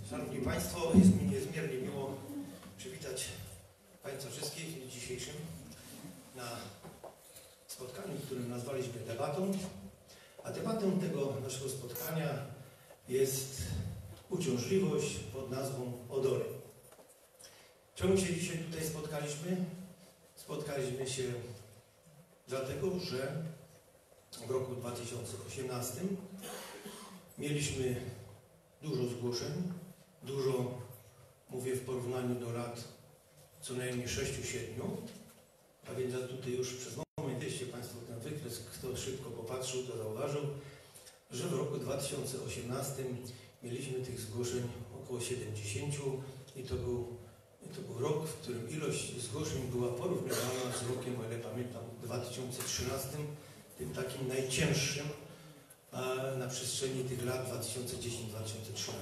Szanowni Państwo, jest mi niezmiernie miło przywitać Państwa wszystkich w dniu dzisiejszym na spotkaniu, którym nazwaliśmy debatą. A debatą tego naszego spotkania jest uciążliwość pod nazwą odory. Czemu się dzisiaj tutaj spotkaliśmy? Spotkaliśmy się dlatego, że w roku 2018 mieliśmy dużo zgłoszeń, dużo, mówię w porównaniu do lat co najmniej 6-7, a więc tutaj już przez moment, jeśli Państwo ten wykres, kto szybko popatrzył, to zauważył, że w roku 2018 mieliśmy tych zgłoszeń około 70 i to był rok, w którym ilość zgłoszeń była porównywana z rokiem, o ile pamiętam, 2013, tym takim najcięższym na przestrzeni tych lat 2010-2013.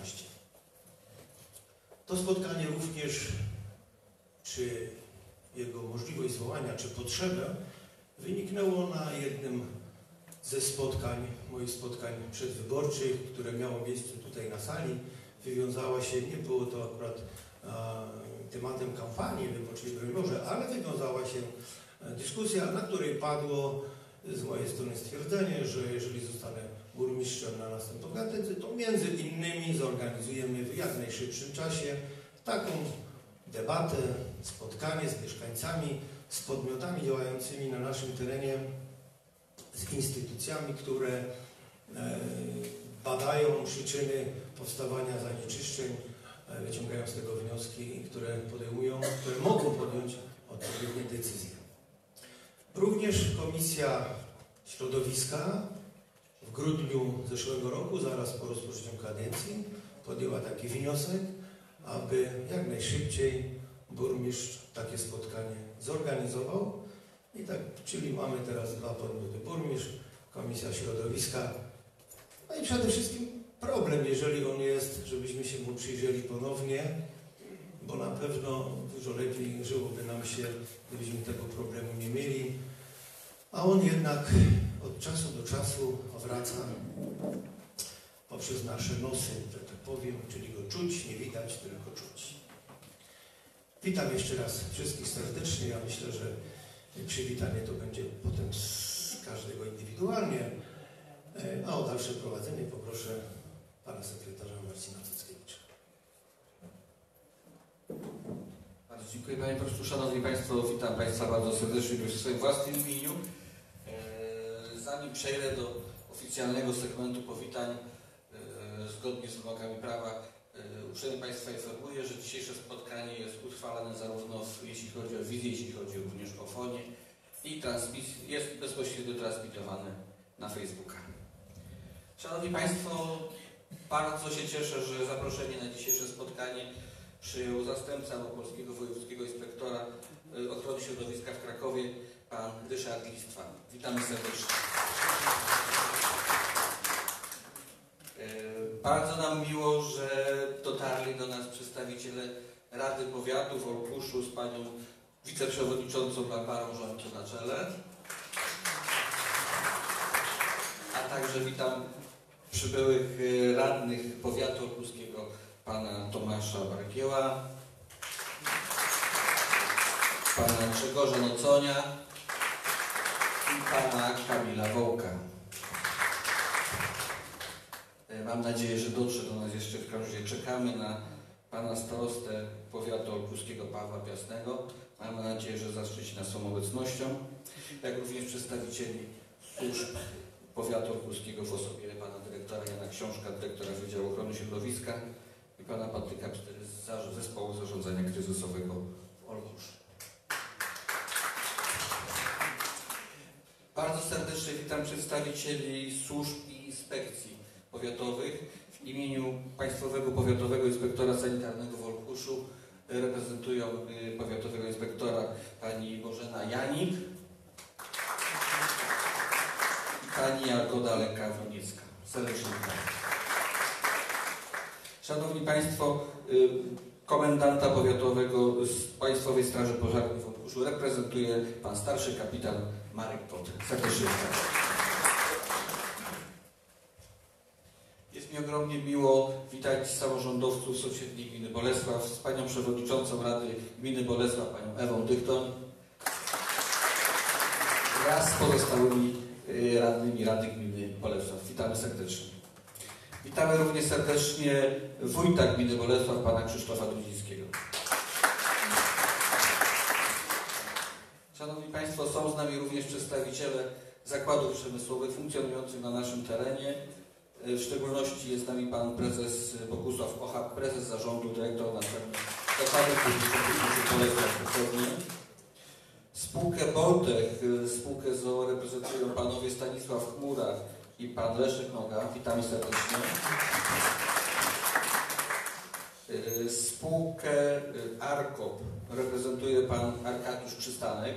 To spotkanie również, czy jego możliwość zwołania, czy potrzeba, wyniknęło na jednym ze spotkań, moich spotkań przedwyborczych, które miało miejsce tutaj na sali. Wywiązała się, nie było to akurat tematem kampanii wyborczej, broń Boże, ale wywiązała się dyskusja, na której padło z mojej strony stwierdzenie, że jeżeli zostanę burmistrzem na następną kadencję, to między innymi zorganizujemy w jak najszybszym czasie taką debatę, spotkanie z mieszkańcami, z podmiotami działającymi na naszym terenie, z instytucjami, które badają przyczyny powstawania zanieczyszczeń, wyciągają z tego wnioski, które mogą podjąć odpowiednie decyzje. Również Komisja Środowiska w grudniu zeszłego roku, zaraz po rozpoczęciu kadencji, podjęła taki wniosek, aby jak najszybciej burmistrz takie spotkanie zorganizował. I tak, czyli mamy teraz dwa podmioty: burmistrz, Komisja Środowiska. No i przede wszystkim problem, jeżeli on jest, żebyśmy się mu przyjrzeli ponownie, bo na pewno dużo lepiej żyłoby nam się, gdybyśmy tego problemu nie mieli. A on jednak od czasu do czasu wraca poprzez nasze nosy, że tak powiem, czyli go czuć, nie widać, tylko czuć. Witam jeszcze raz wszystkich serdecznie. Ja myślę, że przywitanie to będzie potem z każdego indywidualnie. A o dalsze prowadzenie poproszę pana sekretarza Marcina Cyckiewicza. Bardzo dziękuję panie profesorze. Szanowni Państwo, witam Państwa bardzo serdecznie w swoim własnym imieniu. Zanim przejdę do oficjalnego segmentu powitań zgodnie z wymogami prawa, uprzejmie Państwa informuję, że dzisiejsze spotkanie jest utrwalane zarówno jeśli chodzi o wizję, jeśli chodzi również o fonię i jest bezpośrednio transmitowane na Facebooka. Szanowni Państwo, bardzo się cieszę, że zaproszenie na dzisiejsze spotkanie przyjął zastępca Małopolskiego Wojewódzkiego Inspektora Ochrony Środowiska w Krakowie, pan Ryszard Listwa. Witamy serdecznie. Bardzo nam miło, że dotarli do nas przedstawiciele Rady Powiatu w Olkuszu z panią wiceprzewodniczącą Barbarą Żońko na czele. A także witam przybyłych radnych powiatu olkuskiego, pana Tomasza Bargieła, pana Grzegorza Noconia i pana Kamila Wołka. Mam nadzieję, że dotrze do nas jeszcze w każdym razie. Czekamy na pana starostę powiatu olkuskiego Pawła Piasnego. Mamy nadzieję, że zaszczyci nas swoją obecnością, jak również przedstawicieli służb powiatu olkuskiego w osobie pana dyrektora Jana Książka, dyrektora Wydziału Ochrony Środowiska i pana Patryka Pstery z Zespołu Zarządzania Kryzysowego w Olkuszu. Bardzo serdecznie witam przedstawicieli służb i inspekcji powiatowych. W imieniu Państwowego Powiatowego Inspektora Sanitarnego w Olkuszu reprezentują powiatowego inspektora pani Bożena Janik i pani Jagoda Leka-Woniecka. Serdecznie witam. Szanowni Państwo, komendanta powiatowego z Państwowej Straży Pożarnej w Olkuszu reprezentuje pan starszy kapitan Marek Pot. Serdecznie witam. Jest Jest mi ogromnie miło witać samorządowców sąsiedniej gminy Bolesław z panią przewodniczącą Rady Gminy Bolesław, panią Ewą Dychton, wraz z pozostałymi radnymi Rady Gminy Bolesław. Witamy serdecznie. Witamy również serdecznie wójta gminy Bolesław, pana Krzysztofa Dudzińskiego. Szanowni Państwo, są z nami również przedstawiciele zakładów przemysłowych funkcjonujących na naszym terenie. W szczególności jest z nami pan prezes Bogusław Ochab, prezes zarządu, dyrektor naczelny zakładów publicznych Bolesław. Spółkę Boltech, spółkę ZOO reprezentują panowie Stanisław Chmura i pan Leszek Noga. Witamy serdecznie. Spółkę Arkop reprezentuje pan Arkadiusz Przystanek.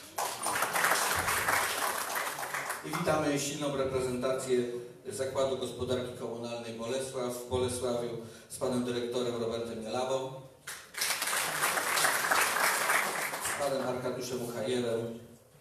I witamy silną reprezentację Zakładu Gospodarki Komunalnej Bolesław w Bolesławiu z panem dyrektorem Robertem Mielawą, z panem Arkadiuszem Uchajerem,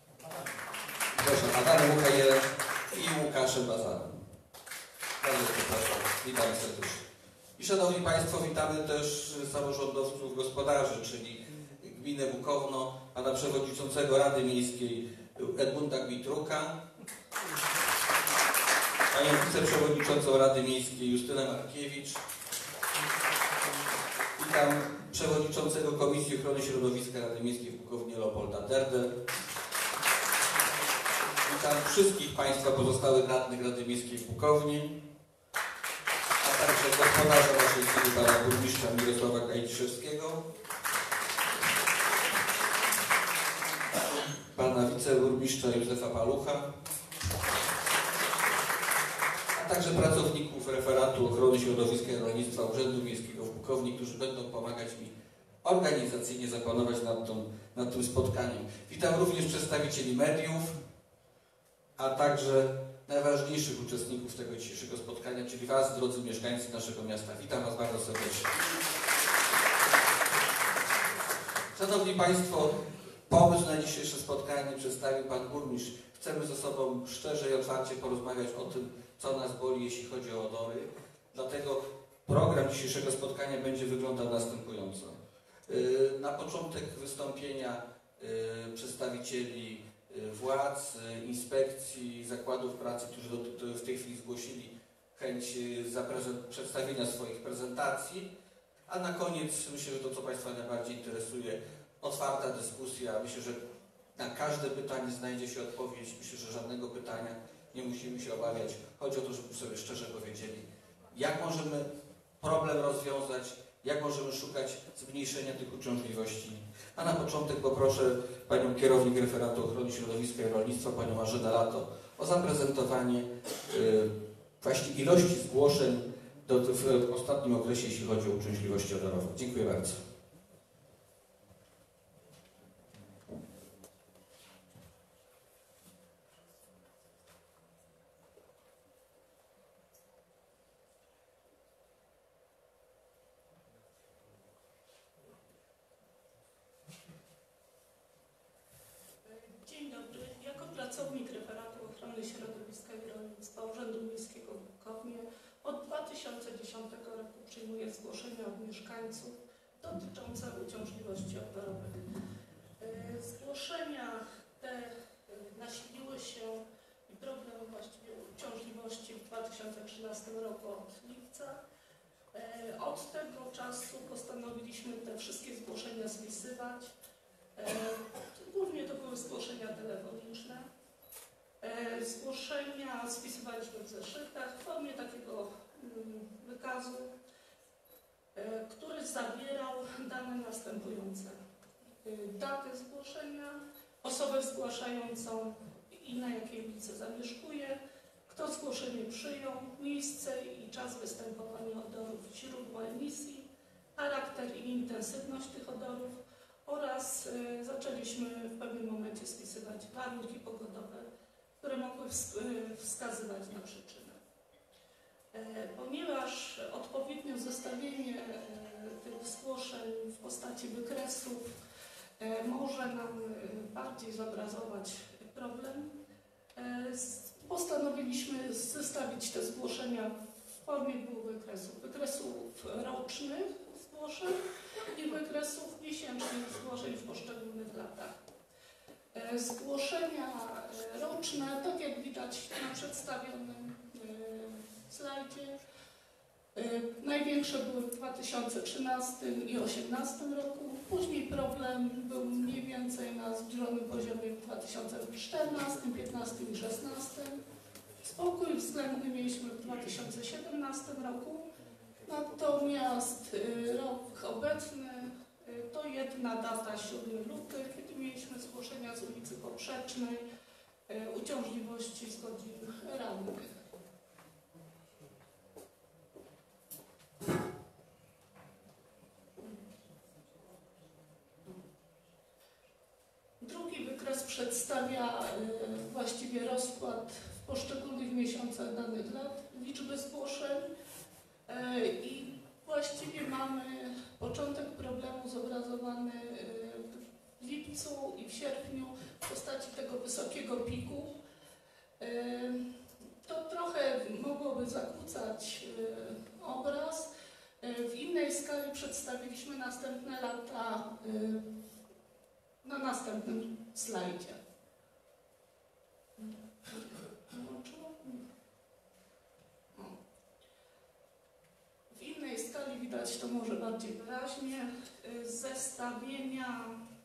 Adamem Uchajerem i Łukaszem Bazarem. Bardzo przepraszam, witamy serdecznie. I szanowni Państwo, witamy też samorządowców gospodarzy, czyli gminę Bukowno, pana przewodniczącego Rady Miejskiej Edmunda Gmitruka, panią wiceprzewodniczącą Rady Miejskiej Justynę Markiewicz. Witam przewodniczącego Komisji Ochrony Środowiska Rady Miejskiej w Bukownie Leopolda Derdę. Witam wszystkich Państwa pozostałych radnych Rady Miejskiej w Bukowni, a także gospodarza naszej gminy, pana burmistrza Mirosława Kajdziszewskiego, pana wiceburmistrza Józefa Palucha, a także pracowników Referatu Ochrony Środowiska i Rolnictwa Urzędu Miejskiego w Bukowni, którzy będą pomagać mi organizacyjnie zapanować nad tym spotkaniem. Witam również przedstawicieli mediów, a także najważniejszych uczestników tego dzisiejszego spotkania, czyli Was, drodzy mieszkańcy naszego miasta. Witam Was bardzo serdecznie. Szanowni Państwo, pomysł na dzisiejsze spotkanie przedstawił Pan Burmistrz. Chcemy ze sobą szczerze i otwarcie porozmawiać o tym, co nas boli, jeśli chodzi o odory. Dlatego program dzisiejszego spotkania będzie wyglądał następująco. Na początek wystąpienia przedstawicieli władz, inspekcji, zakładów pracy, którzy w tej chwili zgłosili chęć przedstawienia swoich prezentacji, a na koniec, myślę, że to, co Państwa najbardziej interesuje, otwarta dyskusja. Myślę, że na każde pytanie znajdzie się odpowiedź. Myślę, że żadnego pytania nie musimy się obawiać. Chodzi o to, żebyśmy sobie szczerze powiedzieli, jak możemy problem rozwiązać, jak możemy szukać zmniejszenia tych uciążliwości. A na początek poproszę panią kierownik Referatu Ochrony Środowiska i Rolnictwa, panią Marzenę Lato, o zaprezentowanie właśnie ilości zgłoszeń w ostatnim okresie, jeśli chodzi o uciążliwości odorowe. Dziękuję bardzo. Dzień dobry. Jako pracownik Referatu Ochrony Środowiska i Rolnictwa Urzędu Miejskiego w Bukownie od 2010 roku przyjmuję zgłoszenia od mieszkańców dotyczące uciążliwości odorowych. Zgłoszenia te nasiliły się i problem właściwie uciążliwości w 2013 roku od lipca. Od tego czasu postanowiliśmy te wszystkie zgłoszenia spisywać. Głównie to były zgłoszenia telefoniczne. Zgłoszenia spisywaliśmy w zeszytach w formie takiego wykazu, który zawierał dane następujące. Datę zgłoszenia, osobę zgłaszającą i na jakiej ulicy zamieszkuje, kto zgłoszenie przyjął, miejsce i czas występowania odorów, źródło emisji, charakter i intensywność tych odorów oraz zaczęliśmy w pewnym momencie spisywać warunki pogodowe, które mogły wskazywać na przyczynę. Ponieważ odpowiednio zestawienie tych zgłoszeń w postaci wykresów może nam bardziej zobrazować problem, postanowiliśmy zestawić te zgłoszenia formie dwóch wykresów. Wykresów rocznych zgłoszeń i wykresów miesięcznych zgłoszeń w poszczególnych latach. Zgłoszenia roczne, tak jak widać na przedstawionym slajdzie, największe były w 2013 i 2018 roku. Później problem był mniej więcej na zbliżonym poziomie w 2014, 2015 i 2016. Spokój względny mieliśmy w 2017 roku. Natomiast rok obecny to jedna data, 7 luty, kiedy mieliśmy zgłoszenia z ulicy Poprzecznej, uciążliwości z godzin rannych. Drugi wykres przedstawia właściwie rozkład w poszczególnych miesiącach danych lat, liczby zgłoszeń i właściwie mamy początek problemu zobrazowany w lipcu i w sierpniu w postaci tego wysokiego piku. To trochę mogłoby zakłócać obraz. W innej skali przedstawiliśmy następne lata na następnym slajdzie. W innej skali widać to może bardziej wyraźnie. Zestawienia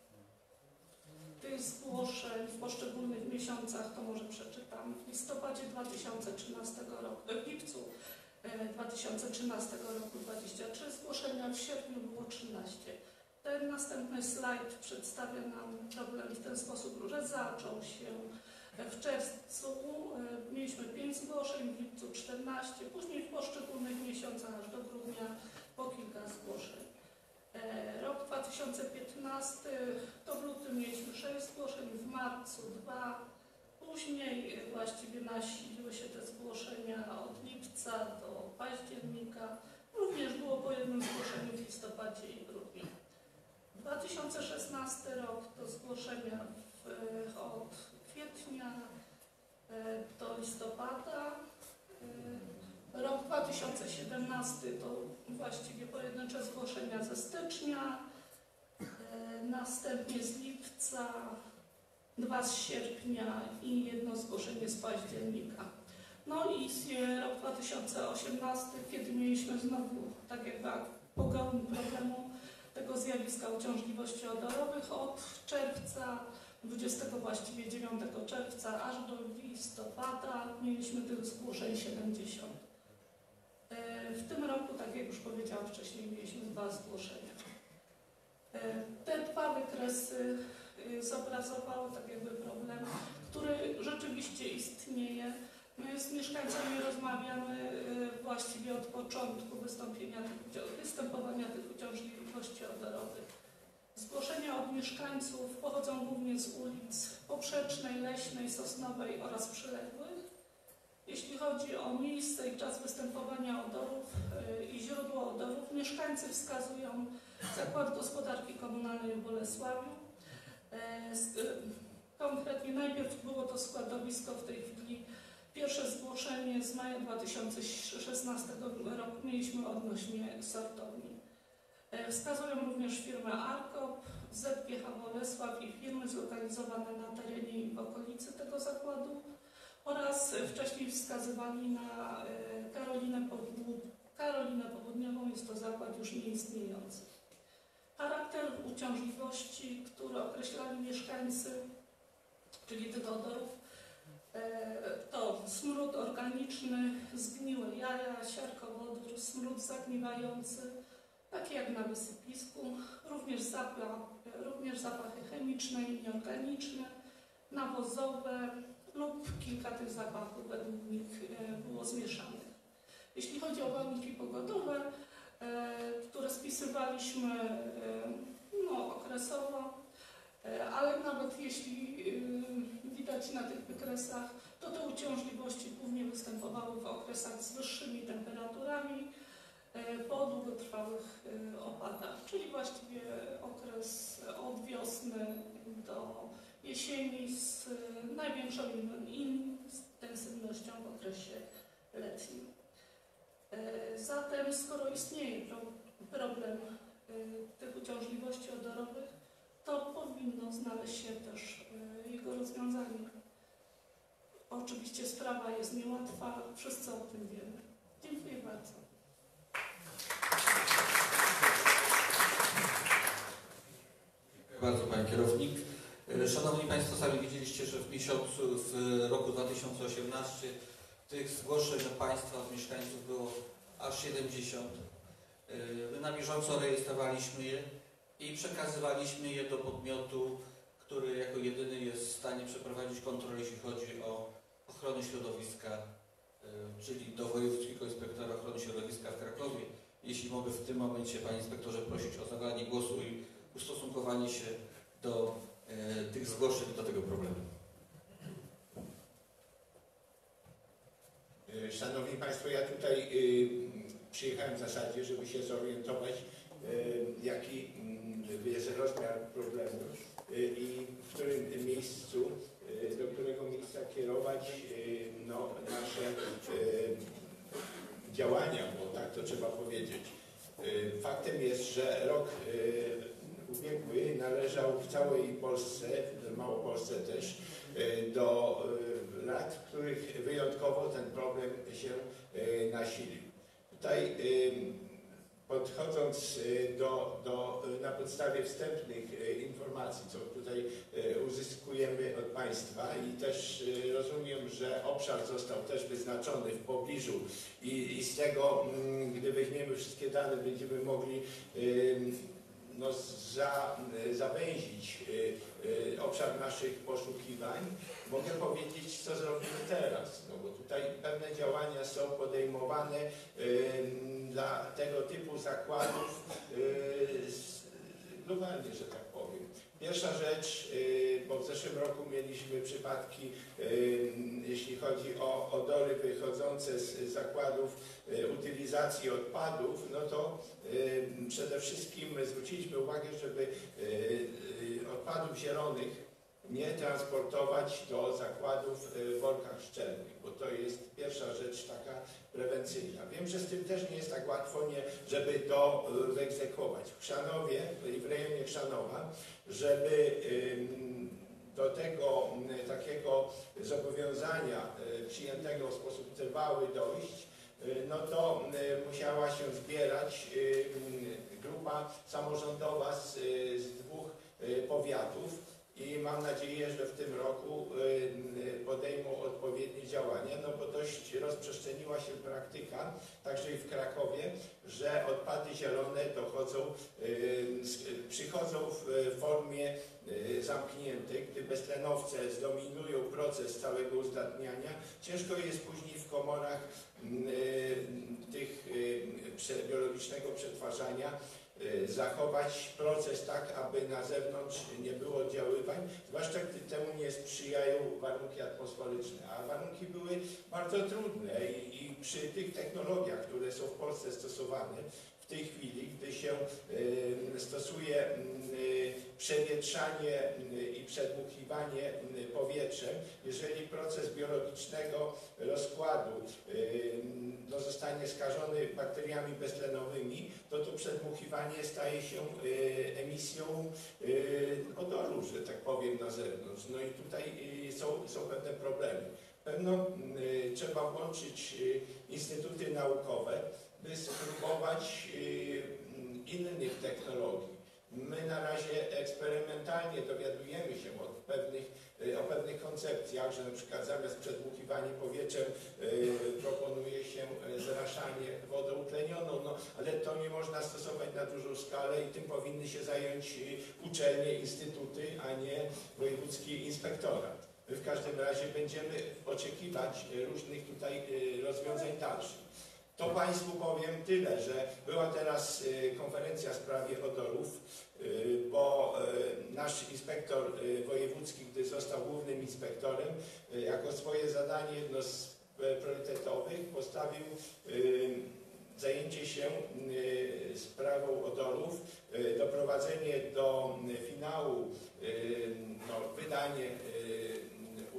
tych zgłoszeń w poszczególnych miesiącach, to może przeczytam. W listopadzie 2013 roku, w lipcu 2013 roku 23 zgłoszenia, w sierpniu było 13. Ten następny slajd przedstawia nam problem w ten sposób, że zaczął się w czerwcu, mieliśmy 5 zgłoszeń, w lipcu 14, później w poszczególnych miesiącach aż do grudnia po kilka zgłoszeń. Rok 2015 to w lutym mieliśmy 6 zgłoszeń, w marcu 2, później właściwie nasiliły się te zgłoszenia od lipca do października, również było po jednym zgłoszeniu w listopadzie i grudniu. 2016 rok to zgłoszenia od kwietnia do listopada. Rok 2017 to właściwie pojedyncze zgłoszenia ze stycznia, następnie z lipca, 2 z sierpnia i 1 zgłoszenie z października. No i rok 2018, kiedy mieliśmy znowu tak jakby pogrom problemu tego zjawiska uciążliwości odorowych od czerwca, 29 czerwca aż do listopada mieliśmy tych zgłoszeń 70. W tym roku, tak jak już powiedziałam wcześniej, mieliśmy 2 zgłoszenia. Te 2 wykresy zobrazowały tak jakby problem, który rzeczywiście istnieje. My z mieszkańcami rozmawiamy właściwie od początku występowania tych uciążliwości odorowych. Zgłoszenia od mieszkańców pochodzą głównie z ulic Poprzecznej, Leśnej, Sosnowej oraz przyległych. Jeśli chodzi o miejsce i czas występowania odorów i źródło odorów, mieszkańcy wskazują Zakład Gospodarki Komunalnej w Bolesławiu. Konkretnie najpierw było to składowisko, w tej chwili pierwsze zgłoszenie z maja 2016 roku mieliśmy odnośnie sortowni. Wskazują również firmę Arkop, ZGH Bolesław i firmy zlokalizowane na terenie i w okolicy tego zakładu oraz wcześniej wskazywali na Karolinę Południową, jest to zakład już nieistniejący. Charakter uciążliwości, który określali mieszkańcy, czyli tych odorów, to smród organiczny, zgniłe jaja, siarkowodór, smród zagniewający, takie jak na wysypisku, również zapachy chemiczne i nieorganiczne, nawozowe lub kilka tych zapachów według nich było zmieszanych. Jeśli chodzi o warunki pogodowe, które spisywaliśmy okresowo, ale nawet jeśli widać na tych wykresach, to te uciążliwości głównie występowały w okresach z wyższymi temperaturami po długotrwałych opadach, czyli właściwie okres od wiosny do jesieni z największą intensywnością w okresie letnim. Zatem skoro istnieje problem tych uciążliwości odorowych, to powinno znaleźć się też jego rozwiązanie. Oczywiście sprawa jest niełatwa, wszyscy o tym wiemy. Dziękuję bardzo. Dziękuję bardzo Pani Kierownik. Szanowni Państwo, sami widzieliście, że w roku 2018 tych zgłoszeń od Państwa, od mieszkańców było aż 70. My na bieżąco rejestrowaliśmy je i przekazywaliśmy je do podmiotu, który jako jedyny jest w stanie przeprowadzić kontrolę, jeśli chodzi o ochronę środowiska, czyli do Wojewódzkiego Inspektora Ochrony Środowiska w Krakowie. Jeśli mogę w tym momencie, Panie Inspektorze, prosić o zabranie głosu i ustosunkowanie się do tych zgłoszeń, do tego problemu. Szanowni Państwo, ja tutaj przyjechałem w zasadzie, żeby się zorientować, jaki jest rozmiar problemu i w którym miejscu, do którego miejsca kierować nasze działania, bo tak to trzeba powiedzieć. Faktem jest, że rok ubiegły należał w całej Polsce, w Małopolsce też, do lat, w których wyjątkowo ten problem się nasilił. Tutaj podchodząc na podstawie wstępnych informacji, co tutaj uzyskujemy od Państwa i też rozumiem, że obszar został też wyznaczony w pobliżu i z tego, gdy weźmiemy wszystkie dane, będziemy mogli zawęzić obszar naszych poszukiwań. Mogę powiedzieć, co zrobimy teraz, bo tutaj pewne działania są podejmowane dla tego typu zakładów globalnie, że tak powiem. Pierwsza rzecz, bo w zeszłym roku mieliśmy przypadki, jeśli chodzi o odory wychodzące z zakładów utylizacji odpadów, no to przede wszystkim zwróciliśmy uwagę, żeby odpadów zielonych nie transportować do zakładów w workach szczelnych, bo to jest pierwsza rzecz taka prewencyjna. Wiem, że z tym też nie jest tak łatwo, żeby to wyegzekwować. W Chrzanowie i w rejonie Chrzanowa, żeby do tego takiego zobowiązania przyjętego w sposób trwały dojść, no to musiała się zbierać grupa samorządowa z dwóch powiatów i mam nadzieję, że w tym roku podejmą odpowiednie działania, no bo dość rozprzestrzeniła się praktyka, także i w Krakowie, że odpady zielone przychodzą w formie zamkniętej, gdy beztlenowce zdominują proces całego uzdatniania. Ciężko jest później w komorach tych biologicznego przetwarzania zachować proces tak, aby na zewnątrz nie było oddziaływań, zwłaszcza gdy temu nie sprzyjają warunki atmosferyczne. A warunki były bardzo trudne i przy tych technologiach, które są w Polsce stosowane w tej chwili, gdy się stosuje przewietrzanie i przedmuchiwanie powietrzem, jeżeli proces biologicznego rozkładu zostanie skażony bakteriami beztlenowymi, to przedmuchiwanie staje się emisją odoru, że tak powiem, na zewnątrz. No i tutaj są pewne problemy. Pewno trzeba włączyć instytuty naukowe, by spróbować innych technologii. My na razie eksperymentalnie dowiadujemy się o pewnych koncepcjach, że na przykład zamiast przedmuchiwania powietrzem proponuje się zraszanie wodą utlenioną, no, ale to nie można stosować na dużą skalę i tym powinny się zająć uczelnie, instytuty, a nie wojewódzki inspektorat. My w każdym razie będziemy oczekiwać różnych tutaj rozwiązań dalszych. To Państwu powiem tyle, że była teraz konferencja w sprawie odorów, bo nasz inspektor wojewódzki, gdy został głównym inspektorem, jako swoje zadanie, jedno z priorytetowych, postawił zajęcie się sprawą odorów, doprowadzenie do finału, wydanie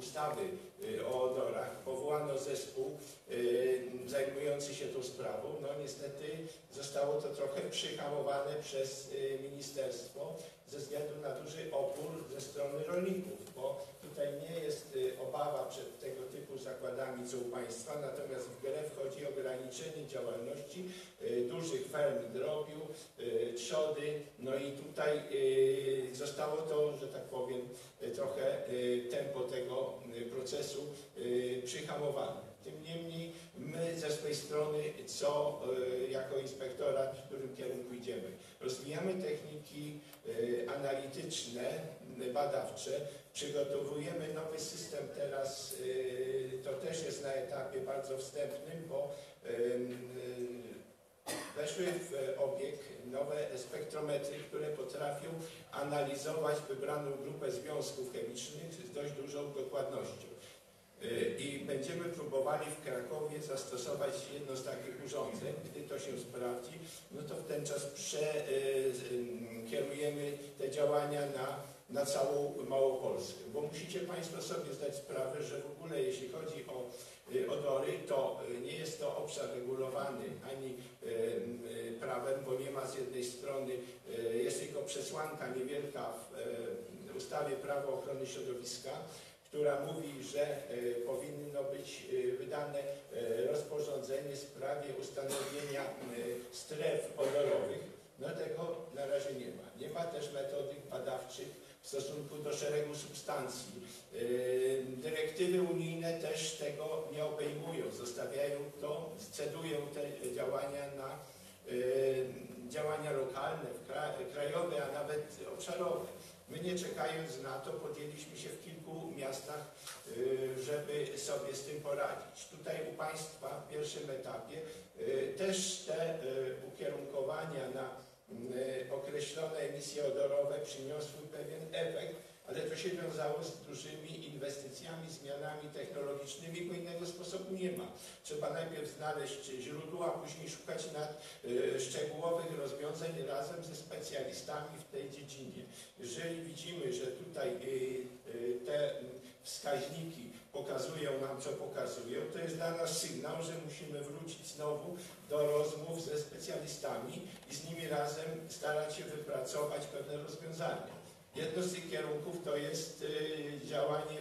ustawy o odorach powołano zespół zajmujący się tą sprawą. No niestety zostało to trochę przyhamowane przez ministerstwo ze względu na duży opór ze strony rolników, bo tutaj nie jest obawa przed tego typu zakładami co u państwa, natomiast w grę wchodzi ograniczenie działalności dużych ferm drobiu, trzody, no i tutaj zostało to, że tak powiem, trochę tempo tego procesu przyhamowane. Tym niemniej my ze swojej strony, jako inspektorat, w którym kierunku idziemy? Rozwijamy techniki analityczne, badawcze, przygotowujemy nowy system teraz, to też jest na etapie bardzo wstępnym, bo weszły w obieg nowe spektrometry, które potrafią analizować wybraną grupę związków chemicznych z dość dużą dokładnością. I będziemy próbowali w Krakowie zastosować jedno z takich urządzeń. Gdy to się sprawdzi, no to w ten czas kierujemy te działania na całą Małopolskę. Bo musicie Państwo sobie zdać sprawę, że w ogóle jeśli chodzi o odory, to nie jest to obszar regulowany ani prawem, bo nie ma z jednej strony, jest tylko przesłanka niewielka w ustawie Prawo ochrony środowiska, która mówi, że powinno być wydane rozporządzenie w sprawie ustanowienia stref odorowych. No tego na razie nie ma. Nie ma też metodyk badawczych w stosunku do szeregu substancji. Dyrektywy unijne też tego nie obejmują, zostawiają to, scedują te działania na działania lokalne, krajowe, a nawet obszarowe. My nie czekając na to podjęliśmy się w kilku miastach, żeby sobie z tym poradzić. Tutaj u Państwa w pierwszym etapie też te ukierunkowania na określone emisje odorowe przyniosły pewien efekt, ale to się wiązało z dużymi inwestycjami, zmianami technologicznymi, bo innego sposobu nie ma. Trzeba najpierw znaleźć źródło, a później szukać szczegółowych rozwiązań razem ze specjalistami w tej dziedzinie. Jeżeli widzimy, że tutaj te wskaźniki pokazują nam, co pokazują, to jest dla nas sygnał, że musimy wrócić znowu do rozmów ze specjalistami i z nimi razem starać się wypracować pewne rozwiązania. Jedno z tych kierunków to jest działanie,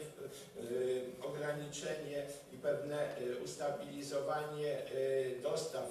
ograniczenie i pewne ustabilizowanie dostaw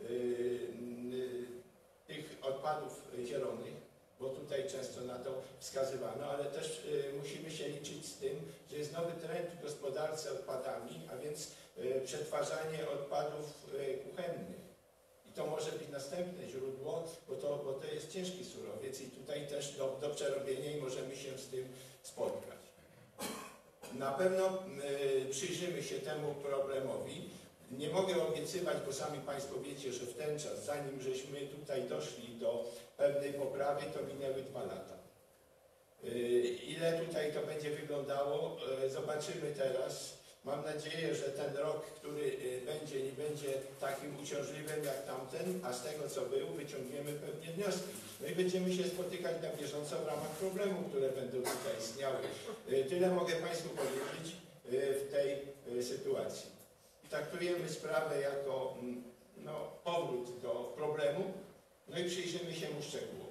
tych odpadów zielonych, bo tutaj często na to wskazywano, ale też musimy się liczyć z tym, że jest nowy trend w gospodarce odpadami, a więc przetwarzanie odpadów kuchennych. I to może być następne źródło, bo to jest ciężki surowiec i tutaj też do przerobienia i możemy się z tym spotkać. Na pewno przyjrzymy się temu problemowi. Nie mogę obiecywać, bo sami Państwo wiecie, że w ten czas, zanim żeśmy tutaj doszli do pewnej poprawy, to minęły 2 lata. Ile tutaj to będzie wyglądało, zobaczymy teraz. Mam nadzieję, że ten rok, który będzie, nie będzie takim uciążliwym jak tamten, a z tego co był, wyciągniemy pewnie wnioski. No i będziemy się spotykać na bieżąco w ramach problemów, które będą tutaj istniały. Tyle mogę Państwu powiedzieć w tej sytuacji. Traktujemy sprawę jako powrót do problemu, no i przyjrzymy się mu szczegółowo.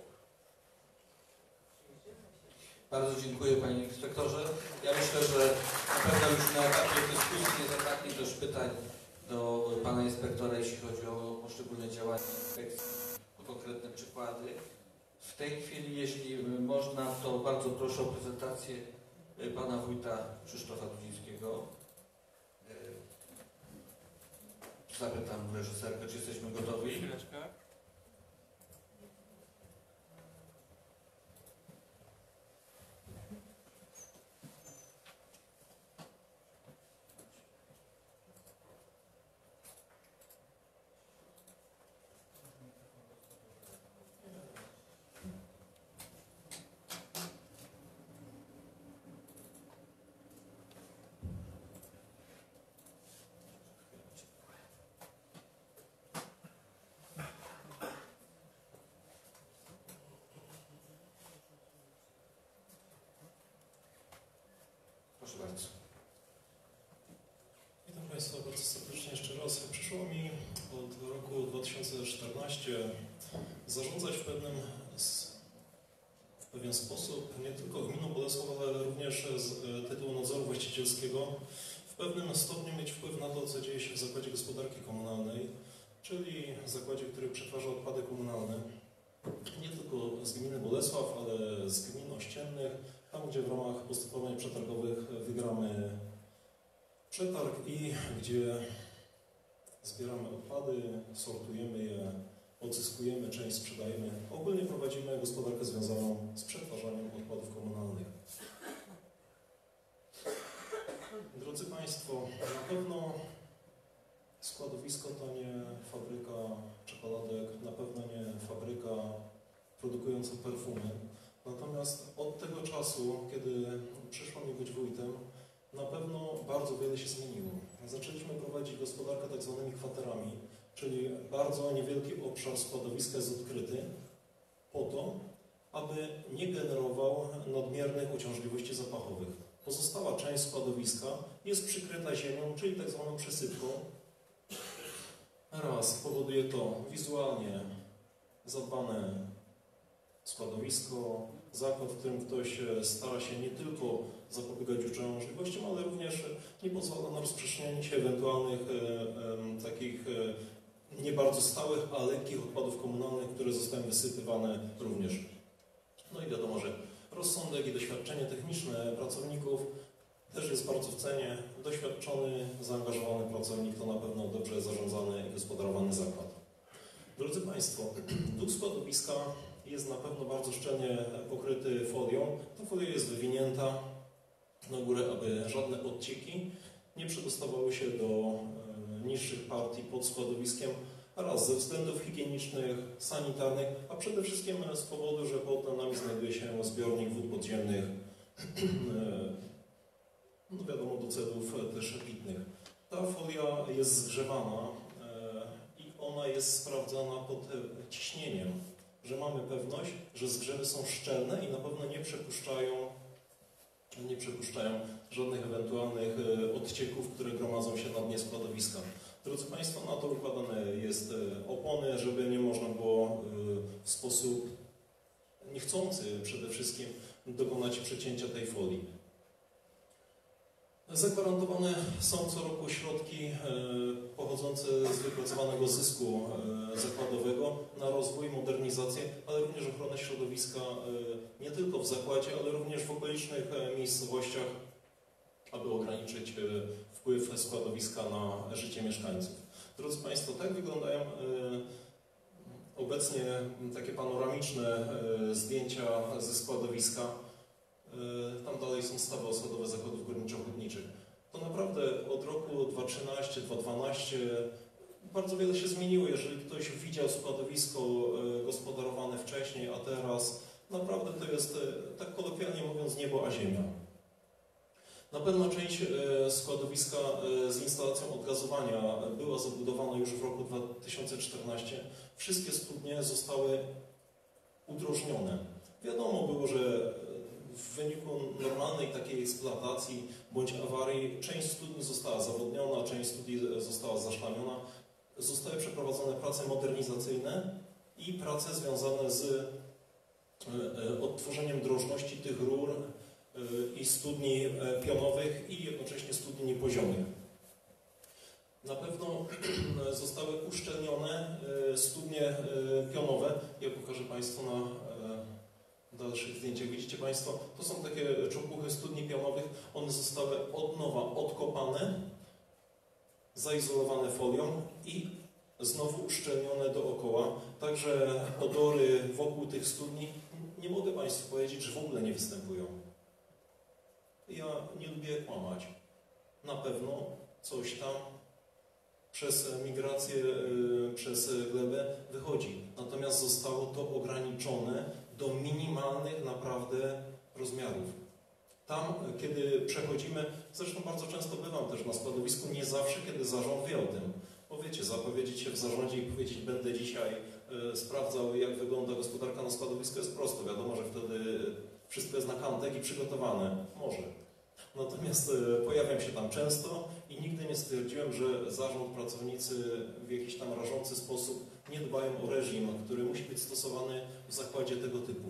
Bardzo dziękuję Panie Inspektorze. Ja myślę, że na pewno już na etapie dyskusji nie zabraknie też pytań do Pana Inspektora, jeśli chodzi o poszczególne działania inspekcji, o konkretne przykłady. W tej chwili, jeśli można, to bardzo proszę o prezentację Pana Wójta Krzysztofa Dudzińskiego. Zapytam reżyserkę, czy jesteśmy gotowi? Chwileczkę. Proszę bardzo. Państwa bardzo serdecznie jeszcze raz. Przyszło mi od roku 2014 zarządzać w pewien sposób nie tylko gminą Bolesław, ale również z tytułu nadzoru właścicielskiego w pewnym stopniu mieć wpływ na to, co dzieje się w zakładzie gospodarki komunalnej, czyli zakładzie, który przetwarza odpady komunalne. Nie tylko z gminy Bolesław, ale z gmin ościennych, tam gdzie w ramach postępowań przetargowych wygramy przetarg i gdzie zbieramy odpady, sortujemy je, odzyskujemy, część sprzedajemy. Ogólnie prowadzimy gospodarkę związaną z przetwarzaniem odpadów komunalnych. Drodzy Państwo, na pewno składowisko to nie fabryka czekoladek, na pewno nie fabryka produkująca perfumy. Natomiast od tego czasu, kiedy przyszło mi być wójtem, na pewno bardzo wiele się zmieniło. Zaczęliśmy prowadzić gospodarkę tak zwanymi kwaterami, czyli bardzo niewielki obszar składowiska jest odkryty po to, aby nie generował nadmiernych uciążliwości zapachowych. Pozostała część składowiska jest przykryta ziemią, czyli tak zwaną przesypką. Raz, powoduje to wizualnie zadbane składowisko, zakład, w którym ktoś stara się nie tylko zapobiegać uciążliwościom, ale również nie pozwala na rozprzestrzenianie się ewentualnych takich nie bardzo stałych, a lekkich odpadów komunalnych, które zostają wysypywane również. No i wiadomo, że rozsądek i doświadczenie techniczne pracowników też jest bardzo w cenie. Doświadczony, zaangażowany pracownik to na pewno dobrze zarządzany i gospodarowany zakład. Drodzy Państwo, dół składowiska jest na pewno bardzo szczelnie pokryty folią. Ta folia jest wywinięta na górę, aby żadne odcieki nie przedostawały się do niższych partii pod składowiskiem, raz ze względów higienicznych, sanitarnych, a przede wszystkim z powodu, że pod nami znajduje się zbiornik wód podziemnych, no wiadomo, do celów też pitnych. Ta folia jest zgrzewana i ona jest sprawdzana pod ciśnieniem, że mamy pewność, że zgrzewy są szczelne i na pewno nie przepuszczają żadnych ewentualnych odcieków, które gromadzą się na dnie składowiska. Drodzy Państwo, na to układane jest opony, żeby nie można było w sposób niechcący przede wszystkim dokonać przecięcia tej folii. Zagwarantowane są co roku środki pochodzące z wypracowanego zysku zakładowego na rozwój, modernizację, ale również ochronę środowiska nie tylko w zakładzie, ale również w okolicznych miejscowościach, aby ograniczyć wpływ składowiska na życie mieszkańców. Drodzy Państwo, tak wyglądają obecnie takie panoramiczne zdjęcia ze składowiska. Tam dalej są stawy osadowe zakładów górniczo-hutniczych. To naprawdę od roku 2013-2012 bardzo wiele się zmieniło. Jeżeli ktoś widział składowisko gospodarowane wcześniej, a teraz naprawdę to jest, tak kolokwialnie mówiąc, niebo a ziemia. Na pewno część składowiska z instalacją odgazowania była zabudowana już w roku 2014. Wszystkie studnie zostały udrożnione. Wiadomo było, że w wyniku normalnej takiej eksploatacji bądź awarii część studni została zawodniona, część studni została zaszklamiona. Zostały przeprowadzone prace modernizacyjne i prace związane z odtworzeniem drożności tych rur i studni pionowych i jednocześnie studni niepoziomych. Na pewno zostały uszczelnione studnie pionowe. Ja pokażę Państwu na dalszych zdjęciach. Widzicie Państwo, to są takie czołguchy studni pionowych. One zostały od nowa odkopane, zaizolowane folią i znowu uszczelnione dookoła. Także odory wokół tych studni, nie mogę Państwu powiedzieć, że w ogóle nie występują. Ja nie lubię kłamać. Na pewno coś tam przez migrację, przez glebę wychodzi. Natomiast zostało to ograniczone do minimalnych naprawdę rozmiarów. Tam, kiedy przechodzimy, zresztą bardzo często bywam też na składowisku, nie zawsze, kiedy zarząd wie o tym. Bo wiecie, zapowiedzieć się w zarządzie i powiedzieć, będę dzisiaj sprawdzał, jak wygląda gospodarka na składowisku, jest prosto. Wiadomo, że wtedy wszystko jest na kantek i przygotowane. Może. Natomiast pojawiam się tam często i nigdy nie stwierdziłem, że zarząd, pracownicy w jakiś tam rażący sposób nie dbają o reżim, który musi być stosowany w zakładzie tego typu.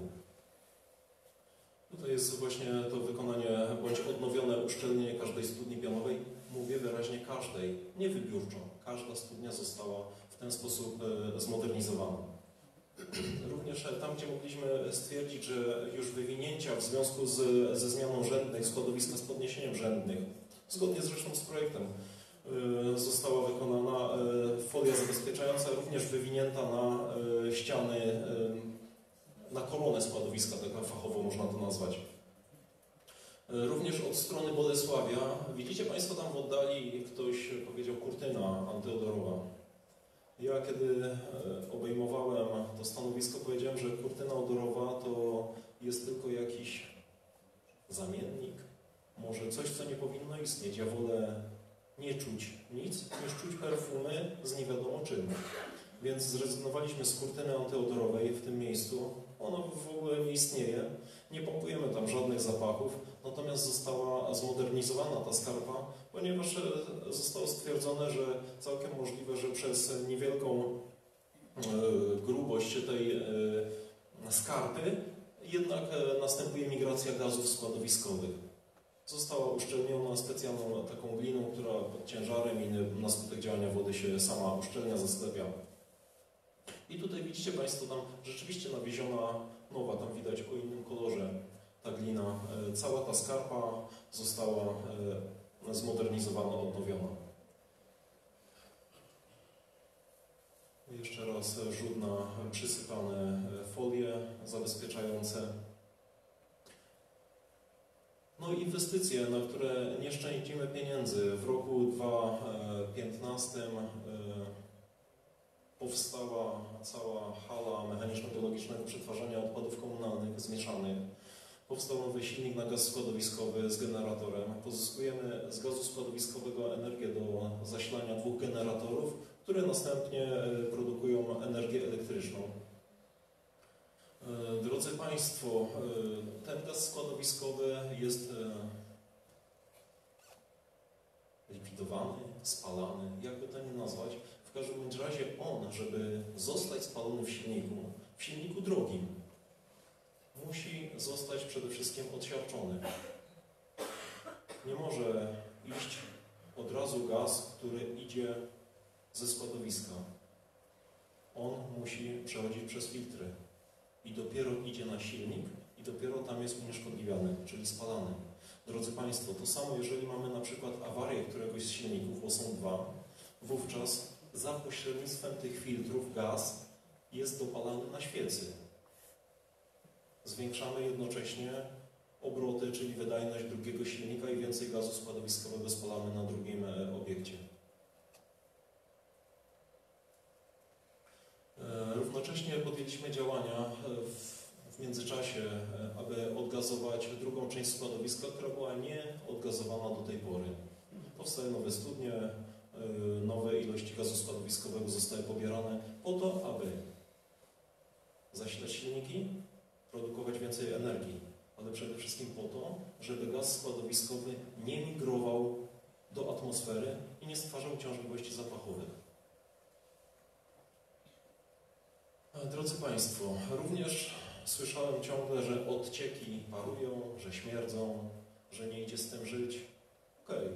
Tutaj jest właśnie to wykonanie bądź odnowione uszczelnienie każdej studni pionowej. Mówię wyraźnie każdej, nie wybiórczo. Każda studnia została w ten sposób zmodernizowana. Również tam, gdzie mogliśmy stwierdzić, że już wywinięcia w związku ze zmianą rzędnych, składowiska z podniesieniem rzędnych, zgodnie zresztą z projektem, została wykonana folia zabezpieczająca, również wywinięta na ściany, na koronę składowiska, tak fachowo można to nazwać. Również od strony Bolesławia, widzicie Państwo tam w oddali, ktoś powiedział kurtyna antyodorowa. Ja kiedy obejmowałem to stanowisko, powiedziałem, że kurtyna odorowa to jest tylko jakiś zamiennik, może coś, co nie powinno istnieć. Ja wolę nie czuć nic, niż czuć perfumy z nie wiadomo czym. Więc zrezygnowaliśmy z kurtyny antyodorowej w tym miejscu. Ona w ogóle nie istnieje, nie pompujemy tam żadnych zapachów, natomiast została zmodernizowana ta skarpa, ponieważ zostało stwierdzone, że całkiem możliwe, że przez niewielką grubość tej skarpy jednak następuje migracja gazów składowiskowych. Została uszczelniona specjalną taką gliną, która pod ciężarem i na skutek działania wody się sama uszczelnia, zasklepia. I tutaj widzicie Państwo, tam rzeczywiście nawieziona nowa, tam widać o innym kolorze ta glina. Cała ta skarpa została zmodernizowana, odnowiona. Jeszcze raz rzut na przysypane folie zabezpieczające. No i inwestycje, na które nie szczędzimy pieniędzy. W roku 2015 powstała cała hala mechaniczno-biologicznego przetwarzania odpadów komunalnych zmieszanych. Powstał nowy silnik na gaz składowiskowy z generatorem. Pozyskujemy z gazu składowiskowego energię do zasilania 2 generatorów, które następnie produkują energię elektryczną. Drodzy Państwo, ten gaz składowiskowy jest likwidowany, spalany, jakby to nie nazwać. W każdym razie on, żeby zostać spalony w silniku drogim, musi zostać przede wszystkim odsiarczony. Nie może iść od razu gaz, który idzie ze składowiska. On musi przechodzić przez filtry i dopiero idzie na silnik i dopiero tam jest unieszkodliwiany, czyli spalany. Drodzy Państwo, to samo jeżeli mamy na przykład awarię któregoś z silników, bo są 2, wówczas za pośrednictwem tych filtrów gaz jest dopalany na świecy. Zwiększamy jednocześnie obroty, czyli wydajność drugiego silnika i więcej gazu składowiskowego spalamy na drugim obiekcie. Równocześnie podjęliśmy działania w międzyczasie, aby odgazować drugą część składowiska, która była nieodgazowana do tej pory. Powstały nowe studnie, nowe ilości gazu składowiskowego zostały pobierane po to, aby zasilać silniki, produkować więcej energii, ale przede wszystkim po to, żeby gaz składowiskowy nie migrował do atmosfery i nie stwarzał uciążliwości zapachowych. Drodzy Państwo, również słyszałem ciągle, że odcieki parują, że śmierdzą, że nie idzie z tym żyć. Okej,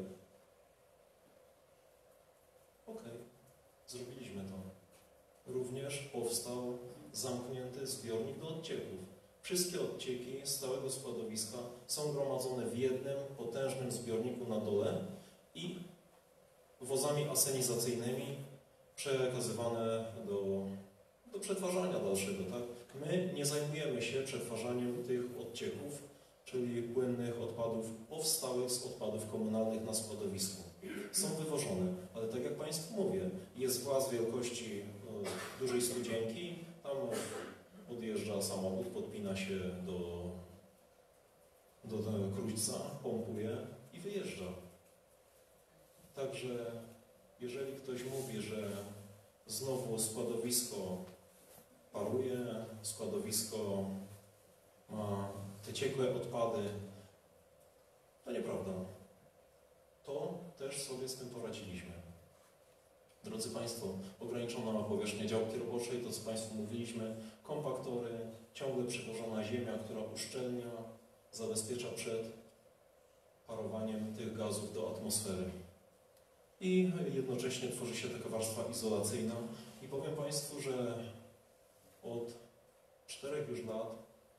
zrobiliśmy to. Również powstał zamknięty zbiornik do odcieków. Wszystkie odcieki z całego składowiska są gromadzone w jednym potężnym zbiorniku na dole i wozami asenizacyjnymi przekazywane do przetwarzania dalszego. Tak? My nie zajmujemy się przetwarzaniem tych odcieków, czyli płynnych odpadów powstałych z odpadów komunalnych na składowisku. Są wywożone, ale tak jak Państwu mówię, jest właz wielkości dużej studzienki, tam podjeżdża samochód, podpina się do krućca, pompuje i wyjeżdża. Także jeżeli ktoś mówi, że znowu składowisko paruje, składowisko ma te ciekłe odpady, To nieprawda. To też sobie z tym poradziliśmy. Drodzy Państwo, ograniczona powierzchnia działki roboczej, to co Państwu mówiliśmy, kompaktory, ciągle przywożona ziemia, która uszczelnia, zabezpiecza przed parowaniem tych gazów do atmosfery. I jednocześnie tworzy się taka warstwa izolacyjna. I powiem Państwu, że od 4 już lat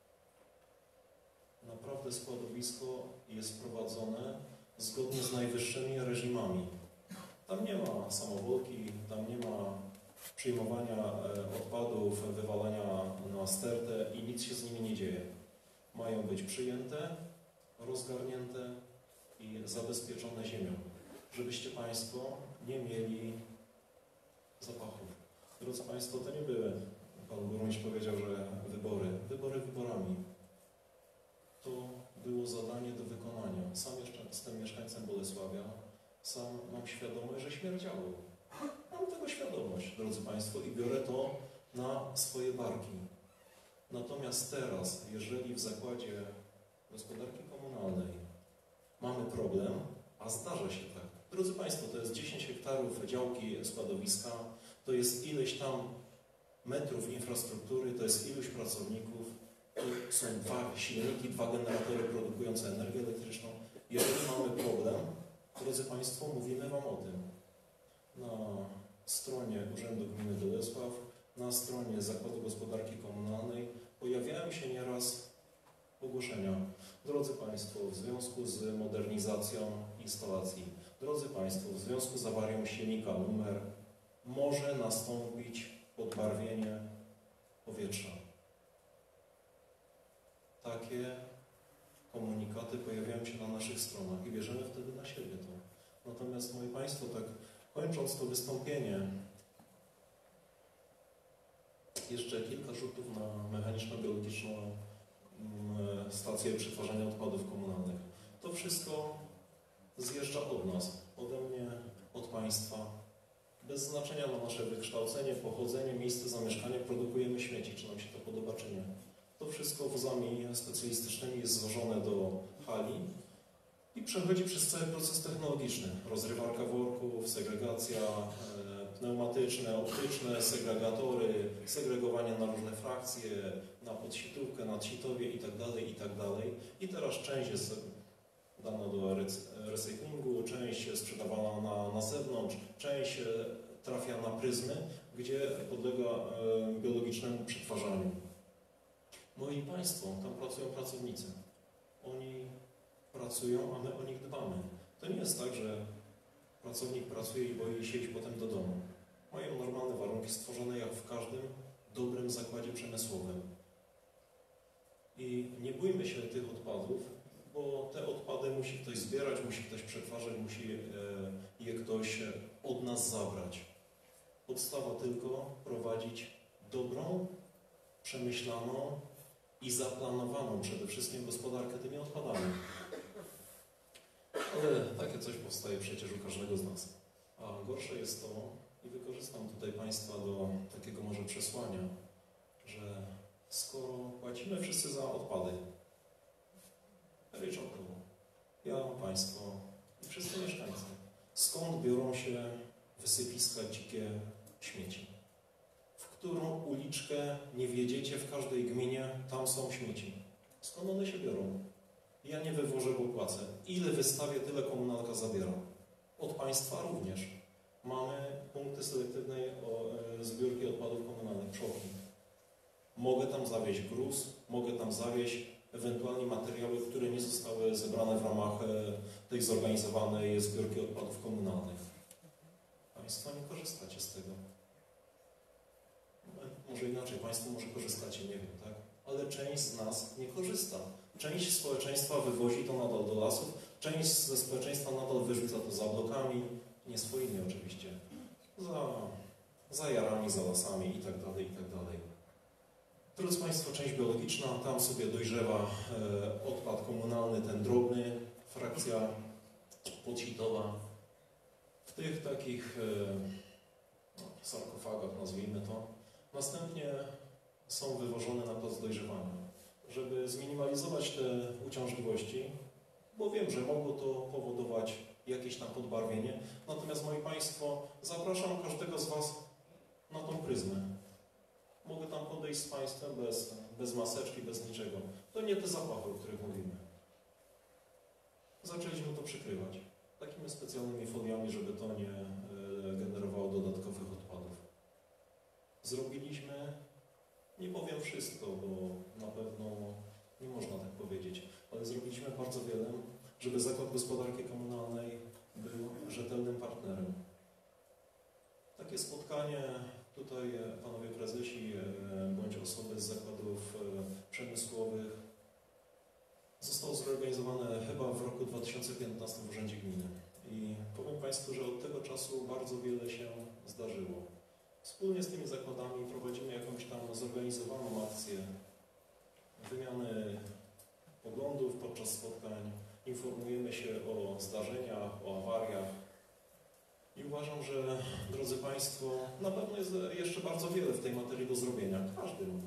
naprawdę składowisko jest prowadzone zgodnie z najwyższymi reżimami. Tam nie ma samowolki, tam nie ma przyjmowania odpadów, wywalania na stertę i nic się z nimi nie dzieje. Mają być przyjęte, rozgarnięte i zabezpieczone ziemią, żebyście Państwo nie mieli zapachów. Drodzy Państwo, to nie były, Pan Burmistrz powiedział, że wybory wyborami. To było zadanie do wykonania. Sam jestem mieszkańcem Bolesławia, sam mam świadomość, że śmierdziało. Mam tego świadomość, drodzy Państwo, i biorę to na swoje barki. Natomiast teraz, jeżeli w Zakładzie Gospodarki Komunalnej mamy problem, a zdarza się tak. Drodzy Państwo, to jest 10 hektarów działki składowiska, to jest ileś tam metrów infrastruktury, to jest iluś pracowników, to są 2 silniki, 2 generatory produkujące energię elektryczną. Jeżeli mamy problem, drodzy Państwo, mówimy Wam o tym. Na stronie Urzędu Gminy Bolesław, na stronie Zakładu Gospodarki Komunalnej pojawiają się nieraz ogłoszenia. Drodzy Państwo, w związku z modernizacją instalacji, drodzy Państwo, w związku z awarią silnika numer może nastąpić podbarwienie powietrza. Takie komunikaty pojawiają się na naszych stronach i bierzemy wtedy na siebie to. Natomiast, moi Państwo, tak kończąc to wystąpienie, jeszcze kilka rzutów na mechaniczno-biologiczną stację przetwarzania odpadów komunalnych. To wszystko zjeżdża od nas, ode mnie, od Państwa. Bez znaczenia na nasze wykształcenie, pochodzenie, miejsce zamieszkania produkujemy śmieci, czy nam się to podoba, czy nie. To wszystko wozami specjalistycznymi jest zwożone do hali i przechodzi przez cały proces technologiczny. Rozrywarka worków, segregacja, pneumatyczne, optyczne, segregatory, segregowanie na różne frakcje, na podsitówkę, nadsitowie itd., itd. I teraz część jest dana do recyklingu, część jest sprzedawana na zewnątrz, część trafia na pryzmy, gdzie podlega biologicznemu przetwarzaniu. Moi Państwo, tam pracują pracownicy. Oni pracują, a my o nich dbamy. To nie jest tak, że pracownik pracuje i boi się iść potem do domu. Mają normalne warunki stworzone jak w każdym dobrym zakładzie przemysłowym. I nie bójmy się tych odpadów, bo te odpady musi ktoś zbierać, musi ktoś przetwarzać, musi je ktoś od nas zabrać. Podstawa tylko prowadzić dobrą, przemyślaną i zaplanowaną przede wszystkim gospodarkę tymi odpadami. Ale takie coś powstaje przecież u każdego z nas. A gorsze jest to, i wykorzystam tutaj Państwa do takiego może przesłania, że skoro płacimy wszyscy za odpady, ryczałtowo, ja, Państwo i wszyscy mieszkańcy, skąd biorą się wysypiska dzikie śmieci? W którą uliczkę nie wiedziecie w każdej gminie, tam są śmieci. Skąd one się biorą? Ja nie wywożę, bo płacę. Ile wystawię, tyle komunalka zabiera. Od Państwa również. Mamy punkty selektywnej zbiórki odpadów komunalnych, PSZOK-i. Mogę tam zawieźć gruz, mogę tam zawieźć ewentualnie materiały, które nie zostały zebrane w ramach tej zorganizowanej zbiórki odpadów komunalnych. Państwo nie korzystacie z tego. Może inaczej, Państwo może korzystacie, nie wiem, tak? Ale część z nas nie korzysta. Część społeczeństwa wywozi to nadal do lasów, część ze społeczeństwa nadal wyrzuca to za blokami, nie swoimi oczywiście, za jarami, za lasami itd., itd. Drodzy Państwo, część biologiczna, tam sobie dojrzewa odpad komunalny, ten drobny, frakcja podsitowa. W tych takich sarkofagach, nazwijmy to, następnie są wywożone na plac dojrzewania. Żeby zminimalizować te uciążliwości, bo wiem, że mogło to powodować jakieś tam podbarwienie. Natomiast, moi Państwo, zapraszam każdego z Was na tą pryzmę. Mogę tam podejść z Państwem bez maseczki, bez niczego. To nie te zapachy, o których mówimy. Zaczęliśmy to przykrywać takimi specjalnymi foliami, żeby to nie generowało dodatkowych odpadów. Zrobiliśmy, nie powiem wszystko, bo na pewno nie można tak powiedzieć, ale zrobiliśmy bardzo wiele, żeby Zakład Gospodarki Komunalnej był rzetelnym partnerem. Takie spotkanie, tutaj panowie prezesi bądź osoby z zakładów przemysłowych zostało zorganizowane chyba w roku 2015 w Urzędzie Gminy. I powiem Państwu, że od tego czasu bardzo wiele się zdarzyło. Wspólnie z tymi zakładami prowadzimy jakąś tam zorganizowaną akcję wymiany poglądów podczas spotkań, informujemy się o zdarzeniach, o awariach i uważam, że, drodzy Państwo, na pewno jest jeszcze bardzo wiele w tej materii do zrobienia, każdym.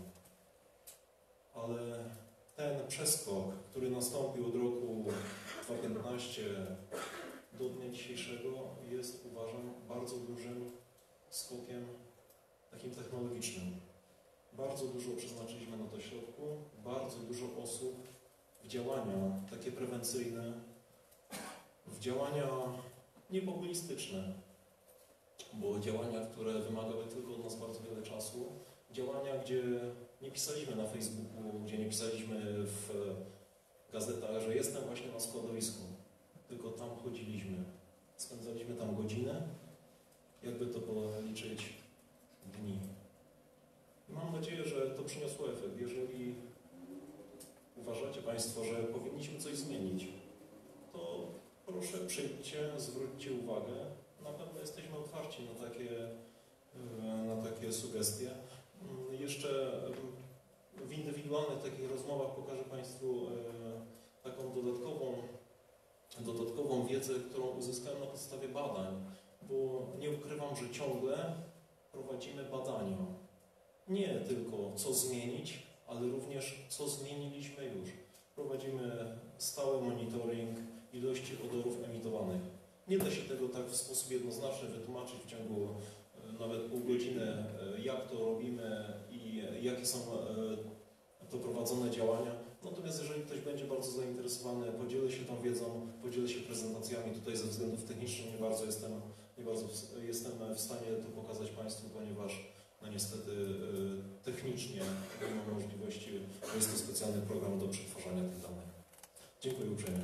Ale ten przeskok, który nastąpił od roku 2015 do dnia dzisiejszego, jest, uważam, bardzo dużym skokiem takim technologicznym. Bardzo dużo przeznaczyliśmy na to środku, bardzo dużo osób w działania takie prewencyjne, w działania niepopulistyczne, bo działania, które wymagały tylko od nas bardzo wiele czasu, działania, gdzie nie pisaliśmy na Facebooku, gdzie nie pisaliśmy w gazetach, że jestem właśnie na składowisku, tylko tam chodziliśmy, spędzaliśmy tam godzinę, jakby to policzyć dni. I mam nadzieję, że to przyniosło efekt. Jeżeli uważacie Państwo, że powinniśmy coś zmienić, to proszę przyjdźcie, zwróćcie uwagę. Na pewno jesteśmy otwarci na takie sugestie. Jeszcze w indywidualnych takich rozmowach pokażę Państwu taką dodatkową wiedzę, którą uzyskałem na podstawie badań, bo nie ukrywam, że ciągle prowadzimy badania. Nie tylko co zmienić, ale również co zmieniliśmy już. Prowadzimy stały monitoring ilości odorów emitowanych. Nie da się tego tak w sposób jednoznaczny wytłumaczyć w ciągu nawet pół godziny, jak to robimy i jakie są to prowadzone działania. Natomiast jeżeli ktoś będzie bardzo zainteresowany, podzielę się tą wiedzą, podzielę się prezentacjami. Tutaj ze względów technicznych nie bardzo jestem w stanie to pokazać Państwu, ponieważ no niestety technicznie nie mam możliwości, bo jest to specjalny program do przetwarzania tych danych. Dziękuję uprzejmie.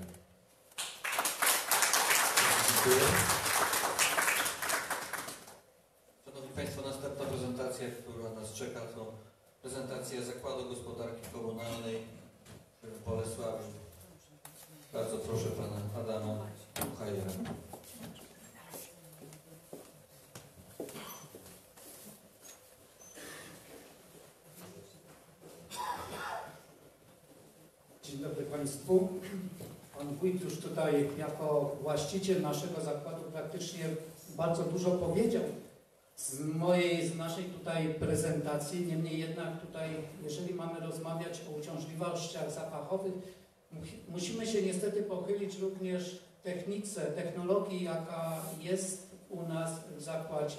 Dziękuję. Szanowni Państwo, następna prezentacja, która nas czeka, to prezentacja Zakładu Gospodarki Komunalnej w Bolesławiu. Bardzo proszę Pana Adama Buchajera. Dzień dobry Państwu. Pan wójt już tutaj jako właściciel naszego zakładu praktycznie bardzo dużo powiedział z naszej tutaj prezentacji. Niemniej jednak tutaj, jeżeli mamy rozmawiać o uciążliwościach zapachowych, musimy się niestety pochylić również w technice, technologii, jaka jest u nas w zakładzie.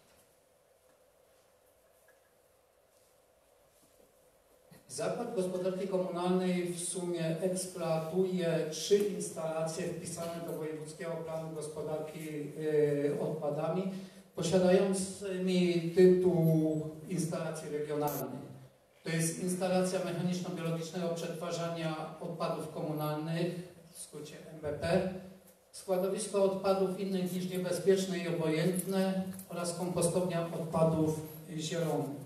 Zakład Gospodarki Komunalnej w sumie eksploatuje 3 instalacje wpisane do Wojewódzkiego Planu Gospodarki Odpadami, posiadającymi tytuł instalacji regionalnej. To jest instalacja mechaniczno-biologicznego przetwarzania odpadów komunalnych, w skrócie MBP, składowisko odpadów innych niż niebezpieczne i obojętne oraz kompostownia odpadów zielonych.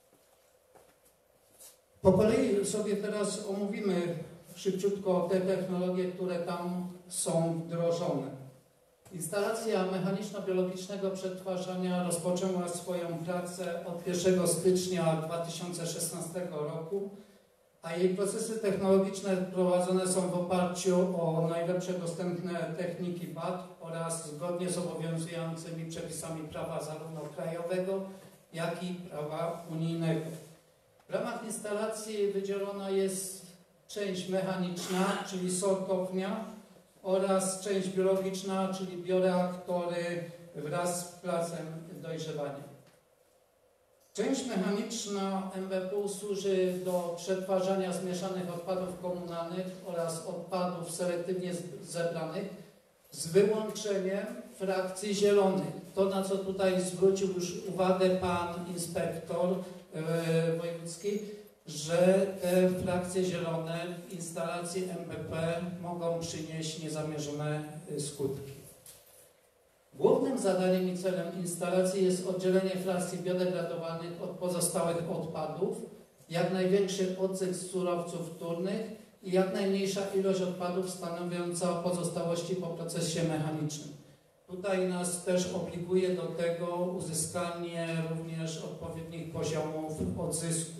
Po kolei sobie teraz omówimy szybciutko te technologie, które tam są wdrożone. Instalacja mechaniczno-biologicznego przetwarzania rozpoczęła swoją pracę od 1 stycznia 2016 roku, a jej procesy technologiczne prowadzone są w oparciu o najlepsze dostępne techniki BAT oraz zgodnie z obowiązującymi przepisami prawa zarówno krajowego, jak i prawa unijnego. W ramach instalacji wydzielona jest część mechaniczna, czyli sortownia, oraz część biologiczna, czyli bioreaktory wraz z placem dojrzewania. Część mechaniczna MBP służy do przetwarzania zmieszanych odpadów komunalnych oraz odpadów selektywnie zebranych z wyłączeniem frakcji zielonych. To, na co tutaj zwrócił już uwagę pan inspektor wojewódzki, że te frakcje zielone w instalacji MBP mogą przynieść niezamierzone skutki. Głównym zadaniem i celem instalacji jest oddzielenie frakcji biodegradowalnych od pozostałych odpadów, jak największy odzysk surowców wtórnych i jak najmniejsza ilość odpadów stanowiąca pozostałości po procesie mechanicznym. Tutaj nas też obliguje do tego uzyskanie również odpowiednich poziomów odzysku.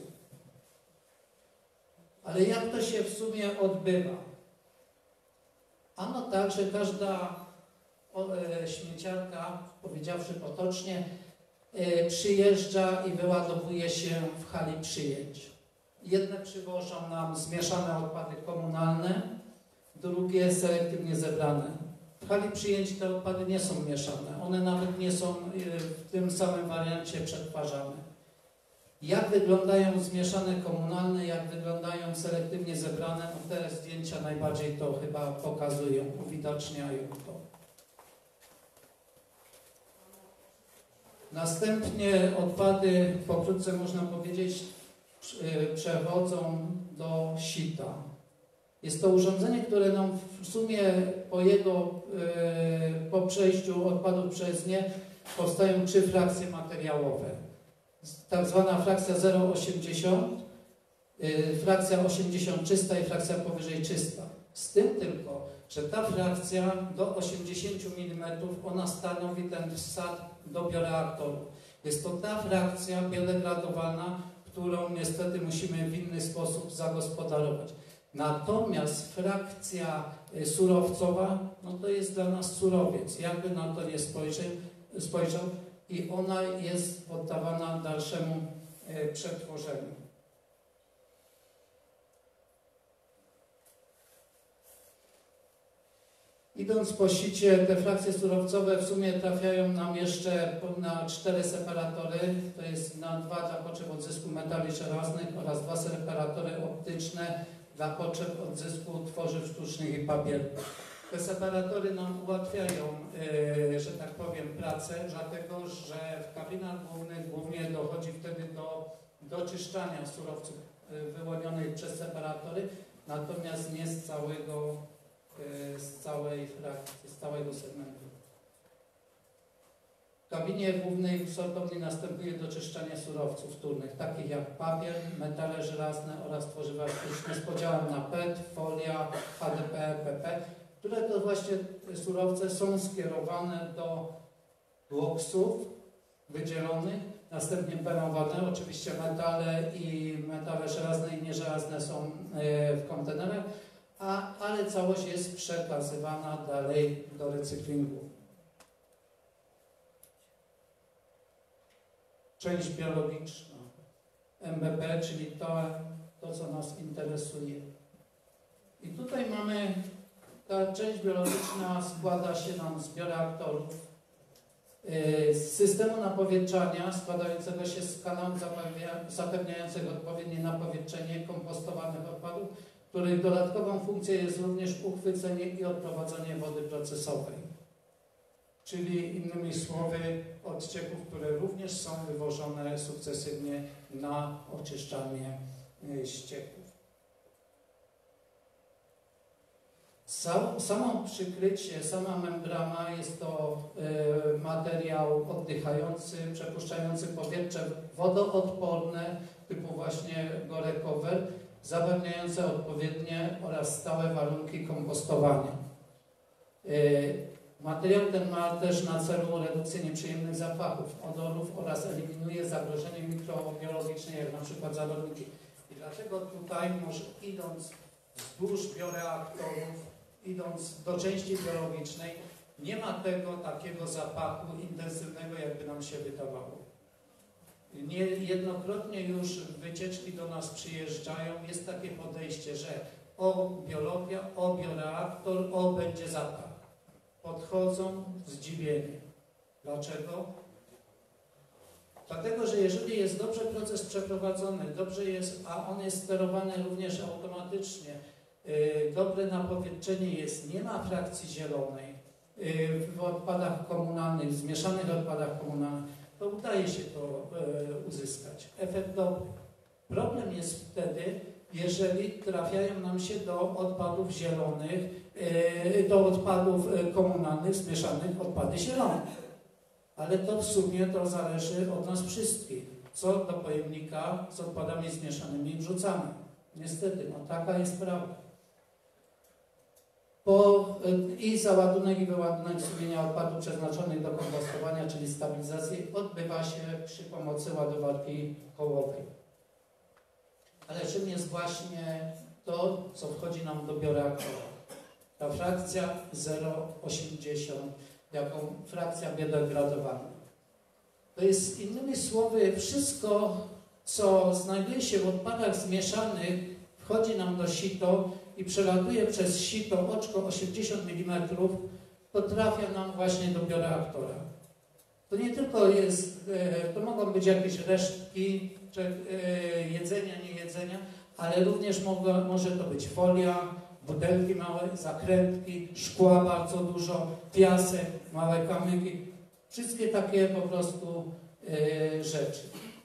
Ale jak to się w sumie odbywa? Ano tak, że każda śmieciarka, powiedziawszy potocznie, przyjeżdża i wyładowuje się w hali przyjęć. Jedne przywożą nam zmieszane odpady komunalne, drugie selektywnie zebrane. W hali przyjęć te odpady nie są mieszane, one nawet nie są w tym samym wariancie przetwarzane. Jak wyglądają zmieszane komunalne, jak wyglądają selektywnie zebrane, no te zdjęcia najbardziej to chyba pokazują, uwidaczniają to. Następnie odpady, pokrótce można powiedzieć, przechodzą do sita. Jest to urządzenie, które nam w sumie po przejściu odpadów przez nie powstają 3 frakcje materiałowe. Tak zwana frakcja 0,80, frakcja 80 czysta i frakcja powyżej czysta. Z tym tylko, że ta frakcja do 80 mm ona stanowi ten wsad do bioreaktoru. Jest to ta frakcja biodegradowalna, którą niestety musimy w inny sposób zagospodarować. Natomiast frakcja surowcowa, no to jest dla nas surowiec. Jakby na to nie spojrzał i ona jest poddawana dalszemu przetworzeniu. Idąc po sicie, te frakcje surowcowe w sumie trafiają nam jeszcze na 4 separatory, to jest na 2 dla potrzeb odzysku metali żelaznych oraz 2 separatory optyczne dla potrzeb odzysku tworzyw sztucznych i papieru. Te separatory nam ułatwiają, że tak powiem, pracę, dlatego że w kabinach głównych głównie dochodzi wtedy do doczyszczania surowców wyłonionych przez separatory, natomiast nie z całej frakcji, z całego segmentu. W kabinie głównej w sortowni następuje doczyszczanie surowców wtórnych, takich jak papier, metale żelazne oraz tworzywa sztuczne z podziałem na PET, folia, HDP, PP, które to właśnie surowce są skierowane do boksów wydzielonych, następnie penowane. Oczywiście metale żelazne i nieżelazne są w kontenerach, ale całość jest przekazywana dalej do recyklingu. Część biologiczna, MBP, czyli to, co nas interesuje. I tutaj mamy, ta część biologiczna składa się nam z bioreaktorów, z systemu napowietrzania składającego się z kanałów zapewniających odpowiednie napowietrzenie kompostowanych odpadów, których dodatkową funkcją jest również uchwycenie i odprowadzanie wody procesowej. Czyli innymi słowy odcieków, które również są wywożone sukcesywnie na oczyszczanie ścieków. Samo przykrycie, sama membrana jest to materiał oddychający, przepuszczający powietrze wodoodporne typu właśnie Gore-Cover, zapewniające odpowiednie oraz stałe warunki kompostowania. Materiał ten ma też na celu redukcję nieprzyjemnych zapachów, odorów oraz eliminuje zagrożenie mikrobiologiczne, jak na przykład zarodniki. I dlatego tutaj, idąc wzdłuż bioreaktorów, idąc do części biologicznej, nie ma tego takiego zapachu intensywnego, jakby nam się wydawało. Niejednokrotnie już wycieczki do nas przyjeżdżają, jest takie podejście, że o biologia, o bioreaktor, o będzie zapach. Podchodzą zdziwieni. Dlaczego? Dlatego, że jeżeli jest dobrze proces przeprowadzony, dobrze jest, a on jest sterowany również automatycznie, dobre napowietrzenie jest, nie ma frakcji zielonej w odpadach komunalnych, w zmieszanych odpadach komunalnych, to udaje się to uzyskać. Efekt dobry. Problem jest wtedy, jeżeli trafiają nam się do odpadów zielonych, do odpadów komunalnych zmieszanych odpady zielone. Ale to w sumie to zależy od nas wszystkich. Co do pojemnika z odpadami zmieszanymi wrzucamy. Niestety, no taka jest prawda. I załadunek i wyładunek sumienia odpadów przeznaczonych do kompostowania, czyli stabilizacji, odbywa się przy pomocy ładowarki kołowej. Ale czym jest właśnie to, co wchodzi nam do bioreaktora? Ta frakcja 0,80 jako frakcja biodegradowana. To jest innymi słowy wszystko, co znajduje się w odpadach zmieszanych, wchodzi nam do sito i przelatuje przez sito oczko 80 mm, to trafia nam właśnie do bioreaktora. To nie tylko jest, to mogą być jakieś resztki jedzenia, niejedzenia, ale również może to być folia, butelki małe, zakrętki, szkła bardzo dużo, piasek, małe kamyki. Wszystkie takie po prostu rzeczy.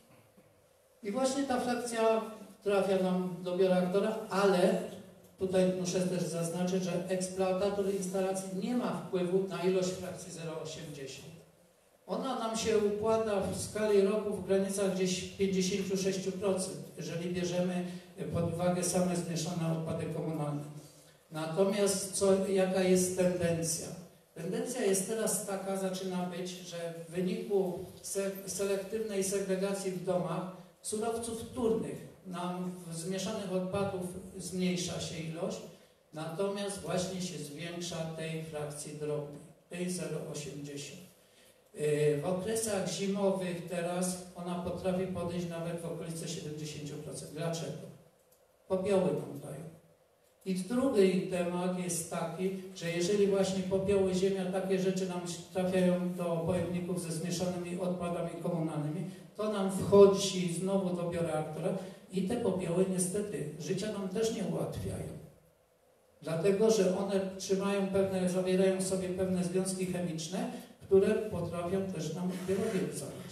I właśnie ta frakcja trafia nam do bioreaktora, ale tutaj muszę też zaznaczyć, że eksploatator instalacji nie ma wpływu na ilość frakcji 0,80. Ona nam się układa w skali roku w granicach gdzieś 56%, jeżeli bierzemy pod uwagę same zmieszane odpady komunalne. Natomiast jaka jest tendencja? Tendencja jest teraz taka, zaczyna być, że w wyniku selektywnej segregacji w domach surowców wtórnych nam zmieszanych odpadów zmniejsza się ilość, natomiast właśnie się zwiększa tej frakcji drobnej, tej 0,80. W okresach zimowych teraz ona potrafi podejść nawet w okolice 70%. Dlaczego? Popioły nam dają. I drugi temat jest taki, że jeżeli właśnie popioły, ziemia, takie rzeczy nam trafiają do pojemników ze zmieszanymi odpadami komunalnymi, to nam wchodzi znowu do bioreaktora i te popioły niestety życia nam też nie ułatwiają. Dlatego, że one zawierają w sobie pewne związki chemiczne, które potrafią też nam biologię zabić.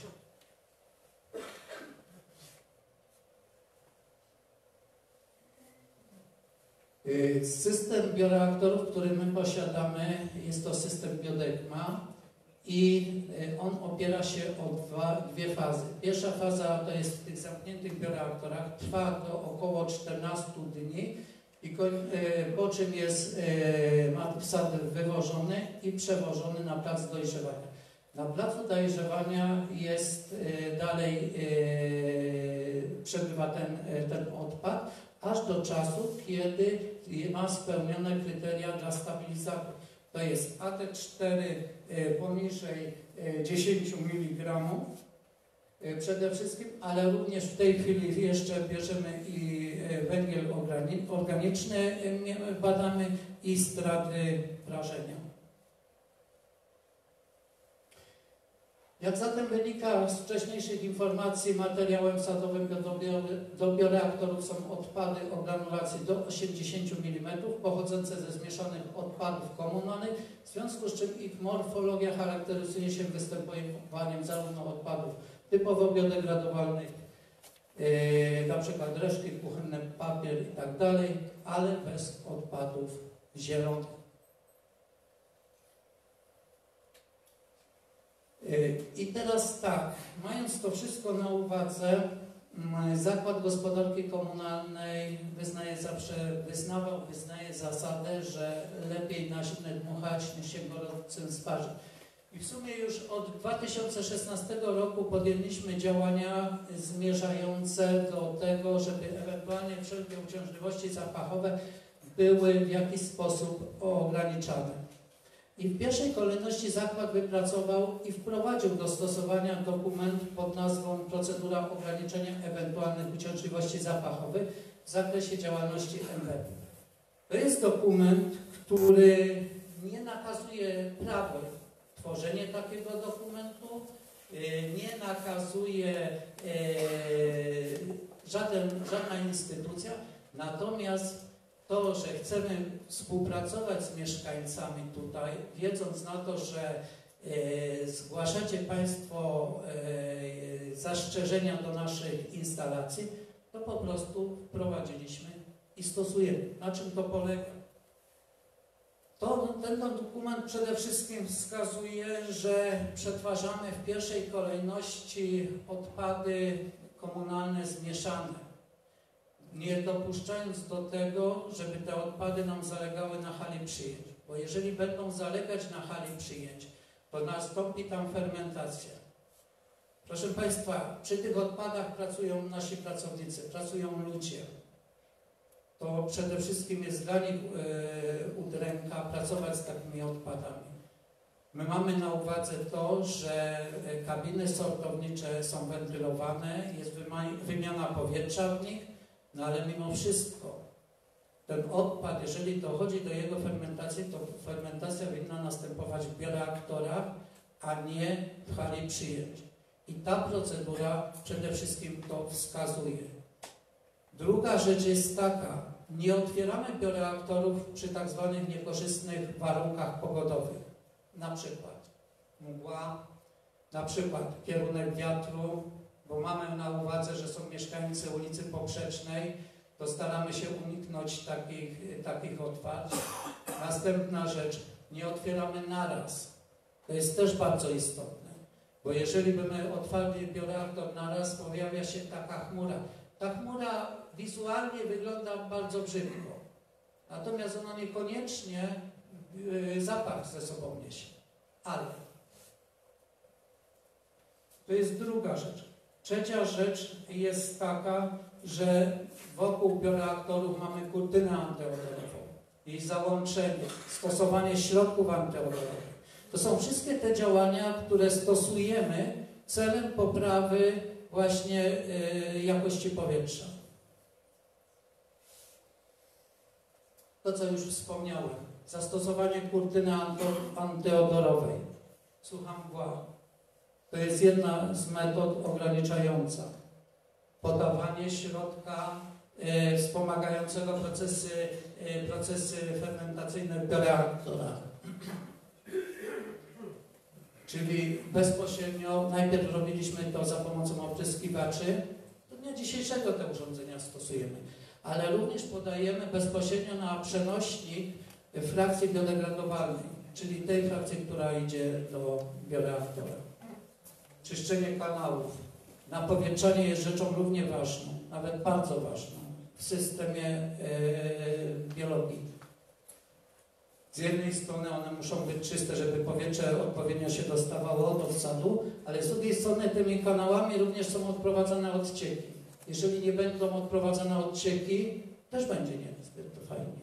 System bioreaktorów, który my posiadamy, jest to system Biodegma i on opiera się o dwie fazy. Pierwsza faza to jest w tych zamkniętych bioreaktorach, trwa do około 14 dni, po czym jest wsad wywożony i przewożony na plac dojrzewania. Na placu dojrzewania jest dalej, przebywa ten odpad, aż do czasu, kiedy ma spełnione kryteria dla stabilizacji. To jest AT4 poniżej 10 mg przede wszystkim, ale również w tej chwili jeszcze bierzemy i węgiel organiczny, badamy i straty prażenia. Jak zatem wynika z wcześniejszych informacji, materiałem sadowym do bioreaktorów są odpady o granulacji do 80 mm pochodzące ze zmieszanych odpadów komunalnych, w związku z czym ich morfologia charakteryzuje się występowaniem zarówno odpadów typowo biodegradowalnych, na przykład resztki kuchenne, papier i tak dalej, ale bez odpadów zielonych. I teraz tak, mając to wszystko na uwadze, Zakład Gospodarki Komunalnej wyznaje zasadę, że lepiej na zimne dmuchać niż się gorącym sparzyć. I w sumie już od 2016 roku podjęliśmy działania zmierzające do tego, żeby ewentualnie wszelkie uciążliwości zapachowe były w jakiś sposób ograniczane. I w pierwszej kolejności zakład wypracował i wprowadził do stosowania dokument pod nazwą Procedura ograniczenia ewentualnych uciążliwości zapachowych w zakresie działalności MBP. To jest dokument, który nie nakazuje prawem tworzenie takiego dokumentu, nie nakazuje żadna instytucja, natomiast to, że chcemy współpracować z mieszkańcami tutaj, wiedząc na to, że zgłaszacie Państwo zastrzeżenia do naszych instalacji, to po prostu wprowadziliśmy i stosujemy. Na czym to polega? Ten dokument przede wszystkim wskazuje, że przetwarzamy w pierwszej kolejności odpady komunalne zmieszane, nie dopuszczając do tego, żeby te odpady nam zalegały na hali przyjęć. Bo jeżeli będą zalegać na hali przyjęć, to nastąpi tam fermentacja. Proszę Państwa, przy tych odpadach pracują nasi pracownicy, pracują ludzie. To przede wszystkim jest dla nich udręka pracować z takimi odpadami. My mamy na uwadze to, że kabiny sortownicze są wentylowane, jest wymiana powietrza w nich, no ale mimo wszystko ten odpad, jeżeli dochodzi do jego fermentacji, to fermentacja powinna następować w bioreaktorach, a nie w hali przyjęć. I ta procedura przede wszystkim to wskazuje. Druga rzecz jest taka, nie otwieramy bioreaktorów przy tak zwanych niekorzystnych warunkach pogodowych. Na przykład mgła, na przykład kierunek wiatru, bo mamy na uwadze, że są mieszkańcy ulicy Poprzecznej, to staramy się uniknąć takich otwarć. Następna rzecz, nie otwieramy naraz. To jest też bardzo istotne, bo jeżeli byśmy otwarli bioreaktor naraz, pojawia się taka chmura. Ta chmura wizualnie wygląda bardzo brzydko, natomiast ona niekoniecznie zapach ze sobą niesie. Ale to jest druga rzecz. Trzecia rzecz jest taka, że wokół bioreaktorów mamy kurtynę antyodorową, jej załączenie, stosowanie środków antyodorowych. To są wszystkie te działania, które stosujemy celem poprawy właśnie jakości powietrza. To, co już wspomniałem, zastosowanie kurtyny antyodorowej. Słucham mgła. To jest jedna z metod ograniczająca. Podawanie środka wspomagającego procesy fermentacyjne w bioreaktorach. Czyli bezpośrednio, najpierw robiliśmy to za pomocą opryskiwaczy, do dnia dzisiejszego te urządzenia stosujemy, ale również podajemy bezpośrednio na przenośnik frakcji biodegradowalnej, czyli tej frakcji, która idzie do bioreaktora. Czyszczenie kanałów. Napowietrzanie jest rzeczą równie ważną, nawet bardzo ważną w systemie biologii. Z jednej strony one muszą być czyste, żeby powietrze odpowiednio się dostawało do wsadu, ale z drugiej strony tymi kanałami również są odprowadzane odcieki. Jeżeli nie będą odprowadzane odcieki, też będzie niezbyt fajnie.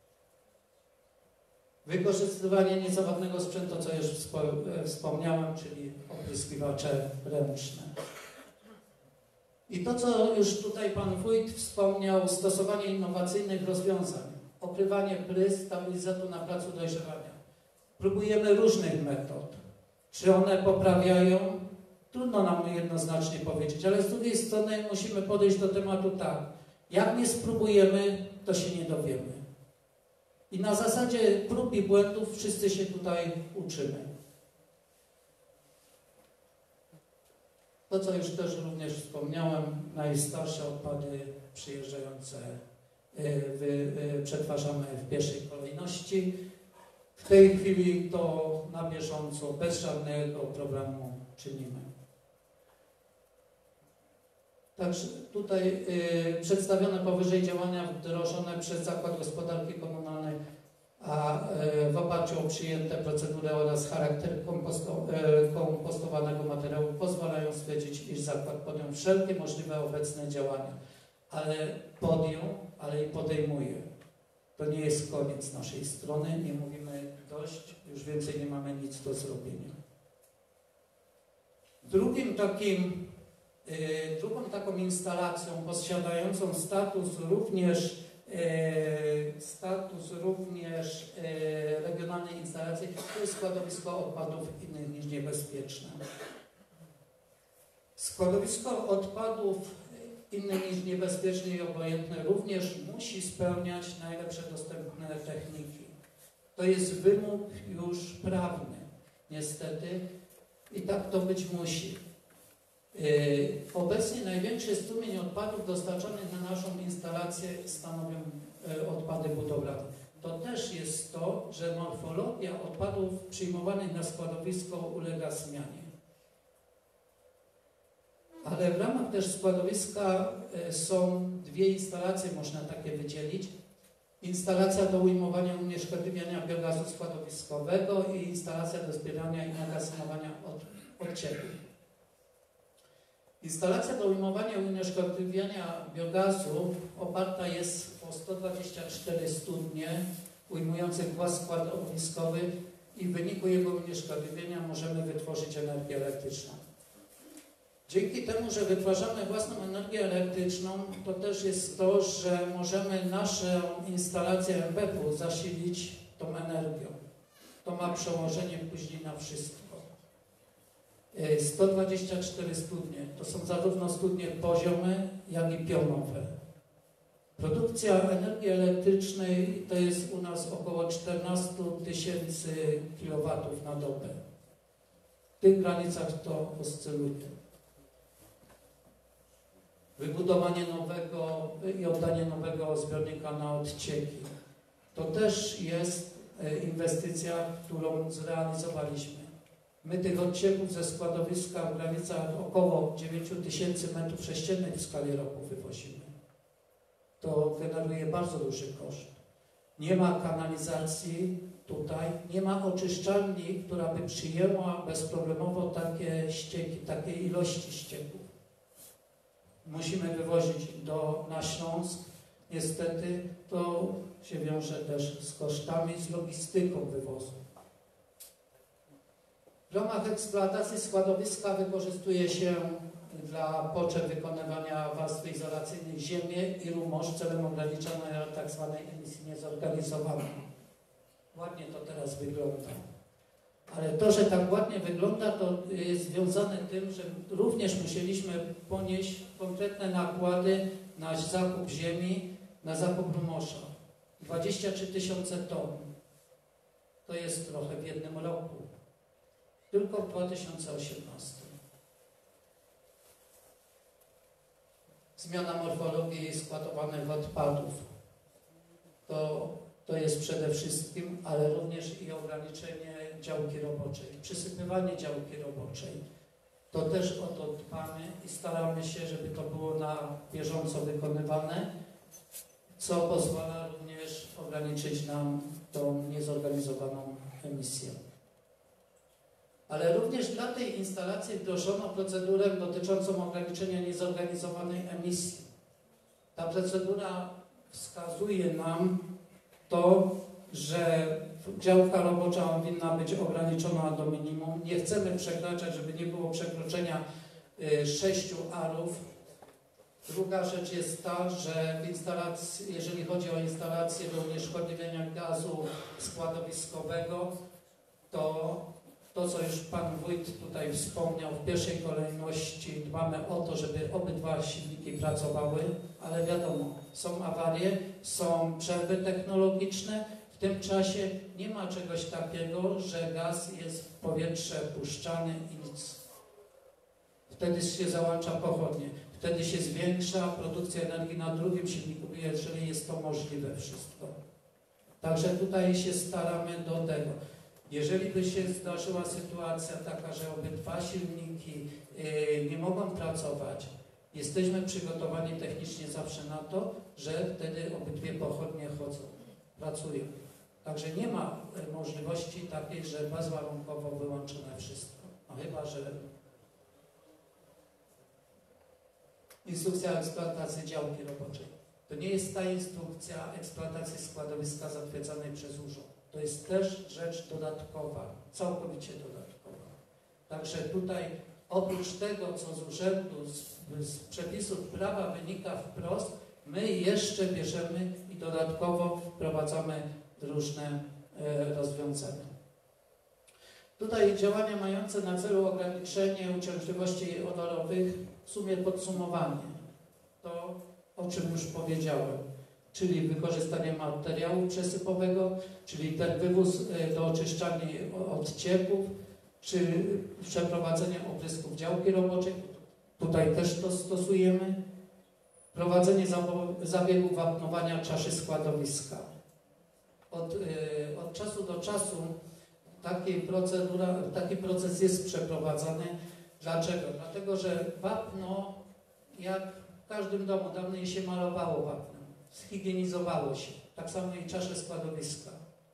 Wykorzystywanie niezawodnego sprzętu, co już wspomniałem, czyli opryskiwacze ręczne. I to, co już tutaj Pan Wójt wspomniał, stosowanie innowacyjnych rozwiązań. Okrywanie brys stabilizatu na placu dojrzewania. Próbujemy różnych metod. Czy one poprawiają? Trudno nam jednoznacznie powiedzieć, ale z drugiej strony musimy podejść do tematu tak. Jak nie spróbujemy, to się nie dowiemy. I na zasadzie prób i błędów wszyscy się tutaj uczymy. To, co już też również wspomniałem, najstarsze odpady przyjeżdżające przetwarzamy w pierwszej kolejności. W tej chwili to na bieżąco, bez żadnego problemu czynimy. Także tutaj przedstawione powyżej działania wdrożone przez Zakład Gospodarki Komunalnej, a w oparciu o przyjęte procedury oraz charakter kompostowanego materiału pozwalają stwierdzić, iż zakład podjął wszelkie możliwe obecne działania. Ale podjął, ale i podejmuje. To nie jest koniec naszej strony, nie mówimy dość, już więcej nie mamy nic do zrobienia. Drugą taką instalacją posiadającą status również status również regionalnej instalacji, to jest składowisko odpadów innych niż niebezpieczne. Składowisko odpadów innych niż niebezpieczne i obojętne również musi spełniać najlepsze dostępne techniki. To jest wymóg już prawny, niestety, i tak to być musi. Obecnie największy strumień odpadów dostarczanych na naszą instalację stanowią odpady budowlane. To też jest to, że morfologia odpadów przyjmowanych na składowisko ulega zmianie. Ale w ramach też składowiska są dwie instalacje, można takie wydzielić. Instalacja do ujmowania i unieszkodliwiania biogazu składowiskowego i instalacja do zbierania i magazynowania odciepów. Instalacja do ujmowania i unieszkodliwiania biogazu oparta jest o 124 studnie ujmujących gaz składowiskowy i w wyniku jego unieszkodliwienia możemy wytworzyć energię elektryczną. Dzięki temu, że wytwarzamy własną energię elektryczną, to też jest to, że możemy naszą instalację MPP-u zasilić tą energią. To ma przełożenie później na wszystko. 124 studnie to są zarówno studnie poziome, jak i pionowe. Produkcja energii elektrycznej to jest u nas około 14 000 kW na dobę. W tych granicach to oscyluje. Wybudowanie nowego i oddanie nowego zbiornika na odcieki. To też jest inwestycja, którą zrealizowaliśmy. My tych odcieków ze składowiska w granicach około 9000 m3 w skali roku wywozimy. To generuje bardzo duży koszt. Nie ma kanalizacji tutaj, nie ma oczyszczalni, która by przyjęła bezproblemowo takie ścieki, takie ilości ścieków. Musimy wywozić na Śląsk. Niestety to się wiąże też z kosztami, z logistyką wywozu. W ramach eksploatacji składowiska wykorzystuje się dla potrzeb wykonywania warstwy izolacyjnej ziemię i rumosz celem ograniczania tzw. emisji niezorganizowanej. Ładnie to teraz wygląda. Ale to, że tak ładnie wygląda, to jest związane z tym, że również musieliśmy ponieść konkretne nakłady na zakup ziemi, na zakup rumosza. 23 000 ton. To jest trochę w jednym roku. Tylko w 2018. Zmiana morfologii składowanych odpadów. To jest przede wszystkim, ale również i ograniczenie działki roboczej, przysypywanie działki roboczej. To też o to dbamy i staramy się, żeby to było na bieżąco wykonywane, co pozwala również ograniczyć nam tą niezorganizowaną emisję. Ale również dla tej instalacji wdrożono procedurę dotyczącą ograniczenia niezorganizowanej emisji. Ta procedura wskazuje nam to, że działka robocza powinna być ograniczona do minimum. Nie chcemy przekraczać, żeby nie było przekroczenia 6 arów. Druga rzecz jest ta, że w instalacji, jeżeli chodzi o instalację do unieszkodliwienia gazu składowiskowego, to co już Pan Wójt tutaj wspomniał, w pierwszej kolejności dbamy o to, żeby obydwa silniki pracowały, ale wiadomo, są awarie, są przerwy technologiczne. W tym czasie nie ma czegoś takiego, że gaz jest w powietrze puszczany i nic. Wtedy się załącza pochodnie. Wtedy się zwiększa produkcja energii na drugim silniku, jeżeli jest to możliwe wszystko. Także tutaj się staramy do tego. Jeżeli by się zdarzyła sytuacja taka, że obydwa silniki nie mogą pracować, jesteśmy przygotowani technicznie zawsze na to, że wtedy obydwie pochodnie pracują. Także nie ma możliwości takiej, że bezwarunkowo wyłączone wszystko. No chyba, że instrukcja eksploatacji działki roboczej. To nie jest ta instrukcja eksploatacji składowiska zatwierdzanej przez urząd. To jest też rzecz dodatkowa, całkowicie dodatkowa. Także tutaj oprócz tego, co z urzędu, z przepisów prawa wynika wprost, my jeszcze bierzemy i dodatkowo wprowadzamy różne rozwiązania. Tutaj działania mające na celu ograniczenie uciążliwości odorowych, w sumie podsumowanie. To, o czym już powiedziałem, czyli wykorzystanie materiału przesypowego, czyli ten wywóz do oczyszczalni odcieków, czy przeprowadzenie oprysków działki roboczej, tutaj też to stosujemy. Prowadzenie zabiegu wapnowania czaszy składowiska. Od czasu do czasu taki proces jest przeprowadzany. Dlaczego? Dlatego, że wapno, jak w każdym domu, dawniej się malowało wapnem, zhigienizowało się. Tak samo i czasze składowiska.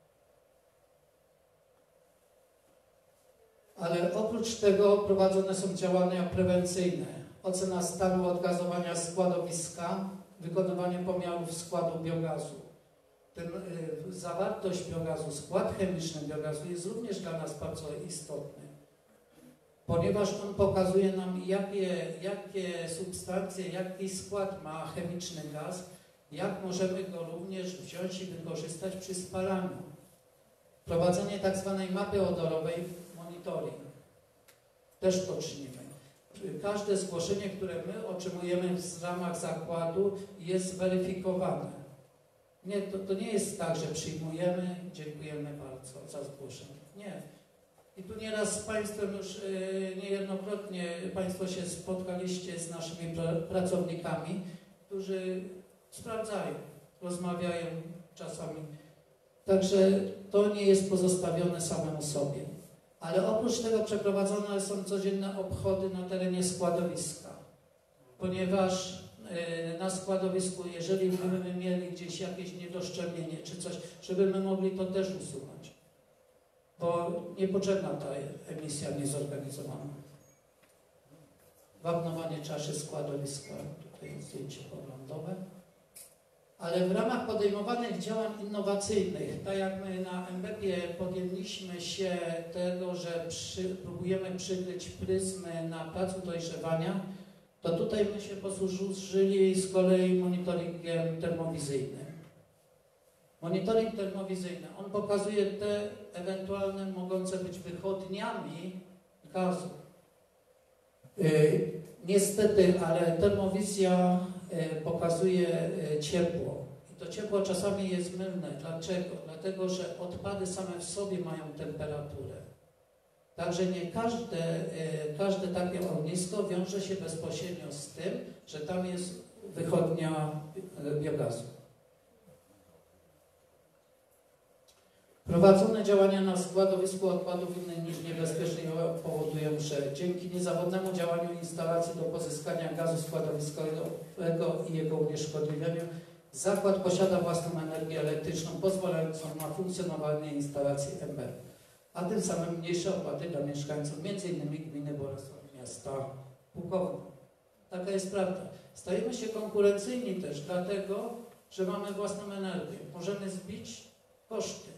Ale oprócz tego prowadzone są działania prewencyjne. Ocena stanu odgazowania składowiska, wykonywanie pomiarów składu biogazu. Zawartość biogazu, skład chemiczny biogazu jest również dla nas bardzo istotny, ponieważ on pokazuje nam, jakie substancje, jaki skład ma chemiczny gaz, jak możemy go również wziąć i wykorzystać przy spalaniu. Prowadzenie tak zwanej mapy odorowej, monitoring. Też to czynimy. Każde zgłoszenie, które my otrzymujemy w ramach zakładu, jest weryfikowane. Nie, to nie jest tak, że przyjmujemy, dziękujemy bardzo za zgłoszenie. Nie. I tu nieraz z Państwem już niejednokrotnie Państwo się spotkaliście z naszymi pracownikami, którzy sprawdzają, rozmawiają czasami. Także to nie jest pozostawione samemu sobie. Ale oprócz tego przeprowadzone są codzienne obchody na terenie składowiska, ponieważ na składowisku, jeżeli byśmy mieli gdzieś jakieś niedoszczelnienie czy coś, żeby my mogli to też usunąć, bo niepotrzebna ta emisja niezorganizowana. Wapnowanie czaszy składowiska, tutaj jest zdjęcie poglądowe. Ale w ramach podejmowanych działań innowacyjnych, tak jak my na MBP podjęliśmy się tego, że próbujemy przykryć pryzmy na placu dojrzewania, to tutaj my się posłużyli z kolei monitoringiem termowizyjnym. Monitoring termowizyjny, on pokazuje te ewentualne mogące być wychodniami gazu. Niestety, ale termowizja pokazuje ciepło. I to ciepło czasami jest mylne. Dlaczego? Dlatego, że odpady same w sobie mają temperaturę. Także nie każde takie ognisko wiąże się bezpośrednio z tym, że tam jest wychodnia biogazu. Prowadzone działania na składowisku odpadów innych niż niebezpiecznych powodują, że dzięki niezawodnemu działaniu instalacji do pozyskania gazu składowiskowego i jego unieszkodliwianiu zakład posiada własną energię elektryczną pozwalającą na funkcjonowanie instalacji MB, a tym samym mniejsze opłaty dla mieszkańców, m.in. gminy Bolesław, miasta Bukowna. Taka jest prawda. Stajemy się konkurencyjni też dlatego, że mamy własną energię. Możemy zbić koszty.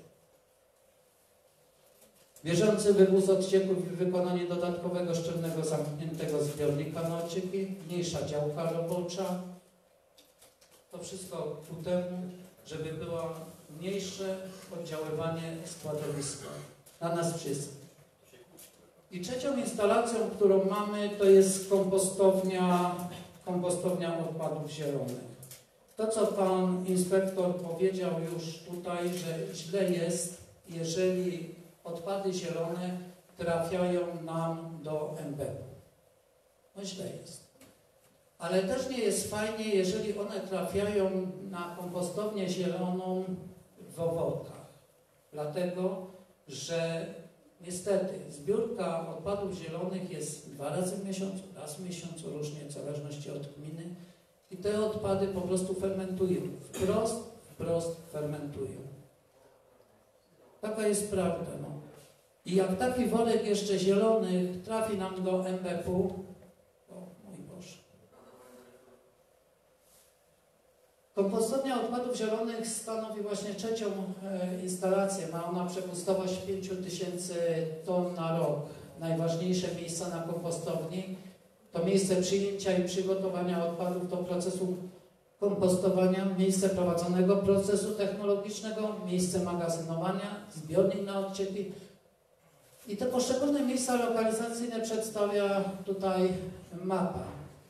Bieżący wywóz odcieków i wykonanie dodatkowego szczelnego zamkniętego zbiornika na odcieki, mniejsza działka robocza. To wszystko ku temu, żeby było mniejsze oddziaływanie składowiska na nas wszystkich. I trzecią instalacją, którą mamy, to jest kompostownia odpadów zielonych. To, co pan inspektor powiedział już tutaj, że źle jest, jeżeli odpady zielone trafiają nam do MBP. No źle jest. Ale też nie jest fajnie, jeżeli one trafiają na kompostownię zieloną w Owokach. Dlatego, że niestety zbiórka odpadów zielonych jest 2 razy w miesiącu, raz w miesiącu, różnie w zależności od gminy. I te odpady po prostu fermentują. Wprost fermentują. Taka jest prawda. No. I jak taki worek jeszcze zielony trafi nam do MBP-u, o mój Boże. Kompostownia odpadów zielonych stanowi właśnie trzecią instalację. Ma ona przepustowość 5000 ton na rok. Najważniejsze miejsca na kompostowni to miejsce przyjęcia i przygotowania odpadów do procesu kompostowania, miejsce prowadzonego procesu technologicznego, miejsce magazynowania, zbiornik na odcieki. I te poszczególne miejsca lokalizacyjne przedstawia tutaj mapa.